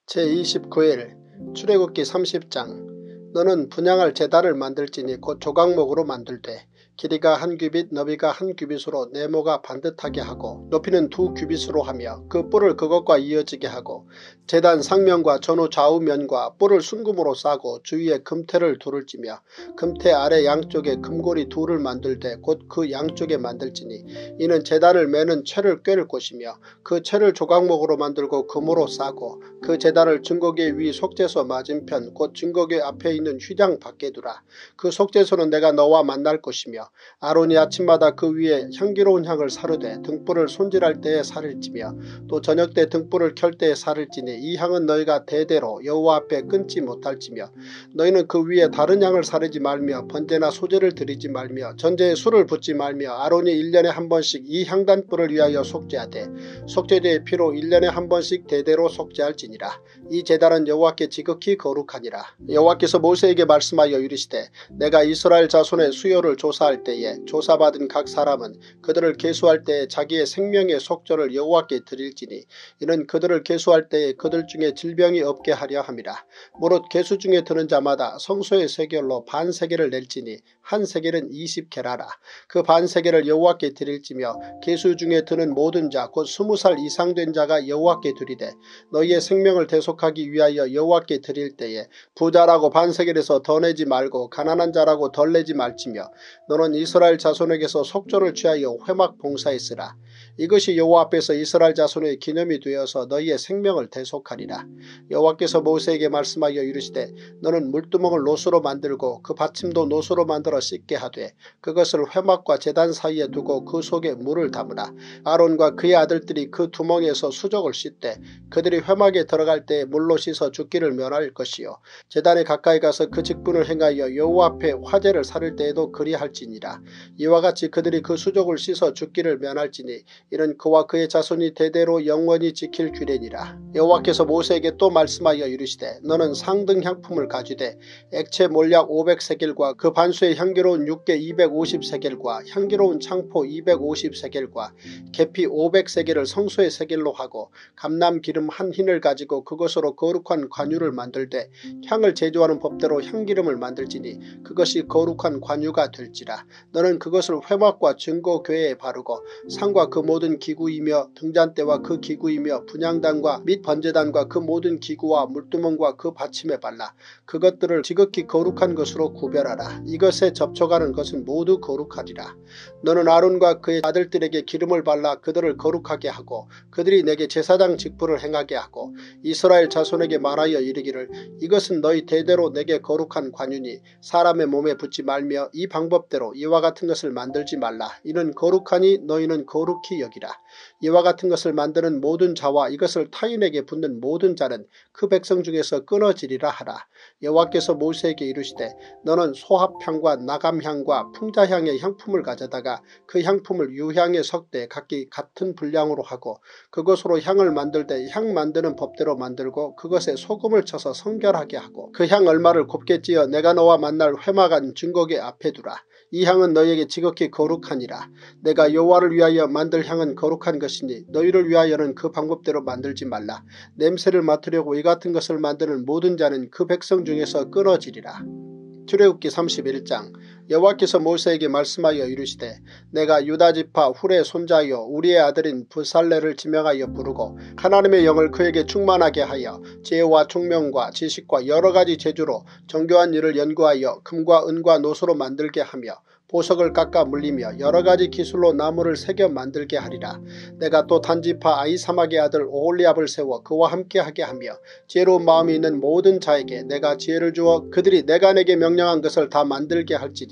제이십구 일 출애굽기 삼십 장. 너는 분향할 제단을 만들지니 곧 조각목으로 만들되 길이가 한 규빗 너비가 한 규빗으로 네모가 반듯하게 하고 높이는 두 규빗으로 하며 그 뿔을 그것과 이어지게 하고 제단 상면과 전후 좌우면과 뿔을 순금으로 싸고 주위에 금태를 둘을 찌며 금태 아래 양쪽에 금고리 둘을 만들되 곧 그 양쪽에 만들지니 이는 제단을 매는 채를 꿰를 것이며 그 채를 조각목으로 만들고 금으로 싸고 그 제단을 증거궤 위 속죄소 맞은편 곧 증거궤 앞에 있는 휘장 밖에 두라. 그 속죄소는 내가 너와 만날 것이며 아론이 아침마다 그 위에 향기로운 향을 사르되 등불을 손질할 때에 살을 찌며 또 저녁 때 등불을 켤 때에 살을 찌니 이 향은 너희가 대대로 여호와 앞에 끊지 못할지며 너희는 그 위에 다른 향을 사르지 말며 번제나 소제를 드리지 말며 전제에 술을 붓지 말며 아론이 일 년에 한 번씩 이 향단불을 위하여 속죄하되 속죄제의 피로 일 년에 한 번씩 대대로 속죄할지니라. 이 제단은 여호와께 지극히 거룩하니라. 여호와께서 모세에게 말씀하여 이르시되 내가 이스라엘 자손의 수요를 조사할 때에 조사받은 각 사람은 그들을 계수할 때에 자기의 생명의 속절을 여호와께 드릴지니 이는 그들을 계수할 때에 그들 중에 질병이 없게 하려 함이라. 무릇 계수 중에 드는 자마다 성소의 세겔로 반 세겔을 낼지니 한 세겔은 이십 게라라. 그 반 세겔을 여호와께 드릴지며 계수 중에 드는 모든 자 곧 스무 살 이상 된 자가 여호와께 드리되 너희의 생명을 대속하기 위하여 여호와께 드릴 때에 부자라고 반 세겔에서 더 내지 말고 가난한 자라고 덜 내지 말지며 너는 이스라엘 자손에게서 속죄를 취하여 회막 봉사에 쓰라. 이것이 여호와 앞에서 이스라엘 자손의 기념이 되어서 너희의 생명을 대속하리라. 여호와께서 모세에게 말씀하여 이르시되 너는 물두멍을 노수로 만들고 그 받침도 노수로 만들어 씻게 하되 그것을 회막과 제단 사이에 두고 그 속에 물을 담으라. 아론과 그의 아들들이 그 두멍에서 수족을 씻되 그들이 회막에 들어갈 때에 물로 씻어 죽기를 면할 것이요 제단에 가까이 가서 그 직분을 행하여 여호와 앞에 화제를 사를 때에도 그리할지니라. 이와 같이 그들이 그 수족을 씻어 죽기를 면할지니 이는 그와 그의 자손이 대대로 영원히 지킬 규례니라. 여호와께서 모세에게 또 말씀하여 이르시되 너는 상등 향품을 가지되 액체 몰약 오백 세겔과 그 반수의 향기로운 육개 이백오십 세겔과 향기로운 창포 이백오십 세겔과 계피 오백 세겔을 성소의 세겔로 하고 감람 기름 한 흰을 가지고 그것으로 거룩한 관유를 만들되 향을 제조하는 법대로 향기름을 만들지니 그것이 거룩한 관유가 될지라. 너는 그것을 회막과 증거궤에 바르고 상과 그 모든 기구이며 등잔대와 그 기구이며 분향단과 및 번제단과 그 모든 기구와 물두멍과 그 받침에 발라 그것들을 지극히 거룩한 것으로 구별하라. 이것에 접촉하는 것은 모두 거룩하리라. 너는 아론과 그의 아들들에게 기름을 발라 그들을 거룩하게 하고 그들이 내게 제사장 직분을 행하게 하고 이스라엘 자손에게 말하여 이르기를 이것은 너희 대대로 내게 거룩한 관유니 사람의 몸에 붓지 말며 이 방법대로 이와 같은 것을 만들지 말라. 이는 거룩하니 너희는 거룩히 여기라. 이와 같은 것을 만드는 모든 자와 이것을 타인에게 붓는 모든 자는 그 백성 중에서 끊어지리라 하라. 여호와께서 모세에게 이르시되 너는 소합향과 나감향과 풍자향의 향품을 가져다가 그 향품을 유향에 섞되 각기 같은 분량으로 하고 그것으로 향을 만들 때 향 만드는 법대로 만들고 그것에 소금을 쳐서 성결하게 하고 그 향 얼마를 곱게 찌어 내가 너와 만날 회막안 증거궤 앞에 두라. 이 향은 너희에게 지극히 거룩하니라. 내가 여호와를 위하여 만들 향은 거룩한 것이니 너희를 위하여는 그 방법대로 만들지 말라. 냄새를 맡으려고 이 같은 것을 만드는 모든 자는 그 백성 중에서 끊어지리라. 출애굽기 삼십일 장. 여호와께서 모세에게 말씀하여 이르시되 내가 유다지파 훌의 손자여 우리의 아들인 부살레를 지명하여 부르고 하나님의 영을 그에게 충만하게 하여 지혜와 총명과 지식과 여러가지 재주로 정교한 일을 연구하여 금과 은과 노소로 만들게 하며 보석을 깎아 물리며 여러가지 기술로 나무를 새겨 만들게 하리라. 내가 또 단지파 아히사막의 아들 오홀리압을 세워 그와 함께하게 하며 지혜로운 마음이 있는 모든 자에게 내가 지혜를 주어 그들이 내가 내게 명령한 것을 다 만들게 할지니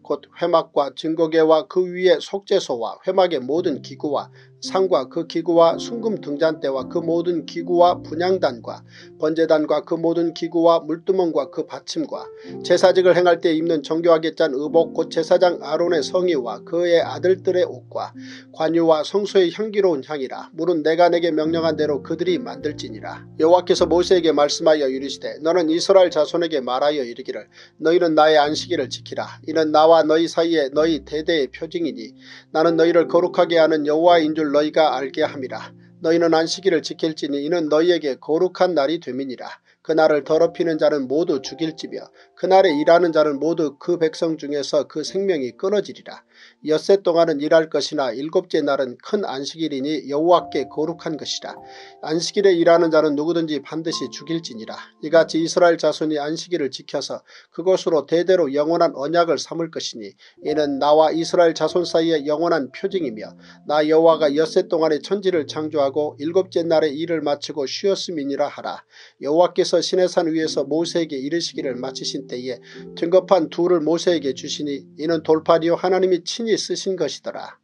곧 회막과 증거궤와 그 위에 속죄소와 회막의 모든 기구와 상과 그 기구와 순금 등잔대와 그 모든 기구와 분향단과 번제단과 그 모든 기구와 물두멍과 그 받침과 제사직을 행할 때 입는 정교하게 짠 의복 곧 제사장 아론의 성의와 그의 아들들의 옷과 관유와 성소의 향기로운 향이라. 물은 내가 내게 명령한 대로 그들이 만들지니라. 여호와께서 모세에게 말씀하여 이르시되 너는 이스라엘 자손에게 말하여 이르기를 너희는 나의 안식일을 지키라. 이는 나와 너희 사이에 너희 대대의 표징이니 나는 너희를 거룩하게 하는 여호와인 줄 너희가 알게 함이라. 너희는 안식일을 지킬지니 이는 너희에게 거룩한 날이 됨이니라. 그날을 더럽히는 자는 모두 죽일지며 그날에 일하는 자는 모두 그 백성 중에서 그 생명이 끊어지리라. 엿새 동안은 일할 것이나 일곱째 날은 큰 안식일이니 여호와께 거룩한 것이라. 안식일에 일하는 자는 누구든지 반드시 죽일지니라. 이같이 이스라엘 자손이 안식일을 지켜서 그것으로 대대로 영원한 언약을 삼을 것이니 이는 나와 이스라엘 자손 사이에 영원한 표징이며 나 여호와가 엿새 동안에 천지를 창조하고 일곱째 날에 일을 마치고 쉬었음이니라 하라. 여호와께서 시내산 위에서 모세에게 이르시기를 마치신 때에 등겁한 둘을 모세에게 주시니 이는 돌판이요 하나님이 친히 쓰신 것이더라.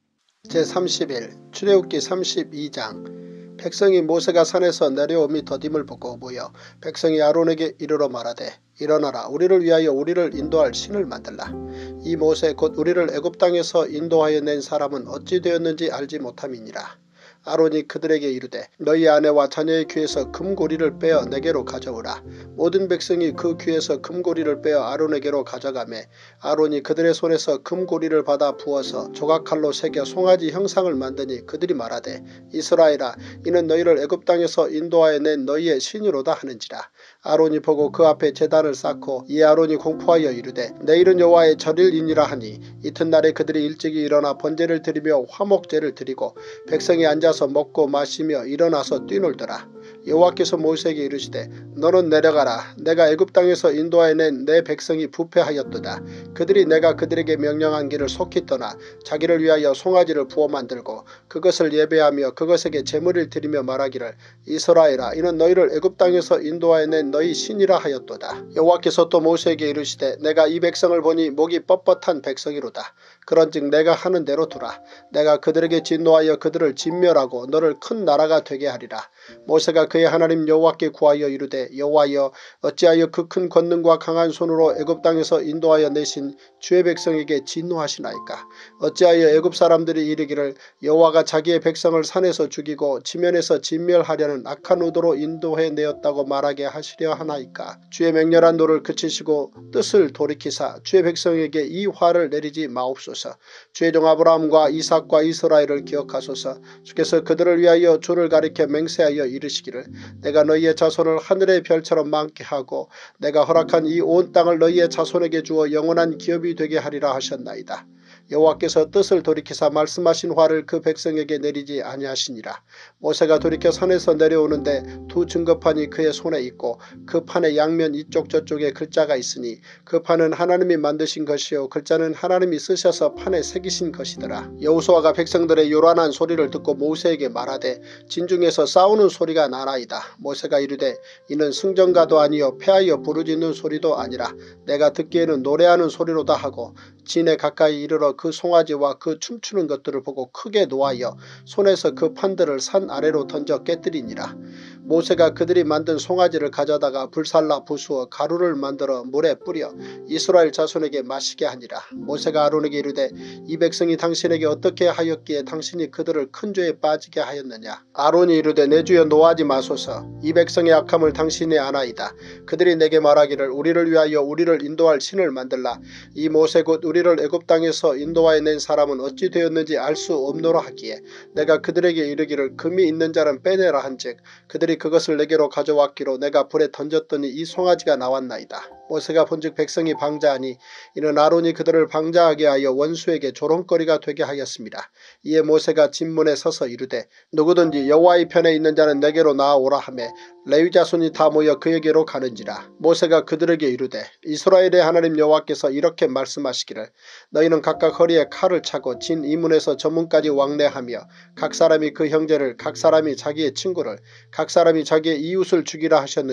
제삼십일 출애굽기 삼십이 장. 백성이 모세가 산에서 내려옴이 더딤을 보고 모여 백성이 아론에게 이르러 말하되 일어나라. 우리를 위하여 우리를 인도할 신을 만들라. 이 모세 곧 우리를 애굽 땅에서 인도하여 낸 사람은 어찌 되었는지 알지 못함이니라. 아론이 그들에게 이르되 너희 아내와 자녀의 귀에서 금고리를 빼어 내게로 가져오라. 모든 백성이 그 귀에서 금고리를 빼어 아론에게로 가져가매 아론이 그들의 손에서 금고리를 받아 부어서 조각칼로 새겨 송아지 형상을 만드니 그들이 말하되 이스라엘아 이는 너희를 애굽 땅에서 인도하여 낸 너희의 신이로다 하는지라. 아론이 보고 그 앞에 제단을 쌓고 이 아론이 공포하여 이르되 내일은 여호와의 절일이니라 하니 이튿날에 그들이 일찍이 일어나 번제를 드리며 화목제를 드리고 백성이 앉아 먹고 마시며 일어나서 뛰놀더라. 여호와께서 모세에게 이르시되 너는 내려가라. 내가 애굽 땅에서 인도하여 낸 내 백성이 부패하였도다. 그들이 내가 그들에게 명령한 길을 속히 떠나 자기를 위하여 송아지를 부어 만들고 그것을 예배하며 그것에게 제물을 드리며 말하기를 이스라엘아 이는 너희를 애굽 땅에서 인도하여 낸 너희 신이라 하였도다. 여호와께서 또 모세에게 이르시되 내가 이 백성을 보니 목이 뻣뻣한 백성이로다. 그런즉 내가 하는 대로 두라. 내가 그들에게 진노하여 그들을 진멸하고 너를 큰 나라가 되게 하리라. 모세가 그의 하나님 여호와께 구하여 이르되 여호와여 어찌하여 그 큰 권능과 강한 손으로 애굽 땅에서 인도하여 내신 주의 백성에게 진노하시나이까. 어찌하여 애굽 사람들이 이르기를 여호와가 자기의 백성을 산에서 죽이고 지면에서 진멸하려는 악한 의도로 인도해 내었다고 말하게 하시려 하나이까. 주의 맹렬한 노를 그치시고 뜻을 돌이키사 주의 백성에게 이 화를 내리지 마옵소서. 주의 종 아브라함과 이삭과 이스라엘을 기억하소서. 주께서 그들을 위하여 주를 가리켜 맹세하여 이르시기를 내가 너희의 자손을 하늘의 별처럼 많게 하고 내가 허락한 이 온 땅을 너희의 자손에게 주어 영원한 기업이 되게 하리라 하셨나이다. 여호와께서 뜻을 돌이키사 말씀하신 화를 그 백성에게 내리지 아니하시니라. 모세가 돌이켜 산에서 내려오는데 두 증거판이 그의 손에 있고 그 판의 양면 이쪽 저쪽에 글자가 있으니 그 판은 하나님이 만드신 것이요 글자는 하나님이 쓰셔서 판에 새기신 것이더라. 여호수아가 백성들의 요란한 소리를 듣고 모세에게 말하되 진중에서 싸우는 소리가 나나이다. 모세가 이르되 이는 승전가도 아니요 패하여 부르짖는 소리도 아니라 내가 듣기에는 노래하는 소리로다 하고 진에 가까이 이르러 그 송아지와 그 춤추는 것들을 보고 크게 노하여 손에서 그 판들을 산 아래로 던져 깨뜨리니라. 모세가 그들이 만든 송아지를 가져다가 불살라 부수어 가루를 만들어 물에 뿌려 이스라엘 자손에게 마시게 하니라. 모세가 아론에게 이르되 이 백성이 당신에게 어떻게 하였기에 당신이 그들을 큰 죄에 빠지게 하였느냐. 아론이 이르되 내 주여 노하지 마소서. 이 백성의 악함을 당신이 아나이다. 그들이 내게 말하기를 우리를 위하여 우리를 인도할 신을 만들라. 이 모세 곧 우리를 애굽 땅에서 인도하여 낸 사람은 어찌 되었는지 알 수 없노라 하기에 내가 그들에게 이르기를 금이 있는 자는 빼내라 한즉 그들이 그것을 내게로 가져왔기로 내가 불에 던졌더니 이 송아지가 나왔나이다. 모세가 본즉 백성이 방자하니 이는 아론이 그들을 방자하게 하여 원수에게 조롱거리가 되게 하였습니다. 이에 모세가 진문에 서서 이르되 누구든지 여호와의 편에 있는 자는 내게로 나아오라 하매 레위 자손이 다 모여 그에게로 가는지라. 모세가 그들에게 이르되 이스라엘의 하나님 여호와께서 이렇게 말씀하시기를 너희는 각각 허리에 칼을 차고 진 이문에서 저문까지 왕래하며 각 사람이 그 형제를 각 사람이 자기의 친구를 각 사람이 자기의 이웃을 죽이라 하셨느니라.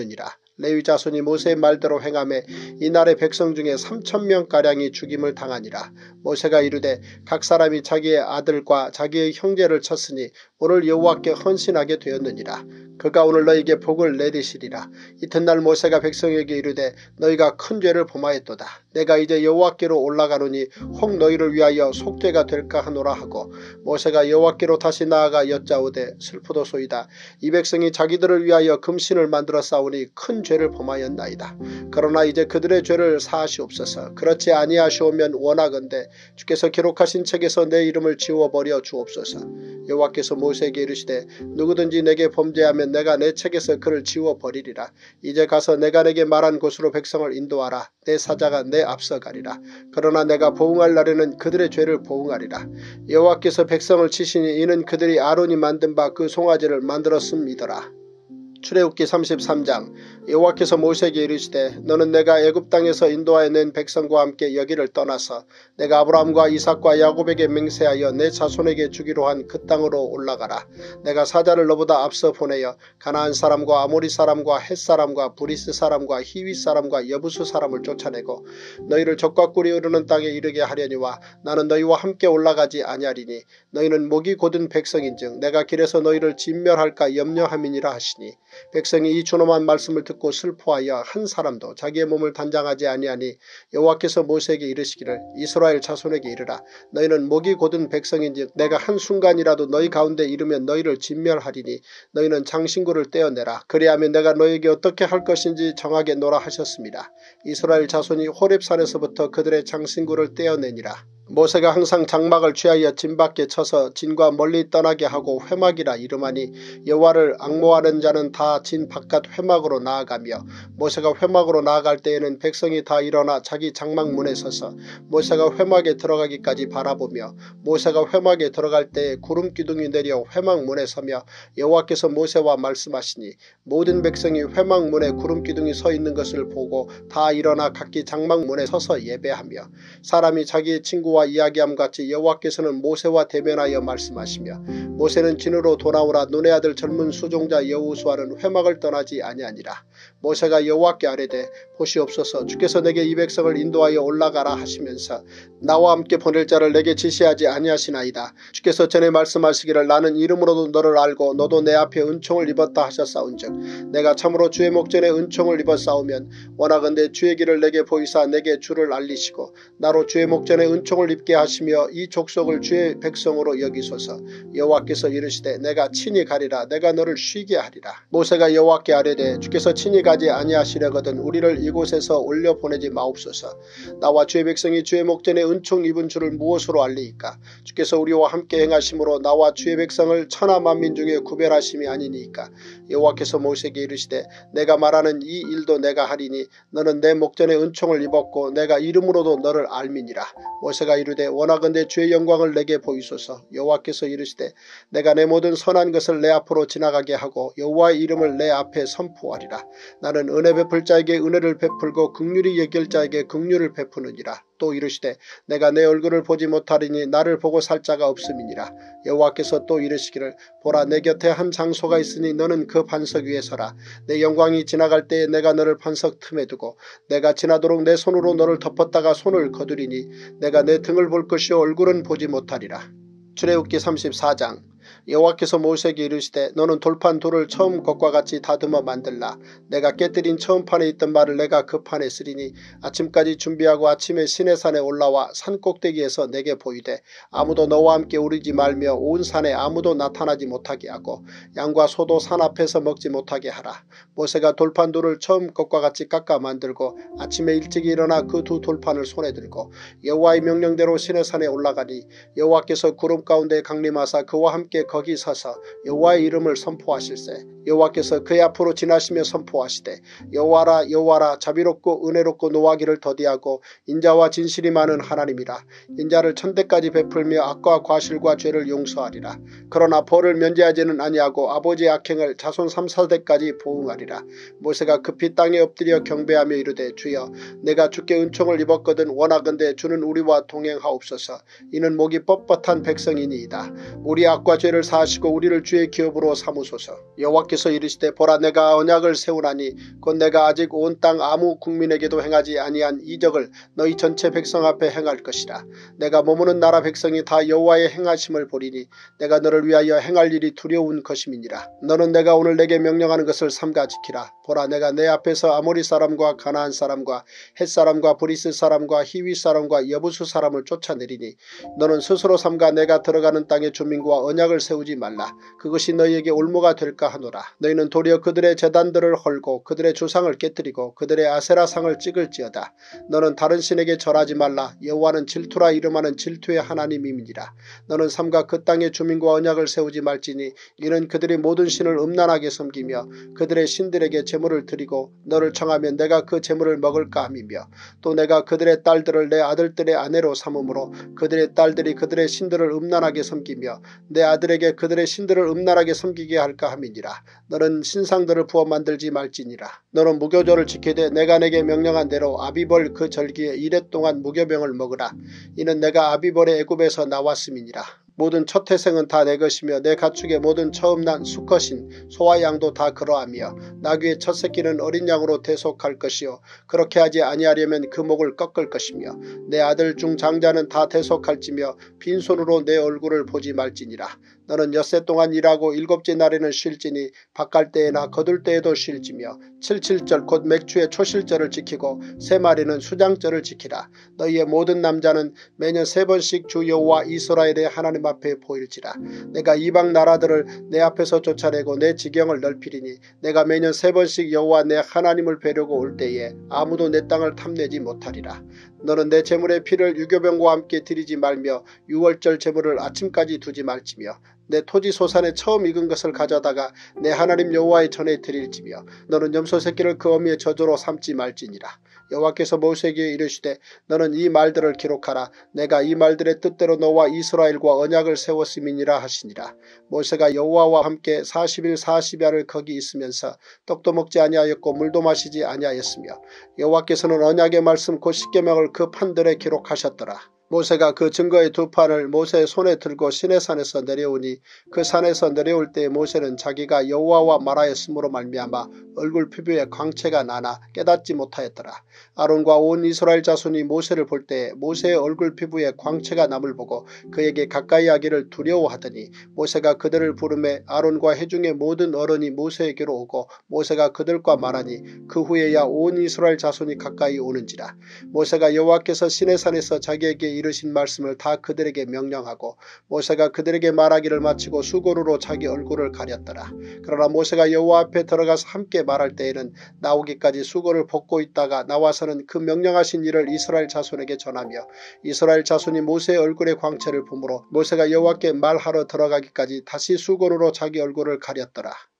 레위 자손이 모세의 말대로 행하매 이날의 백성 중에 삼천 명가량이 죽임을 당하니라. 모세가 이르되 각 사람이 자기의 아들과 자기의 형제를 쳤으니 오늘 여호와께 헌신하게 되었느니라. 그가 오늘 너희에게 복을 내리시리라. 이튿날 모세가 백성에게 이르되 너희가 큰 죄를 범하였도다. 내가 이제 여호와께로 올라가노니 혹 너희를 위하여 속죄가 될까 하노라 하고 모세가 여호와께로 다시 나아가 여짜오되 슬프도소이다. 이 백성이 자기들을 위하여 금신을 만들어 싸우니 큰 죄를 범하였나이다. 그러나 이제 그들의 죄를 사하시옵소서. 그렇지 아니하시오면 원하건대 주께서 기록하신 책에서 내 이름을 지워버려 주옵소서. 여호와께서 모세에게 이르시되 누구든지 내게 범죄하면 내가 내 책에서 그를 지워버리리라. 이제 가서 내가 내게 말한 곳으로 백성을 인도하라. 내 사자가 내 앞서 가리라. 그러나 내가 보응할 날에는 그들의 죄를 보응하리라. 여호와께서 백성을 치시니 이는 그들이 아론이 만든 바 그 송아지를 만들었음이더라. 출애굽기 삼십삼 장. 여호와께서 모세에게 이르시되 너는 내가 애굽 땅에서 인도하여 낸 백성과 함께 여기를 떠나서 내가 아브라함과 이삭과 야곱에게 맹세하여 내 자손에게 주기로 한 그 땅으로 올라가라. 내가 사자를 너보다 앞서 보내어 가나안 사람과 아모리 사람과 헷 사람과 브리스 사람과 히위 사람과 여부수 사람을 쫓아내고 너희를 적과 꿀이 흐르는 땅에 이르게 하려니와 나는 너희와 함께 올라가지 아니하리니 너희는 목이 곧은 백성인즉 내가 길에서 너희를 진멸할까 염려함이니라 하시니 백성이 이 준엄한 말씀을 듣고 슬퍼하여 한 사람도 자기의 몸을 단장하지 아니하니 여호와께서 모세에게 이르시기를 이스라엘 자손에게 이르라. 너희는 목이 곧은 백성인즉 내가 한순간이라도 너희 가운데 이르면 너희를 진멸하리니 너희는 장신구를 떼어내라. 그리하면 내가 너희에게 어떻게 할 것인지 정하게 노라 하셨습니다. 이스라엘 자손이 호렙산에서부터 그들의 장신구를 떼어내니라. 모세가 항상 장막을 취하여 진 밖에 쳐서 진과 멀리 떠나게 하고 회막이라 이름하니 여호와를 앙모하는 자는 다 진 바깥 회막으로 나아가며 모세가 회막으로 나아갈 때에는 백성이 다 일어나 자기 장막 문에 서서 모세가 회막에 들어가기까지 바라보며 모세가 회막에 들어갈 때에 구름 기둥이 내려 회막 문에 서며 여호와께서 모세와 말씀하시니 모든 백성이 회막 문에 구름 기둥이 서 있는 것을 보고 다 일어나 각기 장막 문에 서서 예배하며 사람이 자기의 친구와 이야기함 같이 여호와께서는 모세와 대면하여 말씀하시며 모세는 진으로 돌아오라. 눈의 아들 젊은 수종자 여호수아는 회막을 떠나지 아니하니라. 모세가 여호와께 아뢰되 보시옵소서 주께서 내게 이 백성을 인도하여 올라가라 하시면서 나와 함께 보낼 자를 내게 지시하지 아니하시나이다. 주께서 전에 말씀하시기를 나는 이름으로도 너를 알고 너도 내 앞에 은총을 입었다 하셨사온즉 내가 참으로 주의 목전에 은총을 입었사오면 원하건대 주의 길을 내게 보이사 내게 주를 알리시고 나로 주의 목전에 은총을 입게 하시며 이 족속을 주의 백성으로 여기소서. 여호와께서 이르시되 내가 친히 가리라. 내가 너를 쉬게 하리라. 모세가 여호와께 아뢰되 주께서 친히 가지 아니하시려거든 우리를 이곳에서 올려보내지 마옵소서. 나와 주의 백성이 주의 목전에 은총 입은 줄을 무엇으로 알리이까. 주께서 우리와 함께 행하심으로 나와 주의 백성을 천하 만민 중에 구별하심이 아니니까. 여호와께서 모세에게 이르시되 내가 말하는 이 일도 내가 하리니 너는 내 목전에 은총을 입었고 내가 이름으로도 너를 알미니라. 모세가 이르되 원하건대 주의 영광을 내게 보이소서. 여호와께서 이르시되 내가 내 모든 선한 것을 내 앞으로 지나가게 하고 여호와의 이름을 내 앞에 선포하리라. 나는 은혜 베풀 자에게 은혜를 베풀고 긍휼히 여길 자에게 긍휼을 베푸느니라. 또 이르시되 내가 내 얼굴을 보지 못하리니 나를 보고 살 자가 없음이니라. 여호와께서 또 이르시기를 보라 내 곁에 한 장소가 있으니 너는 그 반석 위에 서라. 내 영광이 지나갈 때에 내가 너를 반석 틈에 두고 내가 지나도록 내 손으로 너를 덮었다가 손을 거두리니 내가 내 등을 볼 것이요 얼굴은 보지 못하리라. 출애굽기 삼십사 장. 여호와께서 모세에게 이르시되 너는 돌판 돌을 처음 것과 같이 다듬어 만들라. 내가 깨뜨린 처음 판에 있던 말을 내가 그 판에 쓰리니 아침까지 준비하고 아침에 시내산에 올라와 산 꼭대기에서 내게 보이되 아무도 너와 함께 오르지 말며 온 산에 아무도 나타나지 못하게 하고 양과 소도 산 앞에서 먹지 못하게 하라. 모세가 돌판 돌을 처음 것과 같이 깎아 만들고 아침에 일찍 일어나 그 두 돌판을 손에 들고 여호와의 명령대로 시내산에 올라가니 여호와께서 구름 가운데 강림하사 그와 함께 거기 서서 여호와의 이름을 선포하실세. 여호와께서 그의 앞으로 지나시며 선포하시되 여호와라 여호와라 자비롭고 은혜롭고 노하기를 더디하고 인자와 진실이 많은 하나님이라. 인자를 천대까지 베풀며 악과 과실과 죄를 용서하리라. 그러나 벌을 면제하지는 아니하고 아버지의 악행을 자손 삼 사대까지 보응하리라. 모세가 급히 땅에 엎드려 경배하며 이르되 주여 내가 주께 은총을 입었거든 원하건대 주는 우리와 동행하옵소서. 이는 목이 뻣뻣한 백성이니이다. 우리 악과 죄를 우리를 사하시고 우리를 주의 기업으로 삼으소서. 여호와께서 이르시되 보라 내가 언약을 세우나니 곧 내가 아직 온 땅 아무 국민에게도 행하지 아니한 이적을 너희 전체 백성 앞에 행할 것이라. 내가 머무는 나라 백성이 다 여호와의 행하심을 보리니 내가 너를 위하여 행할 일이 두려운 것임이니라. 너는 내가 오늘 내게 명령하는 것을 삼가 지키라. 보라 내가 내 앞에서 아모리 사람과 가나안 사람과 헷 사람과 브리스 사람과 히위 사람과 여부수 사람을 쫓아내리니 너는 스스로 삼가 내가 들어가는 땅의 주민과 언약을 세우지 말라. 그것이 너희에게 올무가 될까 하노라. 너희는 도리어 그들의 제단들을 헐고 그들의 주상을 깨뜨리고 그들의 아세라상을 찍을지어다. 너는 다른 신에게 절하지 말라. 여호와는 질투라 이름하는 질투의 하나님임이니라. 너는 삼가 그 땅의 주민과 언약을 세우지 말지니 이는 그들이 모든 신을 음란하게 섬기며 그들의 신들에게 제물을 드리고 너를 청하면 내가 그 제물을 먹을까 함이며 또 내가 그들의 딸들을 내 아들들의 아내로 삼음으로 그들의 딸들이 그들의 신들을 음란하게 섬기며 내 아들에게 그들의 신들을 음란하게 섬기게 할까 함이니라. 너는 신상들을 부어 만들지 말지니라. 너는 무교절을 지키되 내가 내게 명령한 대로 아비벌 그 절기에 이레 동안 무교병을 먹으라. 이는 내가 아비벌의 애굽에서 나왔음이니라. 모든 첫 태생은 다 내 것이며 내 가축의 모든 처음 난 수컷인 소와 양도 다 그러하며 나귀의 첫 새끼는 어린 양으로 대속할 것이요 그렇게 하지 아니하려면 그 목을 꺾을 것이며 내 아들 중 장자는 다 대속할지며 빈손으로 내 얼굴을 보지 말지니라. 너는 엿새 동안 일하고 일곱째 날에는 쉴지니 바깔 때에나 거둘 때에도 쉴지며 칠칠절 곧 맥추의 초실절을 지키고 세 마리는 수장절을 지키라. 너희의 모든 남자는 매년 세 번씩 주 여호와 이스라엘의 하나님 앞에 보일지라. 내가 이방 나라들을 내 앞에서 쫓아내고 내 지경을 넓히리니 내가 매년 세 번씩 여호와 내 하나님을 뵈려고 올 때에 아무도 내 땅을 탐내지 못하리라. 너는 내 제물의 피를 유교병과 함께 드리지 말며 유월절 제물을 아침까지 두지 말지며 내 토지 소산에 처음 익은 것을 가져다가 내 하나님 여호와의 전에 드릴지며 너는 염소 새끼를 그 어미의 저주로 삼지 말지니라. 여호와께서 모세에게 이르시되 너는 이 말들을 기록하라. 내가 이 말들의 뜻대로 너와 이스라엘과 언약을 세웠음이니라 하시니라. 모세가 여호와와 함께 사십 일 사십 야를 거기 있으면서 떡도 먹지 아니하였고 물도 마시지 아니하였으며 여호와께서는 언약의 말씀 곧 십계명을 그 판들에 기록하셨더라. 모세가 그 증거의 두 판을 모세의 손에 들고 시내산에서 내려오니 그 산에서 내려올 때 모세는 자기가 여호와와 말하였으므로 말미암아 얼굴 피부에 광채가 나나 깨닫지 못하였더라. 아론과 온 이스라엘 자손이 모세를 볼 때 모세의 얼굴 피부에 광채가 남을 보고 그에게 가까이 하기를 두려워하더니 모세가 그들을 부르매 아론과 회중의 모든 어른이 모세에게로 오고 모세가 그들과 말하니 그 후에야 온 이스라엘 자손이 가까이 오는지라. 모세가 여호와께서 시내산에서 자기에게 이르신 말씀을 다 그들에게 명령하고 모세가 그들에게 말하기를 마치고 수고루로 자기 얼굴을 가렸더라. 그러나 모세가 여호와 앞에 들어가서 함께 말할 때에는 나오기까지 수고를 벗고 있다가 나와서는 그 명령하신 일을 이스라엘 자손에게 전하며 이스라엘 자손이 모세의 얼굴의 광채를 보므로 모세가 여호와께 말하러 들어가기까지 다시 수고루로 자기 얼굴을 가렸더라.